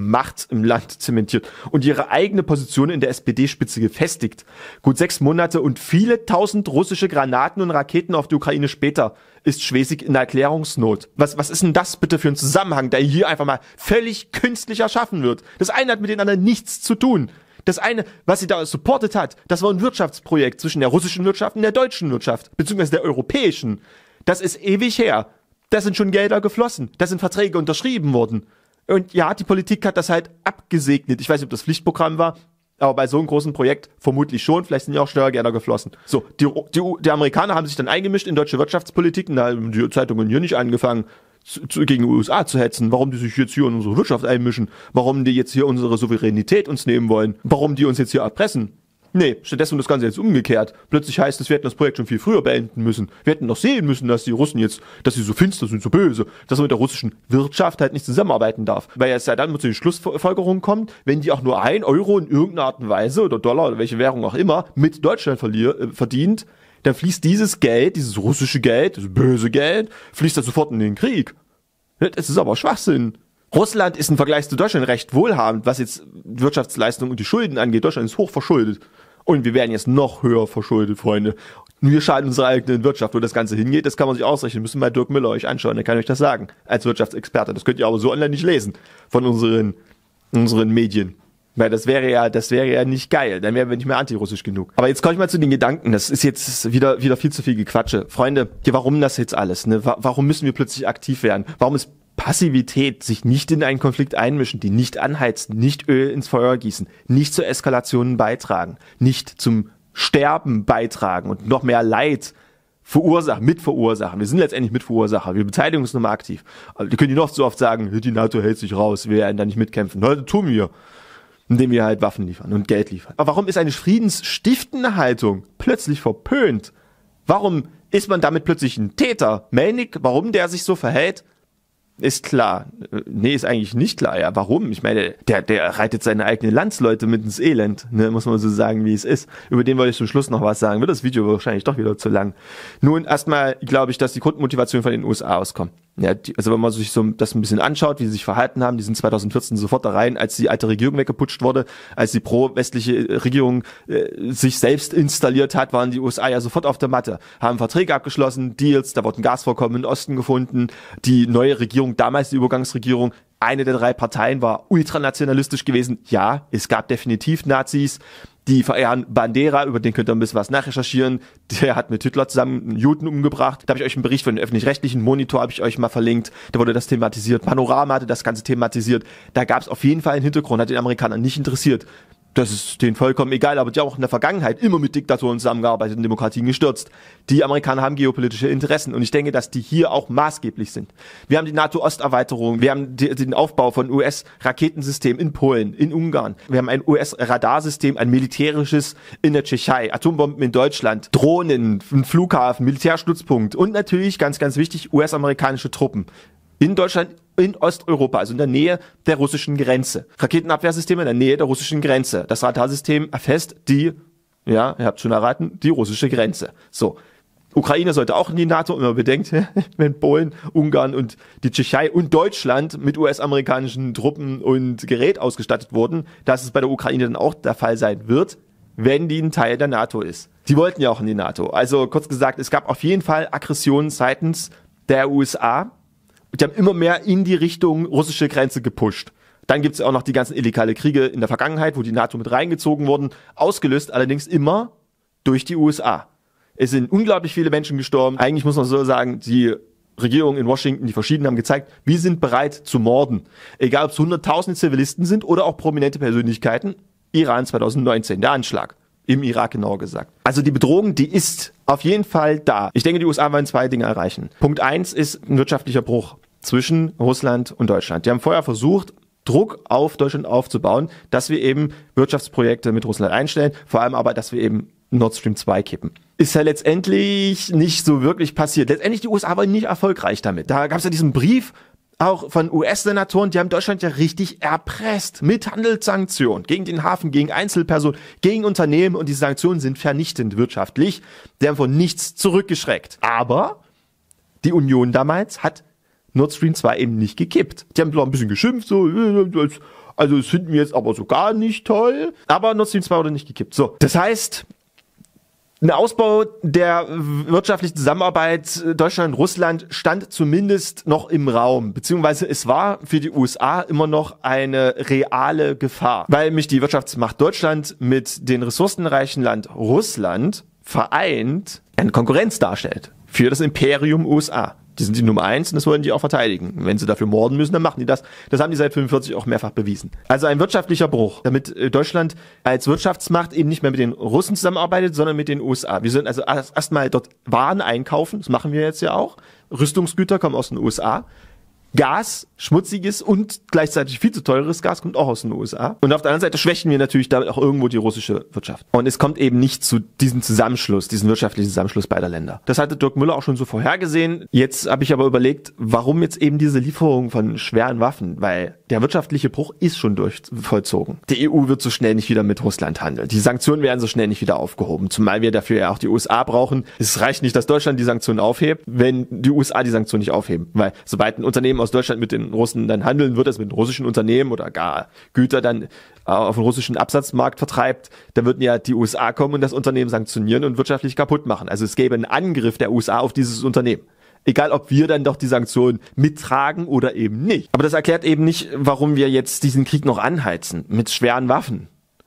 und ihre eigene Position in der SPD-Spitze gefestigt. Gut 6 Monate und viele tausend russische Granaten und Raketen auf die Ukraine später ist Schwesig in Erklärungsnot. Was ist denn das bitte für ein Zusammenhang, der hier einfach mal völlig künstlich erschaffen wird? Das eine hat mit dem anderen nichts zu tun. Das eine, was sie da supportet hat, das war ein Wirtschaftsprojekt zwischen der russischen Wirtschaft und der deutschen Wirtschaft, beziehungsweise der europäischen. Das ist ewig her. Da sind schon Gelder geflossen. Da sind Verträge unterschrieben worden. Und ja, die Politik hat das halt abgesegnet. Ich weiß nicht, ob das Pflichtprogramm war, aber bei so einem großen Projekt vermutlich schon. Vielleicht sind ja auch Steuergelder geflossen. So, die Amerikaner haben sich dann eingemischt in deutsche Wirtschaftspolitik und da haben die Zeitungen hier nicht angefangen, gegen die USA zu hetzen. Warum die sich jetzt hier in unsere Wirtschaft einmischen. Warum die jetzt hier unsere Souveränität uns nehmen wollen. Warum die uns jetzt hier erpressen. Nee, stattdessen das Ganze jetzt umgekehrt. Plötzlich heißt es, wir hätten das Projekt schon viel früher beenden müssen. Wir hätten doch sehen müssen, dass die Russen jetzt, dass sie so finster sind, so böse, dass man mit der russischen Wirtschaft halt nicht zusammenarbeiten darf. Weil es ja dann zu den Schlussfolgerungen kommt, wenn die auch nur 1 Euro in irgendeiner Art und Weise oder Dollar oder welche Währung auch immer mit Deutschland verdient, dann fließt dieses Geld, dieses russische Geld, das böse Geld, fließt dann sofort in den Krieg. Das ist aber Schwachsinn. Russland ist im Vergleich zu Deutschland recht wohlhabend, was jetzt Wirtschaftsleistung und die Schulden angeht. Deutschland ist hoch verschuldet. Und wir werden jetzt noch höher verschuldet, Freunde. Wir schaden unserer eigenen Wirtschaft. Wo das Ganze hingeht, das kann man sich ausrechnen. Müssen mal Dirk Müller euch anschauen, der kann euch das sagen. Als Wirtschaftsexperte. Das könnt ihr aber so online nicht lesen. Von unseren Medien. Weil das wäre ja nicht geil. Dann wären wir nicht mehr antirussisch genug. Aber jetzt komme ich mal zu den Gedanken. Das ist jetzt wieder viel zu viel Gequatsche. Freunde, warum das jetzt alles? Ne? Warum müssen wir plötzlich aktiv werden? Warum ist Passivität, sich nicht in einen Konflikt einmischen, die nicht anheizen, nicht Öl ins Feuer gießen, nicht zur Eskalation beitragen, nicht zum Sterben beitragen und noch mehr Leid mitverursachen. Wir sind letztendlich Mitverursacher. Wir beteiligen uns nochmal aktiv. Aber die können die noch so oft sagen, die NATO hält sich raus, wir werden da nicht mitkämpfen. Heute tun wir, indem wir halt Waffen liefern und Geld liefern. Aber warum ist eine friedensstiftende Haltung plötzlich verpönt? Warum ist man damit plötzlich ein Täter? Melnik, warum der sich so verhält? Ist klar. Nee, ist eigentlich nicht klar. Ja, warum? Ich meine, der reitet seine eigenen Landsleute mit ins Elend, ne? Muss man so sagen, wie es ist. Über den wollte ich zum Schluss noch was sagen. Wird das Video wahrscheinlich doch wieder zu lang. Nun, erstmal glaube ich, dass die Grundmotivation von den USA auskommt. Ja, also wenn man sich so das ein bisschen anschaut, wie sie sich verhalten haben, die sind 2014 sofort da rein, als die alte Regierung weggeputscht wurde, als die pro-westliche Regierung sich selbst installiert hat, waren die USA ja sofort auf der Matte, haben Verträge abgeschlossen, Deals, da wurden Gasvorkommen im Osten gefunden, die neue Regierung, damals die Übergangsregierung, eine der 3 Parteien war ultranationalistisch gewesen. Ja, es gab definitiv Nazis, die verehren Bandera, über den könnt ihr ein bisschen was nachrecherchieren. Der hat mit Hitler zusammen einen Juden umgebracht. Da habe ich euch einen Bericht von den öffentlich-rechtlichen Monitor, habe ich euch mal verlinkt. Da wurde das thematisiert. Panorama hatte das Ganze thematisiert. Da gab es auf jeden Fall einen Hintergrund, hat den Amerikanern nicht interessiert. Das ist denen vollkommen egal, aber die haben auch in der Vergangenheit immer mit Diktatoren zusammengearbeitet und Demokratien gestürzt. Die Amerikaner haben geopolitische Interessen und ich denke, dass die hier auch maßgeblich sind. Wir haben die NATO-Osterweiterung, wir haben den Aufbau von US-Raketensystemen in Polen, in Ungarn. Wir haben ein US-Radarsystem, ein militärisches in der Tschechei, Atombomben in Deutschland, Drohnen, ein Flughafen, Militärstützpunkt und natürlich, ganz, ganz wichtig, US-amerikanische Truppen. In Deutschland, in Osteuropa, also in der Nähe der russischen Grenze. Raketenabwehrsysteme in der Nähe der russischen Grenze. Das Radarsystem erfasst ihr habt schon erraten, die russische Grenze. So. Ukraine sollte auch in die NATO, wenn man bedenkt, wenn Polen, Ungarn und die Tschechei und Deutschland mit US-amerikanischen Truppen und Gerät ausgestattet wurden, dass es bei der Ukraine dann auch der Fall sein wird, wenn die ein Teil der NATO ist. Die wollten ja auch in die NATO. Also kurz gesagt, es gab auf jeden Fall Aggressionen seitens der USA. Die haben immer mehr in die Richtung russische Grenze gepusht. Dann gibt es auch noch die ganzen illegale Kriege in der Vergangenheit, wo die NATO mit reingezogen wurden, ausgelöst allerdings immer durch die USA. Es sind unglaublich viele Menschen gestorben. Eigentlich muss man so sagen, die Regierungen in Washington, die verschiedenen haben gezeigt, wir sind bereit zu morden. Egal ob es hunderttausende Zivilisten sind oder auch prominente Persönlichkeiten. Iran 2019, der Anschlag. Im Irak genauer gesagt. Also die Bedrohung, die ist auf jeden Fall da. Ich denke, die USA wollen 2 Dinge erreichen. Punkt 1 ist ein wirtschaftlicher Bruch zwischen Russland und Deutschland. Die haben vorher versucht, Druck auf Deutschland aufzubauen, dass wir eben Wirtschaftsprojekte mit Russland einstellen, vor allem aber, dass wir eben Nord Stream 2 kippen. Ist ja letztendlich nicht so wirklich passiert. Letztendlich die USA waren nicht erfolgreich damit. Da gab es ja diesen Brief auch von US-Senatoren, die haben Deutschland ja richtig erpresst mit Handelssanktionen gegen den Hafen, gegen Einzelpersonen, gegen Unternehmen und die Sanktionen sind vernichtend wirtschaftlich. Die haben von nichts zurückgeschreckt. Aber die Union damals hat Nord Stream 2 eben nicht gekippt. Die haben noch ein bisschen geschimpft, so, also das finden wir jetzt aber so gar nicht toll. Aber Nord Stream 2 wurde nicht gekippt. So, das heißt, ein Ausbau der wirtschaftlichen Zusammenarbeit Deutschland-Russland stand zumindest noch im Raum, beziehungsweise es war für die USA immer noch eine reale Gefahr, weil nämlich die Wirtschaftsmacht Deutschland mit dem ressourcenreichen Land Russland vereint eine Konkurrenz darstellt für das Imperium USA. Die sind die Nummer 1 und das wollen die auch verteidigen. Wenn sie dafür morden müssen, dann machen die das. Das haben die seit 45 auch mehrfach bewiesen. Also ein wirtschaftlicher Bruch, damit Deutschland als Wirtschaftsmacht eben nicht mehr mit den Russen zusammenarbeitet, sondern mit den USA. Wir sollen also erstmal dort Waren einkaufen, das machen wir jetzt ja auch. Rüstungsgüter kommen aus den USA. Gas, schmutziges und gleichzeitig viel zu teures Gas kommt auch aus den USA. Und auf der anderen Seite schwächen wir natürlich damit auch irgendwo die russische Wirtschaft. Und es kommt eben nicht zu diesem Zusammenschluss, diesen wirtschaftlichen Zusammenschluss beider Länder. Das hatte Dirk Müller auch schon so vorhergesehen. Jetzt habe ich aber überlegt, warum jetzt eben diese Lieferung von schweren Waffen? Weil der wirtschaftliche Bruch ist schon vollzogen. Die EU wird so schnell nicht wieder mit Russland handeln. Die Sanktionen werden so schnell nicht wieder aufgehoben. Zumal wir dafür ja auch die USA brauchen. Es reicht nicht, dass Deutschland die Sanktionen aufhebt, wenn die USA die Sanktionen nicht aufheben. Weil sobald ein Unternehmen aus Deutschland mit den Russen dann handeln wird, es mit russischen Unternehmen oder gar Güter dann auf den russischen Absatzmarkt vertreibt, dann würden ja die USA kommen und das Unternehmen sanktionieren und wirtschaftlich kaputt machen. Also es gäbe einen Angriff der USA auf dieses Unternehmen. Egal, ob wir dann doch die Sanktionen mittragen oder eben nicht. Aber das erklärt eben nicht, warum wir jetzt diesen Krieg noch anheizen mit schweren Waffen.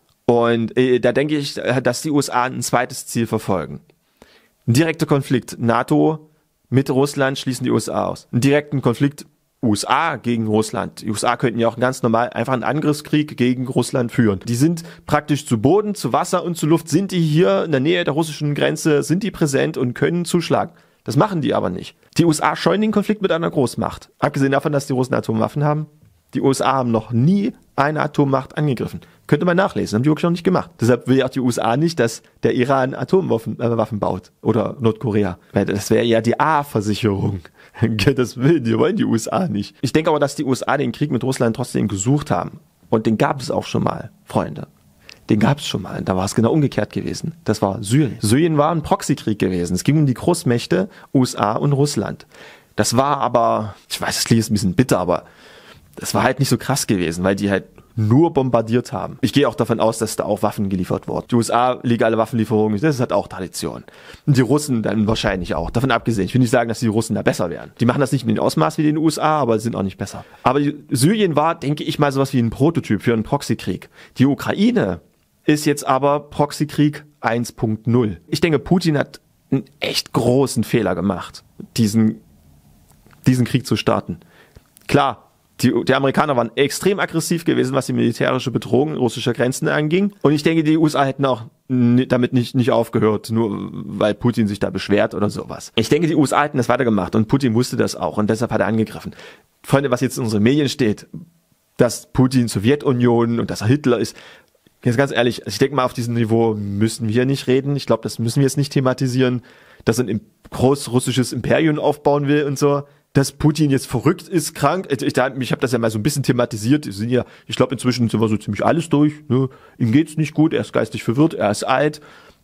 Und da denke ich, dass die USA ein zweites Ziel verfolgen. Ein direkter Konflikt NATO mit Russland schließen die USA aus. Einen direkten Konflikt USA gegen Russland. Die USA könnten ja auch ganz normal einfach einen Angriffskrieg gegen Russland führen. Die sind praktisch zu Boden, zu Wasser und zu Luft, sind die hier in der Nähe der russischen Grenze, sind die präsent und können zuschlagen. Das machen die aber nicht. Die USA scheuen den Konflikt mit einer Großmacht. Abgesehen davon, dass die Russen Atomwaffen haben. Die USA haben noch nie eine Atommacht angegriffen. Könnte man nachlesen, haben die wirklich noch nicht gemacht. Deshalb will ja auch die USA nicht, dass der Iran Atomwaffen baut oder Nordkorea. Weil das wäre ja die A-Versicherung. Das wollen die USA nicht. Ich denke aber, dass die USA den Krieg mit Russland trotzdem gesucht haben. Und den gab es auch schon mal, Freunde. Den gab es schon mal. Da war es genau umgekehrt gewesen. Das war Syrien. Syrien war ein Proxykrieg gewesen. Es ging um die Großmächte USA und Russland. Das war aber, ich weiß, es klingt ein bisschen bitter, aber das war halt nicht so krass gewesen, weil die halt nur bombardiert haben. Ich gehe auch davon aus, dass da auch Waffen geliefert wurden. Die USA, legale Waffenlieferungen, das hat auch Tradition. Und die Russen dann wahrscheinlich auch. Davon abgesehen, ich will nicht sagen, dass die Russen da besser wären. Die machen das nicht in den Ausmaß wie die USA, aber sind auch nicht besser. Aber Syrien war, denke ich mal, sowas wie ein Prototyp für einen Proxykrieg. Die Ukraine ist jetzt aber Proxykrieg 1.0. Ich denke, Putin hat einen echt großen Fehler gemacht, diesen Krieg zu starten. Klar, die Amerikaner waren extrem aggressiv gewesen, was die militärische Bedrohung russischer Grenzen anging. Und ich denke, die USA hätten auch damit nicht aufgehört, nur weil Putin sich da beschwert oder sowas. Ich denke, die USA hätten das weitergemacht und Putin wusste das auch und deshalb hat er angegriffen. Freunde, was jetzt in unseren Medien steht, dass Putin Sowjetunion und dass er Hitler ist, jetzt ganz ehrlich, ich denke mal, auf diesem Niveau müssen wir nicht reden. Ich glaube, das müssen wir jetzt nicht thematisieren, dass er ein großrussisches Imperium aufbauen will und so. Dass Putin jetzt verrückt ist, krank. Ich habe das ja mal so ein bisschen thematisiert. Ich glaube, inzwischen sind wir so ziemlich alles durch. Ne? Ihm geht's nicht gut, er ist geistig verwirrt, er ist alt,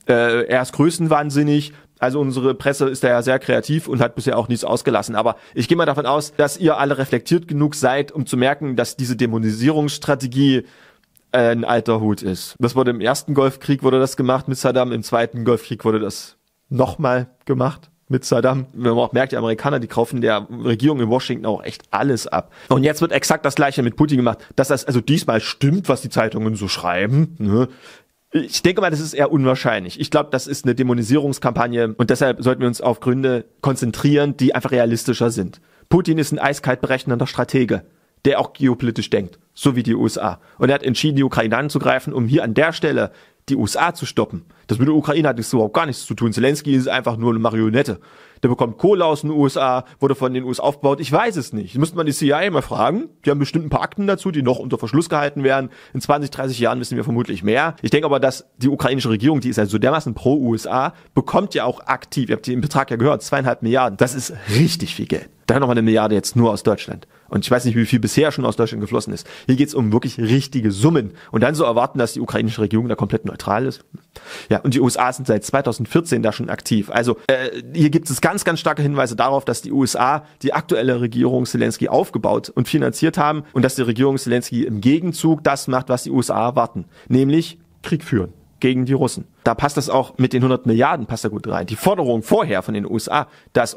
er ist größenwahnsinnig. Also unsere Presse ist da ja sehr kreativ und hat bisher auch nichts ausgelassen. Aber ich gehe mal davon aus, dass ihr alle reflektiert genug seid, um zu merken, dass diese Dämonisierungsstrategie ein alter Hut ist. Das wurde im ersten Golfkrieg wurde das gemacht mit Saddam, im zweiten Golfkrieg wurde das nochmal gemacht mit Saddam. Wenn man auch merkt, die Amerikaner, die kaufen der Regierung in Washington auch echt alles ab. Und jetzt wird exakt das Gleiche mit Putin gemacht, dass das also diesmal stimmt, was die Zeitungen so schreiben. Ne? Ich denke mal, das ist eher unwahrscheinlich. Ich glaube, das ist eine Dämonisierungskampagne und deshalb sollten wir uns auf Gründe konzentrieren, die einfach realistischer sind. Putin ist ein eiskalt berechnender Stratege, der auch geopolitisch denkt, so wie die USA. Und er hat entschieden, die Ukraine anzugreifen, um hier an der Stelle die USA zu stoppen. Das mit der Ukraine hat das überhaupt gar nichts zu tun. Zelensky ist einfach nur eine Marionette. Der bekommt Kohle aus den USA, wurde von den USA aufgebaut. Ich weiß es nicht. Das müsste man die CIA mal fragen. Die haben bestimmt ein paar Akten dazu, die noch unter Verschluss gehalten werden. In 20, 30 Jahren wissen wir vermutlich mehr. Ich denke aber, dass die ukrainische Regierung, die ist ja so dermaßen pro USA, bekommt ja auch aktiv, ihr habt den Betrag ja gehört, 2,5 Milliarden. Das ist richtig viel Geld. Da noch mal 1 Milliarde jetzt nur aus Deutschland. Und ich weiß nicht, wie viel bisher schon aus Deutschland geflossen ist. Hier geht es um wirklich richtige Summen. Und dann so erwarten, dass die ukrainische Regierung da komplett neutral ist. Ja, und die USA sind seit 2014 da schon aktiv. Also hier gibt es ganz, ganz starke Hinweise darauf, dass die USA die aktuelle Regierung Zelensky aufgebaut und finanziert haben und dass die Regierung Zelensky im Gegenzug das macht, was die USA erwarten. Nämlich Krieg führen gegen die Russen. Da passt das auch mit den 100 Milliarden, passt da gut rein. Die Forderung vorher von den USA, dass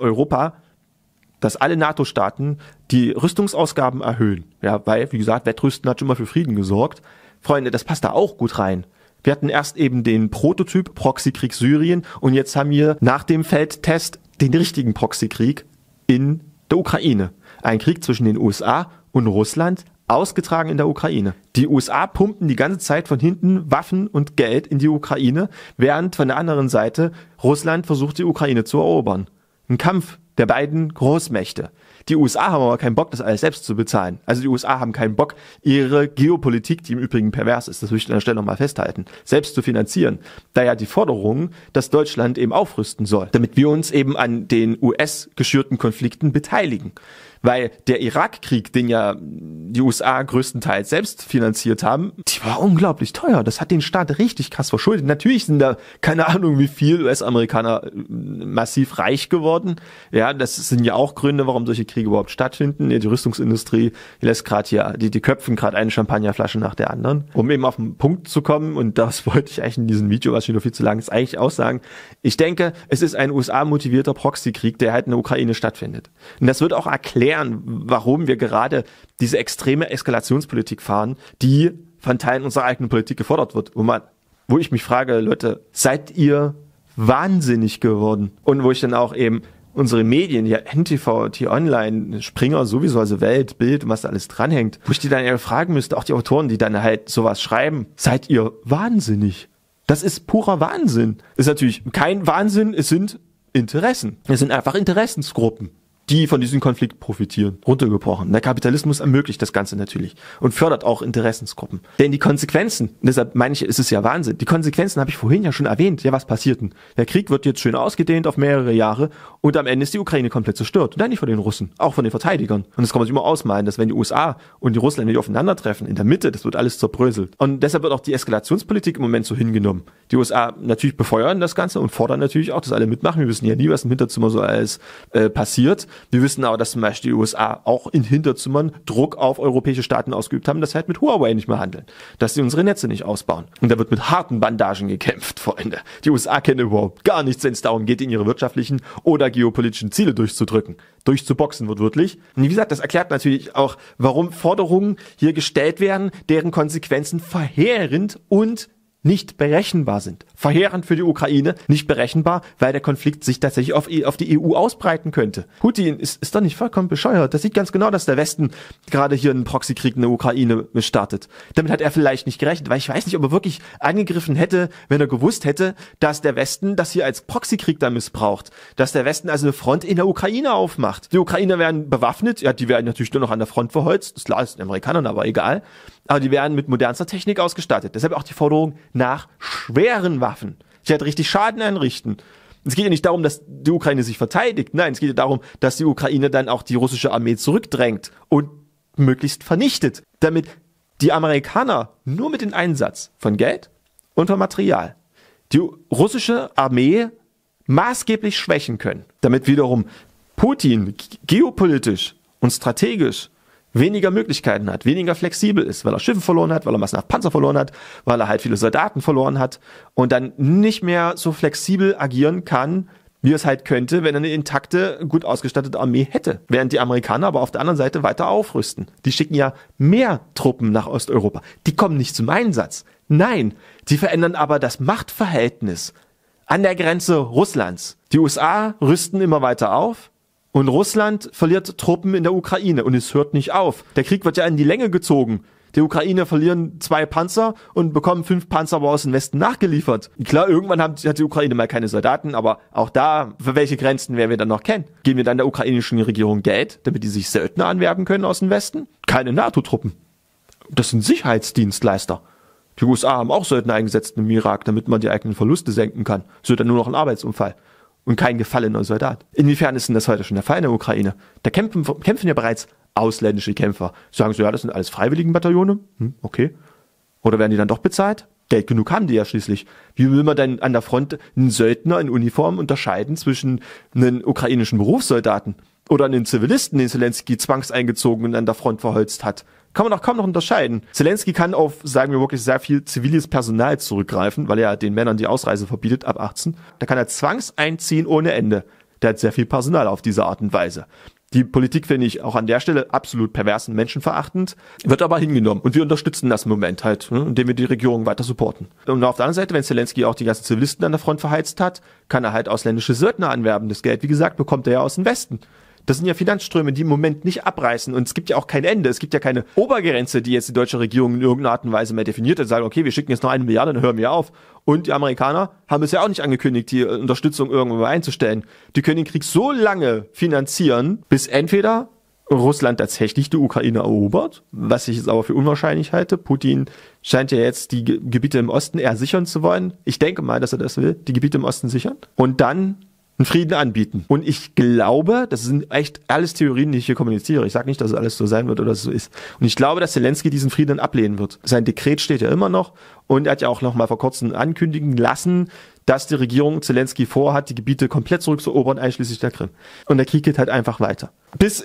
alle NATO-Staaten die Rüstungsausgaben erhöhen. Ja, weil, wie gesagt, Wettrüsten hat schon mal für Frieden gesorgt. Freunde, das passt da auch gut rein. Wir hatten erst eben den Prototyp Proxykrieg Syrien und jetzt haben wir nach dem Feldtest den richtigen Proxykrieg in der Ukraine. Ein Krieg zwischen den USA und Russland, ausgetragen in der Ukraine. Die USA pumpen die ganze Zeit von hinten Waffen und Geld in die Ukraine, während von der anderen Seite Russland versucht, die Ukraine zu erobern. Ein Kampf der beiden Großmächte. Die USA haben aber keinen Bock, das alles selbst zu bezahlen. Also die USA haben keinen Bock, ihre Geopolitik, die im Übrigen pervers ist, das will ich an der Stelle nochmal festhalten, selbst zu finanzieren. Daher die Forderung, dass Deutschland eben aufrüsten soll, damit wir uns eben an den US-geschürten Konflikten beteiligen. Weil der Irakkrieg, den ja die USA größtenteils selbst finanziert haben, die war unglaublich teuer. Das hat den Staat richtig krass verschuldet. Natürlich sind da keine Ahnung wie viel US-Amerikaner massiv reich geworden. Ja, das sind ja auch Gründe, warum solche Kriege überhaupt stattfinden. Die Rüstungsindustrie lässt gerade hier, die köpfen gerade eine Champagnerflasche nach der anderen. Um eben auf den Punkt zu kommen, und das wollte ich eigentlich in diesem Video, was schon viel zu lang ist, eigentlich aussagen. Ich denke, es ist ein USA-motivierter Proxykrieg, der halt in der Ukraine stattfindet. Und das wird auch erklären, warum wir gerade diese extreme Eskalationspolitik fahren, die von Teilen unserer eigenen Politik gefordert wird. Wo ich mich frage, Leute, seid ihr wahnsinnig geworden? Und wo ich dann auch eben unsere Medien, ja, NTV, T-Online, Springer sowieso, also Welt, Bild und was da alles dranhängt, wo ich die dann eher fragen müsste, auch die Autoren, die dann halt sowas schreiben, seid ihr wahnsinnig? Das ist purer Wahnsinn. Ist natürlich kein Wahnsinn, es sind Interessen. Es sind einfach Interessensgruppen, die von diesem Konflikt profitieren. Runtergebrochen. Der Kapitalismus ermöglicht das Ganze natürlich und fördert auch Interessensgruppen. Denn die Konsequenzen, deshalb meine ich, ist es ja Wahnsinn, die Konsequenzen habe ich vorhin ja schon erwähnt. Ja, was passiert denn? Der Krieg wird jetzt schön ausgedehnt auf mehrere Jahre und am Ende ist die Ukraine komplett zerstört. Und dann nicht von den Russen, auch von den Verteidigern. Und das kann man sich immer ausmalen, dass wenn die USA und die Russland nicht aufeinandertreffen, in der Mitte, das wird alles zerbröselt. Und deshalb wird auch die Eskalationspolitik im Moment so hingenommen. Die USA natürlich befeuern das Ganze und fordern natürlich auch, dass alle mitmachen. Wir wissen ja nie, was im Hinterzimmer so alles passiert. Wir wissen aber, dass zum Beispiel die USA auch in Hinterzimmern Druck auf europäische Staaten ausgeübt haben, dass sie halt mit Huawei nicht mehr handeln, dass sie unsere Netze nicht ausbauen. Und da wird mit harten Bandagen gekämpft, Freunde. Die USA kennen überhaupt gar nichts, wenn es darum geht, in ihre wirtschaftlichen oder geopolitischen Ziele durchzudrücken. Durchzuboxen wird wirklich. Und wie gesagt, das erklärt natürlich auch, warum Forderungen hier gestellt werden, deren Konsequenzen verheerend und nicht berechenbar sind. Verheerend für die Ukraine, nicht berechenbar, weil der Konflikt sich tatsächlich auf die EU ausbreiten könnte. Putin ist doch nicht vollkommen bescheuert. Das sieht ganz genau, dass der Westen gerade hier einen Proxykrieg in der Ukraine startet. Damit hat er vielleicht nicht gerechnet, weil ich weiß nicht, ob er wirklich angegriffen hätte, wenn er gewusst hätte, dass der Westen das hier als Proxykrieg da missbraucht. Dass der Westen also eine Front in der Ukraine aufmacht. Die Ukrainer werden bewaffnet, ja, die werden natürlich nur noch an der Front verholzt. Das ist klar, ist den Amerikanern aber egal. Aber die werden mit modernster Technik ausgestattet. Deshalb auch die Forderung nach schweren Waffen. Die halt richtig Schaden anrichten. Es geht ja nicht darum, dass die Ukraine sich verteidigt. Nein, es geht ja darum, dass die Ukraine dann auch die russische Armee zurückdrängt und möglichst vernichtet. Damit die Amerikaner nur mit dem Einsatz von Geld und von Material die russische Armee maßgeblich schwächen können. Damit wiederum Putin geopolitisch und strategisch weniger Möglichkeiten hat, weniger flexibel ist, weil er Schiffe verloren hat, weil er massenhaft Panzer verloren hat, weil er halt viele Soldaten verloren hat und dann nicht mehr so flexibel agieren kann, wie es halt könnte, wenn er eine intakte, gut ausgestattete Armee hätte. Während die Amerikaner aber auf der anderen Seite weiter aufrüsten. Die schicken ja mehr Truppen nach Osteuropa. Die kommen nicht zum Einsatz. Nein, die verändern aber das Machtverhältnis an der Grenze Russlands. Die USA rüsten immer weiter auf. Und Russland verliert Truppen in der Ukraine und es hört nicht auf. Der Krieg wird ja in die Länge gezogen. Die Ukraine verlieren 2 Panzer und bekommen 5 Panzer aber aus dem Westen nachgeliefert. Klar, irgendwann hat die Ukraine mal keine Soldaten, aber auch da, für welche Grenzen werden wir dann noch kennen? Geben wir dann der ukrainischen Regierung Geld, damit die sich Söldner anwerben können aus dem Westen? Keine NATO-Truppen. Das sind Sicherheitsdienstleister. Die USA haben auch Söldner eingesetzt im Irak, damit man die eigenen Verluste senken kann. Es wird dann nur noch ein Arbeitsunfall. Und kein gefallener Soldat. Inwiefern ist denn das heute schon der Fall in der Ukraine? Da kämpfen ja bereits ausländische Kämpfer. Sagen sie, ja, das sind alles Freiwilligenbataillone? Okay. Oder werden die dann doch bezahlt? Geld genug haben die ja schließlich. Wie will man denn an der Front einen Söldner in Uniform unterscheiden zwischen einem ukrainischen Berufssoldaten oder einen Zivilisten, den Zelensky zwangseingezogen und an der Front verholzt hat? Kann man doch kaum noch unterscheiden. Zelensky kann auf, sagen wir wirklich, sehr viel ziviles Personal zurückgreifen, weil er den Männern die Ausreise verbietet ab 18. Da kann er zwangseinziehen ohne Ende. Der hat sehr viel Personal auf diese Art und Weise. Die Politik finde ich auch an der Stelle absolut pervers und menschenverachtend, wird aber hingenommen. Und wir unterstützen das im Moment halt, indem wir die Regierung weiter supporten. Und auf der anderen Seite, wenn Zelensky auch die ganzen Zivilisten an der Front verheizt hat, kann er halt ausländische Söldner anwerben. Das Geld, wie gesagt, bekommt er ja aus dem Westen. Das sind ja Finanzströme, die im Moment nicht abreißen. Und es gibt ja auch kein Ende. Es gibt ja keine Obergrenze, die jetzt die deutsche Regierung in irgendeiner Art und Weise mehr definiert hat. Sagen, okay, wir schicken jetzt noch 1 Milliarde, dann hören wir auf. Und die Amerikaner haben es ja auch nicht angekündigt, die Unterstützung irgendwo mal einzustellen. Die können den Krieg so lange finanzieren, bis entweder Russland tatsächlich die Ukraine erobert, was ich jetzt aber für unwahrscheinlich halte. Putin scheint ja jetzt die Gebiete im Osten eher sichern zu wollen. Ich denke mal, dass er das will, die Gebiete im Osten sichern. Und dann einen Frieden anbieten. Und ich glaube, das sind echt alles Theorien, die ich hier kommuniziere. Ich sage nicht, dass es alles so sein wird oder dass es so ist. Und ich glaube, dass Zelensky diesen Frieden ablehnen wird. Sein Dekret steht ja immer noch und er hat ja auch noch mal vor kurzem ankündigen lassen, dass die Regierung Zelensky vorhat, die Gebiete komplett zurückzuerobern, einschließlich der Krim. Und der Krieg geht halt einfach weiter. Bis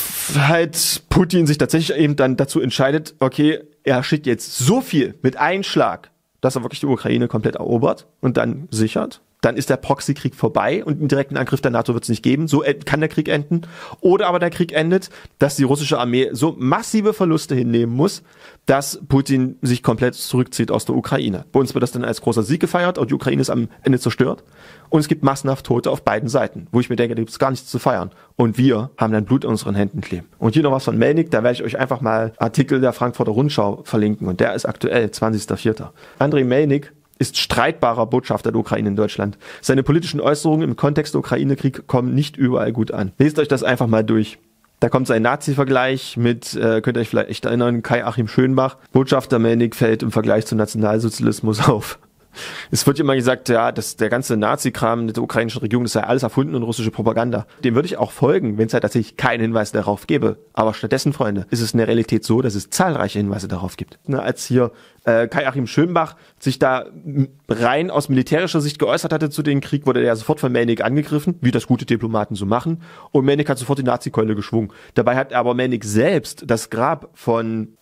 halt Putin sich tatsächlich eben dann dazu entscheidet, okay, er schickt jetzt so viel mit einem Schlag, dass er wirklich die Ukraine komplett erobert und dann sichert. dann ist der Proxykrieg vorbei und einen direkten Angriff der NATO wird es nicht geben. So kann der Krieg enden. Oder aber der Krieg endet, dass die russische Armee so massive Verluste hinnehmen muss, dass Putin sich komplett zurückzieht aus der Ukraine. Bei uns wird das dann als großer Sieg gefeiert und die Ukraine ist am Ende zerstört. Und es gibt massenhaft Tote auf beiden Seiten, wo ich mir denke, da gibt es gar nichts zu feiern. Und wir haben dann Blut in unseren Händen kleben. Und hier noch was von Melnik, da werde ich euch einfach mal Artikel der Frankfurter Rundschau verlinken. Und der ist aktuell, 20.04. Andrei Melnik ist streitbarer Botschafter der Ukraine in Deutschland. Seine politischen Äußerungen im Kontext der Ukraine-Krieg kommen nicht überall gut an. Lest euch das einfach mal durch. Da kommt sein Nazi-Vergleich mit, könnt ihr euch vielleicht echt erinnern, Kai-Achim Schönbach. Botschafter Melnik fällt im Vergleich zum Nationalsozialismus auf. Es wird immer gesagt, ja, dass der ganze Nazi-Kram mit der ukrainischen Regierung, das sei alles erfunden und russische Propaganda. Dem würde ich auch folgen, wenn es halt tatsächlich keinen Hinweis darauf gäbe. Aber stattdessen, Freunde, ist es in der Realität so, dass es zahlreiche Hinweise darauf gibt. Als hier Kai-Achim Schönbach sich da rein aus militärischer Sicht geäußert hatte zu dem Krieg, wurde er sofort von Melnik angegriffen, wie das gute Diplomaten so machen. Und Melnik hat sofort die Nazi-Keule geschwungen. Dabei hat aber Melnik selbst das Grab von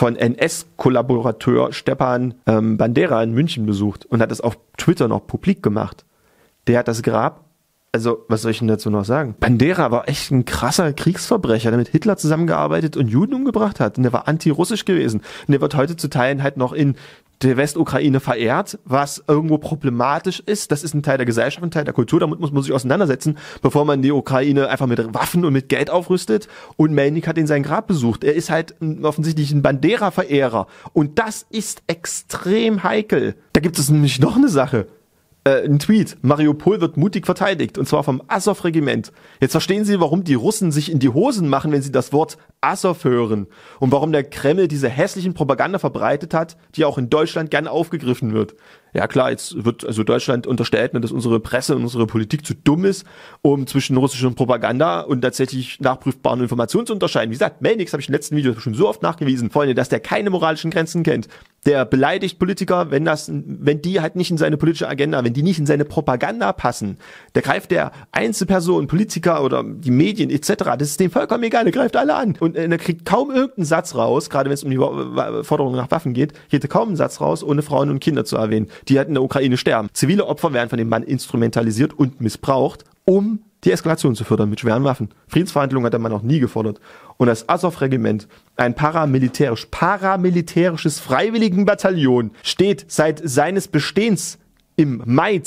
NS-Kollaborateur Stepan Bandera in München besucht und hat es auf Twitter noch publik gemacht. Der hat das Grab, also was soll ich denn dazu noch sagen? Bandera war echt ein krasser Kriegsverbrecher, der mit Hitler zusammengearbeitet und Juden umgebracht hat. Und der war anti-russisch gewesen. Und der wird heute zu Teilen halt noch in der Westukraine verehrt, was irgendwo problematisch ist. Das ist ein Teil der Gesellschaft, ein Teil der Kultur. Damit muss man sich auseinandersetzen, bevor man die Ukraine einfach mit Waffen und mit Geld aufrüstet. Und Melnik hat ihn sein Grab besucht. Er ist halt offensichtlich ein Bandera-Verehrer. Und das ist extrem heikel. Da gibt es nämlich noch eine Sache. Ein Tweet. Mariupol wird mutig verteidigt. Und zwar vom Azov-Regiment. Jetzt verstehen Sie, warum die Russen sich in die Hosen machen, wenn sie das Wort Azov hören. Und warum der Kreml diese hässlichen Propaganda verbreitet hat, die auch in Deutschland gerne aufgegriffen wird. Ja klar, jetzt wird also Deutschland unterstellt, dass unsere Presse und unsere Politik zu dumm ist, um zwischen russischer Propaganda und tatsächlich nachprüfbaren Informationen zu unterscheiden. Wie gesagt, Melnik, habe ich im letzten Video schon so oft nachgewiesen, Freunde, dass der keine moralischen Grenzen kennt. Der beleidigt Politiker, wenn die halt nicht in seine politische Agenda, wenn die nicht in seine Propaganda passen. Der greift der Einzelperson, Politiker oder die Medien etc., das ist dem vollkommen egal, der greift alle an. Und er kriegt kaum irgendeinen Satz raus, gerade wenn es um die Forderung nach Waffen geht, hier kaum einen Satz raus, ohne Frauen und Kinder zu erwähnen, die halt in der Ukraine sterben. Zivile Opfer werden von dem Mann instrumentalisiert und missbraucht, um die Eskalation zu fördern mit schweren Waffen. Friedensverhandlungen hat der Mann noch nie gefordert. Und das Azov-Regiment, ein paramilitärisches Freiwilligenbataillon, steht seit seines Bestehens im Mai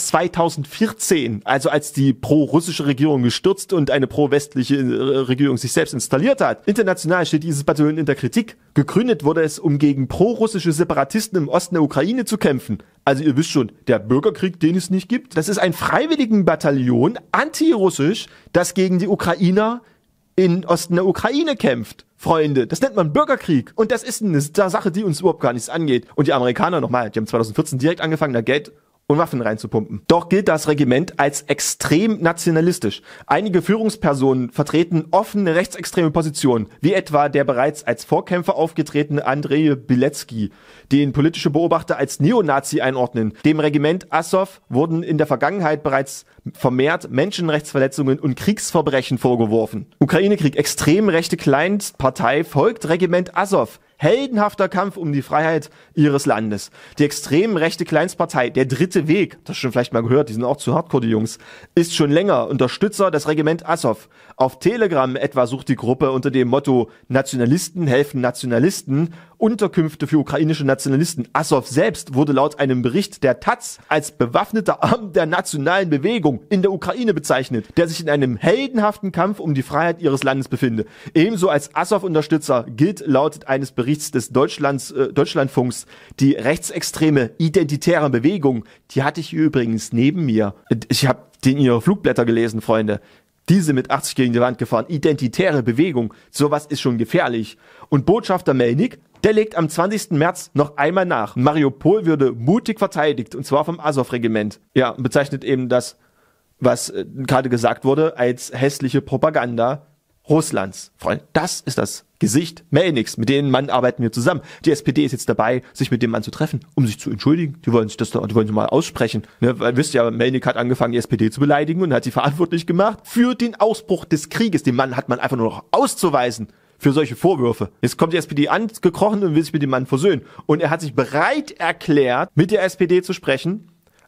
2014, also als die pro-russische Regierung gestürzt und eine pro-westliche Regierung sich selbst installiert hat. International steht dieses Bataillon in der Kritik. Gegründet wurde es, um gegen pro-russische Separatisten im Osten der Ukraine zu kämpfen. Also ihr wisst schon, der Bürgerkrieg, den es nicht gibt. Das ist ein Freiwilligenbataillon, anti-russisch, das gegen die Ukrainer in Osten der Ukraine kämpft. Freunde, das nennt man Bürgerkrieg. Und das ist eine Sache, die uns überhaupt gar nichts angeht. Und die Amerikaner nochmal, die haben 2014 direkt angefangen, da Geld und Waffen reinzupumpen. Doch gilt das Regiment als extrem nationalistisch. Einige Führungspersonen vertreten offene rechtsextreme Positionen, wie etwa der bereits als Vorkämpfer aufgetretene Andrei Bilecki, den politische Beobachter als Neonazi einordnen. Dem Regiment Azov wurden in der Vergangenheit bereits vermehrt Menschenrechtsverletzungen und Kriegsverbrechen vorgeworfen. Ukraine-Krieg, extrem rechte Kleinstpartei folgt Regiment Azov. Heldenhafter Kampf um die Freiheit ihres Landes. Die extrem rechte Kleinstpartei, der Dritte Weg, das hast du schon vielleicht mal gehört, die sind auch zu hardcore, die Jungs, ist schon länger Unterstützer des Regiment Azov. Auf Telegram etwa sucht die Gruppe unter dem Motto Nationalisten helfen Nationalisten Unterkünfte für ukrainische Nationalisten. Azov selbst wurde laut einem Bericht der Taz als bewaffneter Arm der nationalen Bewegung in der Ukraine bezeichnet, der sich in einem heldenhaften Kampf um die Freiheit ihres Landes befinde. Ebenso als Azov-Unterstützer gilt laut eines Berichts des Deutschlandfunks die rechtsextreme identitäre Bewegung. Die hatte ich hier übrigens neben mir. Ich habe ihre Flugblätter gelesen, Freunde. Diese mit 80 gegen die Wand gefahren. Identitäre Bewegung. Sowas ist schon gefährlich. Und Botschafter Melnik, der legt am 20. März noch einmal nach. Mariupol würde mutig verteidigt, und zwar vom Azov-Regiment. Ja, bezeichnet eben das, was gerade gesagt wurde, als hässliche Propaganda Russlands. Freunde, das ist das Gesicht Melniks. Mit dem Mann arbeiten wir zusammen. Die SPD ist jetzt dabei, sich mit dem Mann zu treffen, um sich zu entschuldigen. Die wollen sich mal aussprechen. Ne, weil wisst ja, Melnik hat angefangen, die SPD zu beleidigen und hat sie verantwortlich gemacht für den Ausbruch des Krieges. Den Mann hat man einfach nur noch auszuweisen für solche Vorwürfe. Jetzt kommt die SPD angekrochen und will sich mit dem Mann versöhnen. Und er hat sich bereit erklärt, mit der SPD zu sprechen,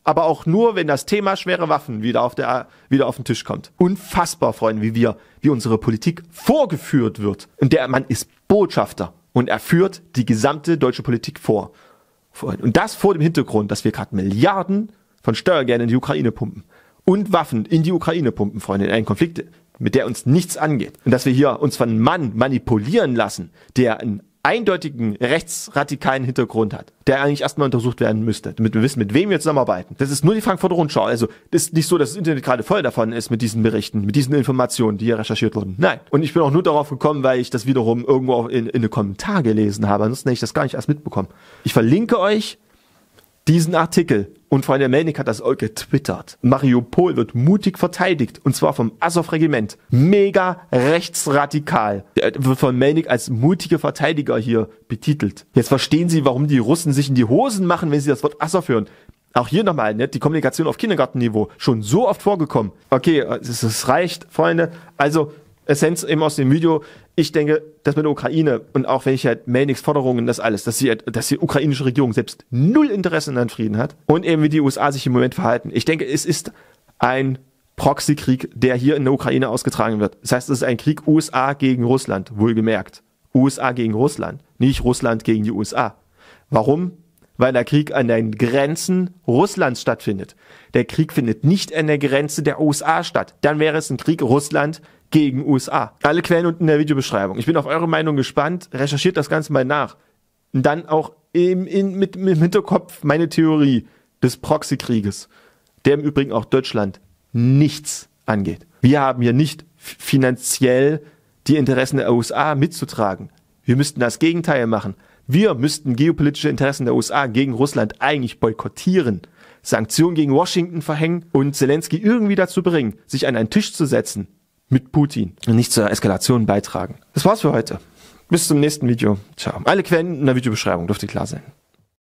Aber auch nur, wenn das Thema schwere Waffen wieder auf den Tisch kommt. Unfassbar, Freunde, wie unsere Politik vorgeführt wird. Und der Mann ist Botschafter. Und er führt die gesamte deutsche Politik vor. Und das vor dem Hintergrund, dass wir gerade Milliarden von Steuergeldern in die Ukraine pumpen. Und Waffen in die Ukraine pumpen, Freunde, in einen Konflikt, mit der uns nichts angeht. Und dass wir hier uns von einem Mann manipulieren lassen, der einen eindeutigen rechtsradikalen Hintergrund hat, der eigentlich erstmal untersucht werden müsste, damit wir wissen, mit wem wir zusammenarbeiten. Das ist nur die Frankfurter Rundschau. Also das ist nicht so, dass das Internet gerade voll davon ist mit diesen Berichten, mit diesen Informationen, die hier recherchiert wurden. Nein. Und ich bin auch nur darauf gekommen, weil ich das wiederum irgendwo in einem Kommentar gelesen habe. Ansonsten hätte ich das gar nicht erst mitbekommen. Ich verlinke euch diesen Artikel. Und Freunde, Melnik hat das auch getwittert. Mariupol wird mutig verteidigt. Und zwar vom Azov-Regiment. Mega rechtsradikal. Der wird von Melnik als mutige Verteidiger hier betitelt. Jetzt verstehen Sie, warum die Russen sich in die Hosen machen, wenn sie das Wort Azov hören. Auch hier nochmal, ne, die Kommunikation auf Kindergartenniveau. Schon so oft vorgekommen. Okay, es reicht, Freunde. Also, Essenz eben aus dem Video. Ich denke, dass mit der Ukraine und auch wenn ich halt Melniks Forderungen, das alles, dass die ukrainische Regierung selbst null Interesse an Frieden hat und eben wie die USA sich im Moment verhalten. Ich denke, es ist ein Proxykrieg, der hier in der Ukraine ausgetragen wird. Das heißt, es ist ein Krieg USA gegen Russland, wohlgemerkt. USA gegen Russland, nicht Russland gegen die USA. Warum? Weil der Krieg an den Grenzen Russlands stattfindet. Der Krieg findet nicht an der Grenze der USA statt. Dann wäre es ein Krieg Russland gegen USA. Alle Quellen unten in der Videobeschreibung. Ich bin auf eure Meinung gespannt. Recherchiert das Ganze mal nach. Und dann auch mit im Hinterkopf meine Theorie des Proxykrieges, der im Übrigen auch Deutschland nichts angeht. Wir haben hier nicht finanziell die Interessen der USA mitzutragen. Wir müssten das Gegenteil machen. Wir müssten geopolitische Interessen der USA gegen Russland eigentlich boykottieren, Sanktionen gegen Washington verhängen und Zelensky irgendwie dazu bringen, sich an einen Tisch zu setzen mit Putin und nicht zur Eskalation beitragen. Das war's für heute. Bis zum nächsten Video. Ciao. Alle Quellen in der Videobeschreibung, dürfte klar sein.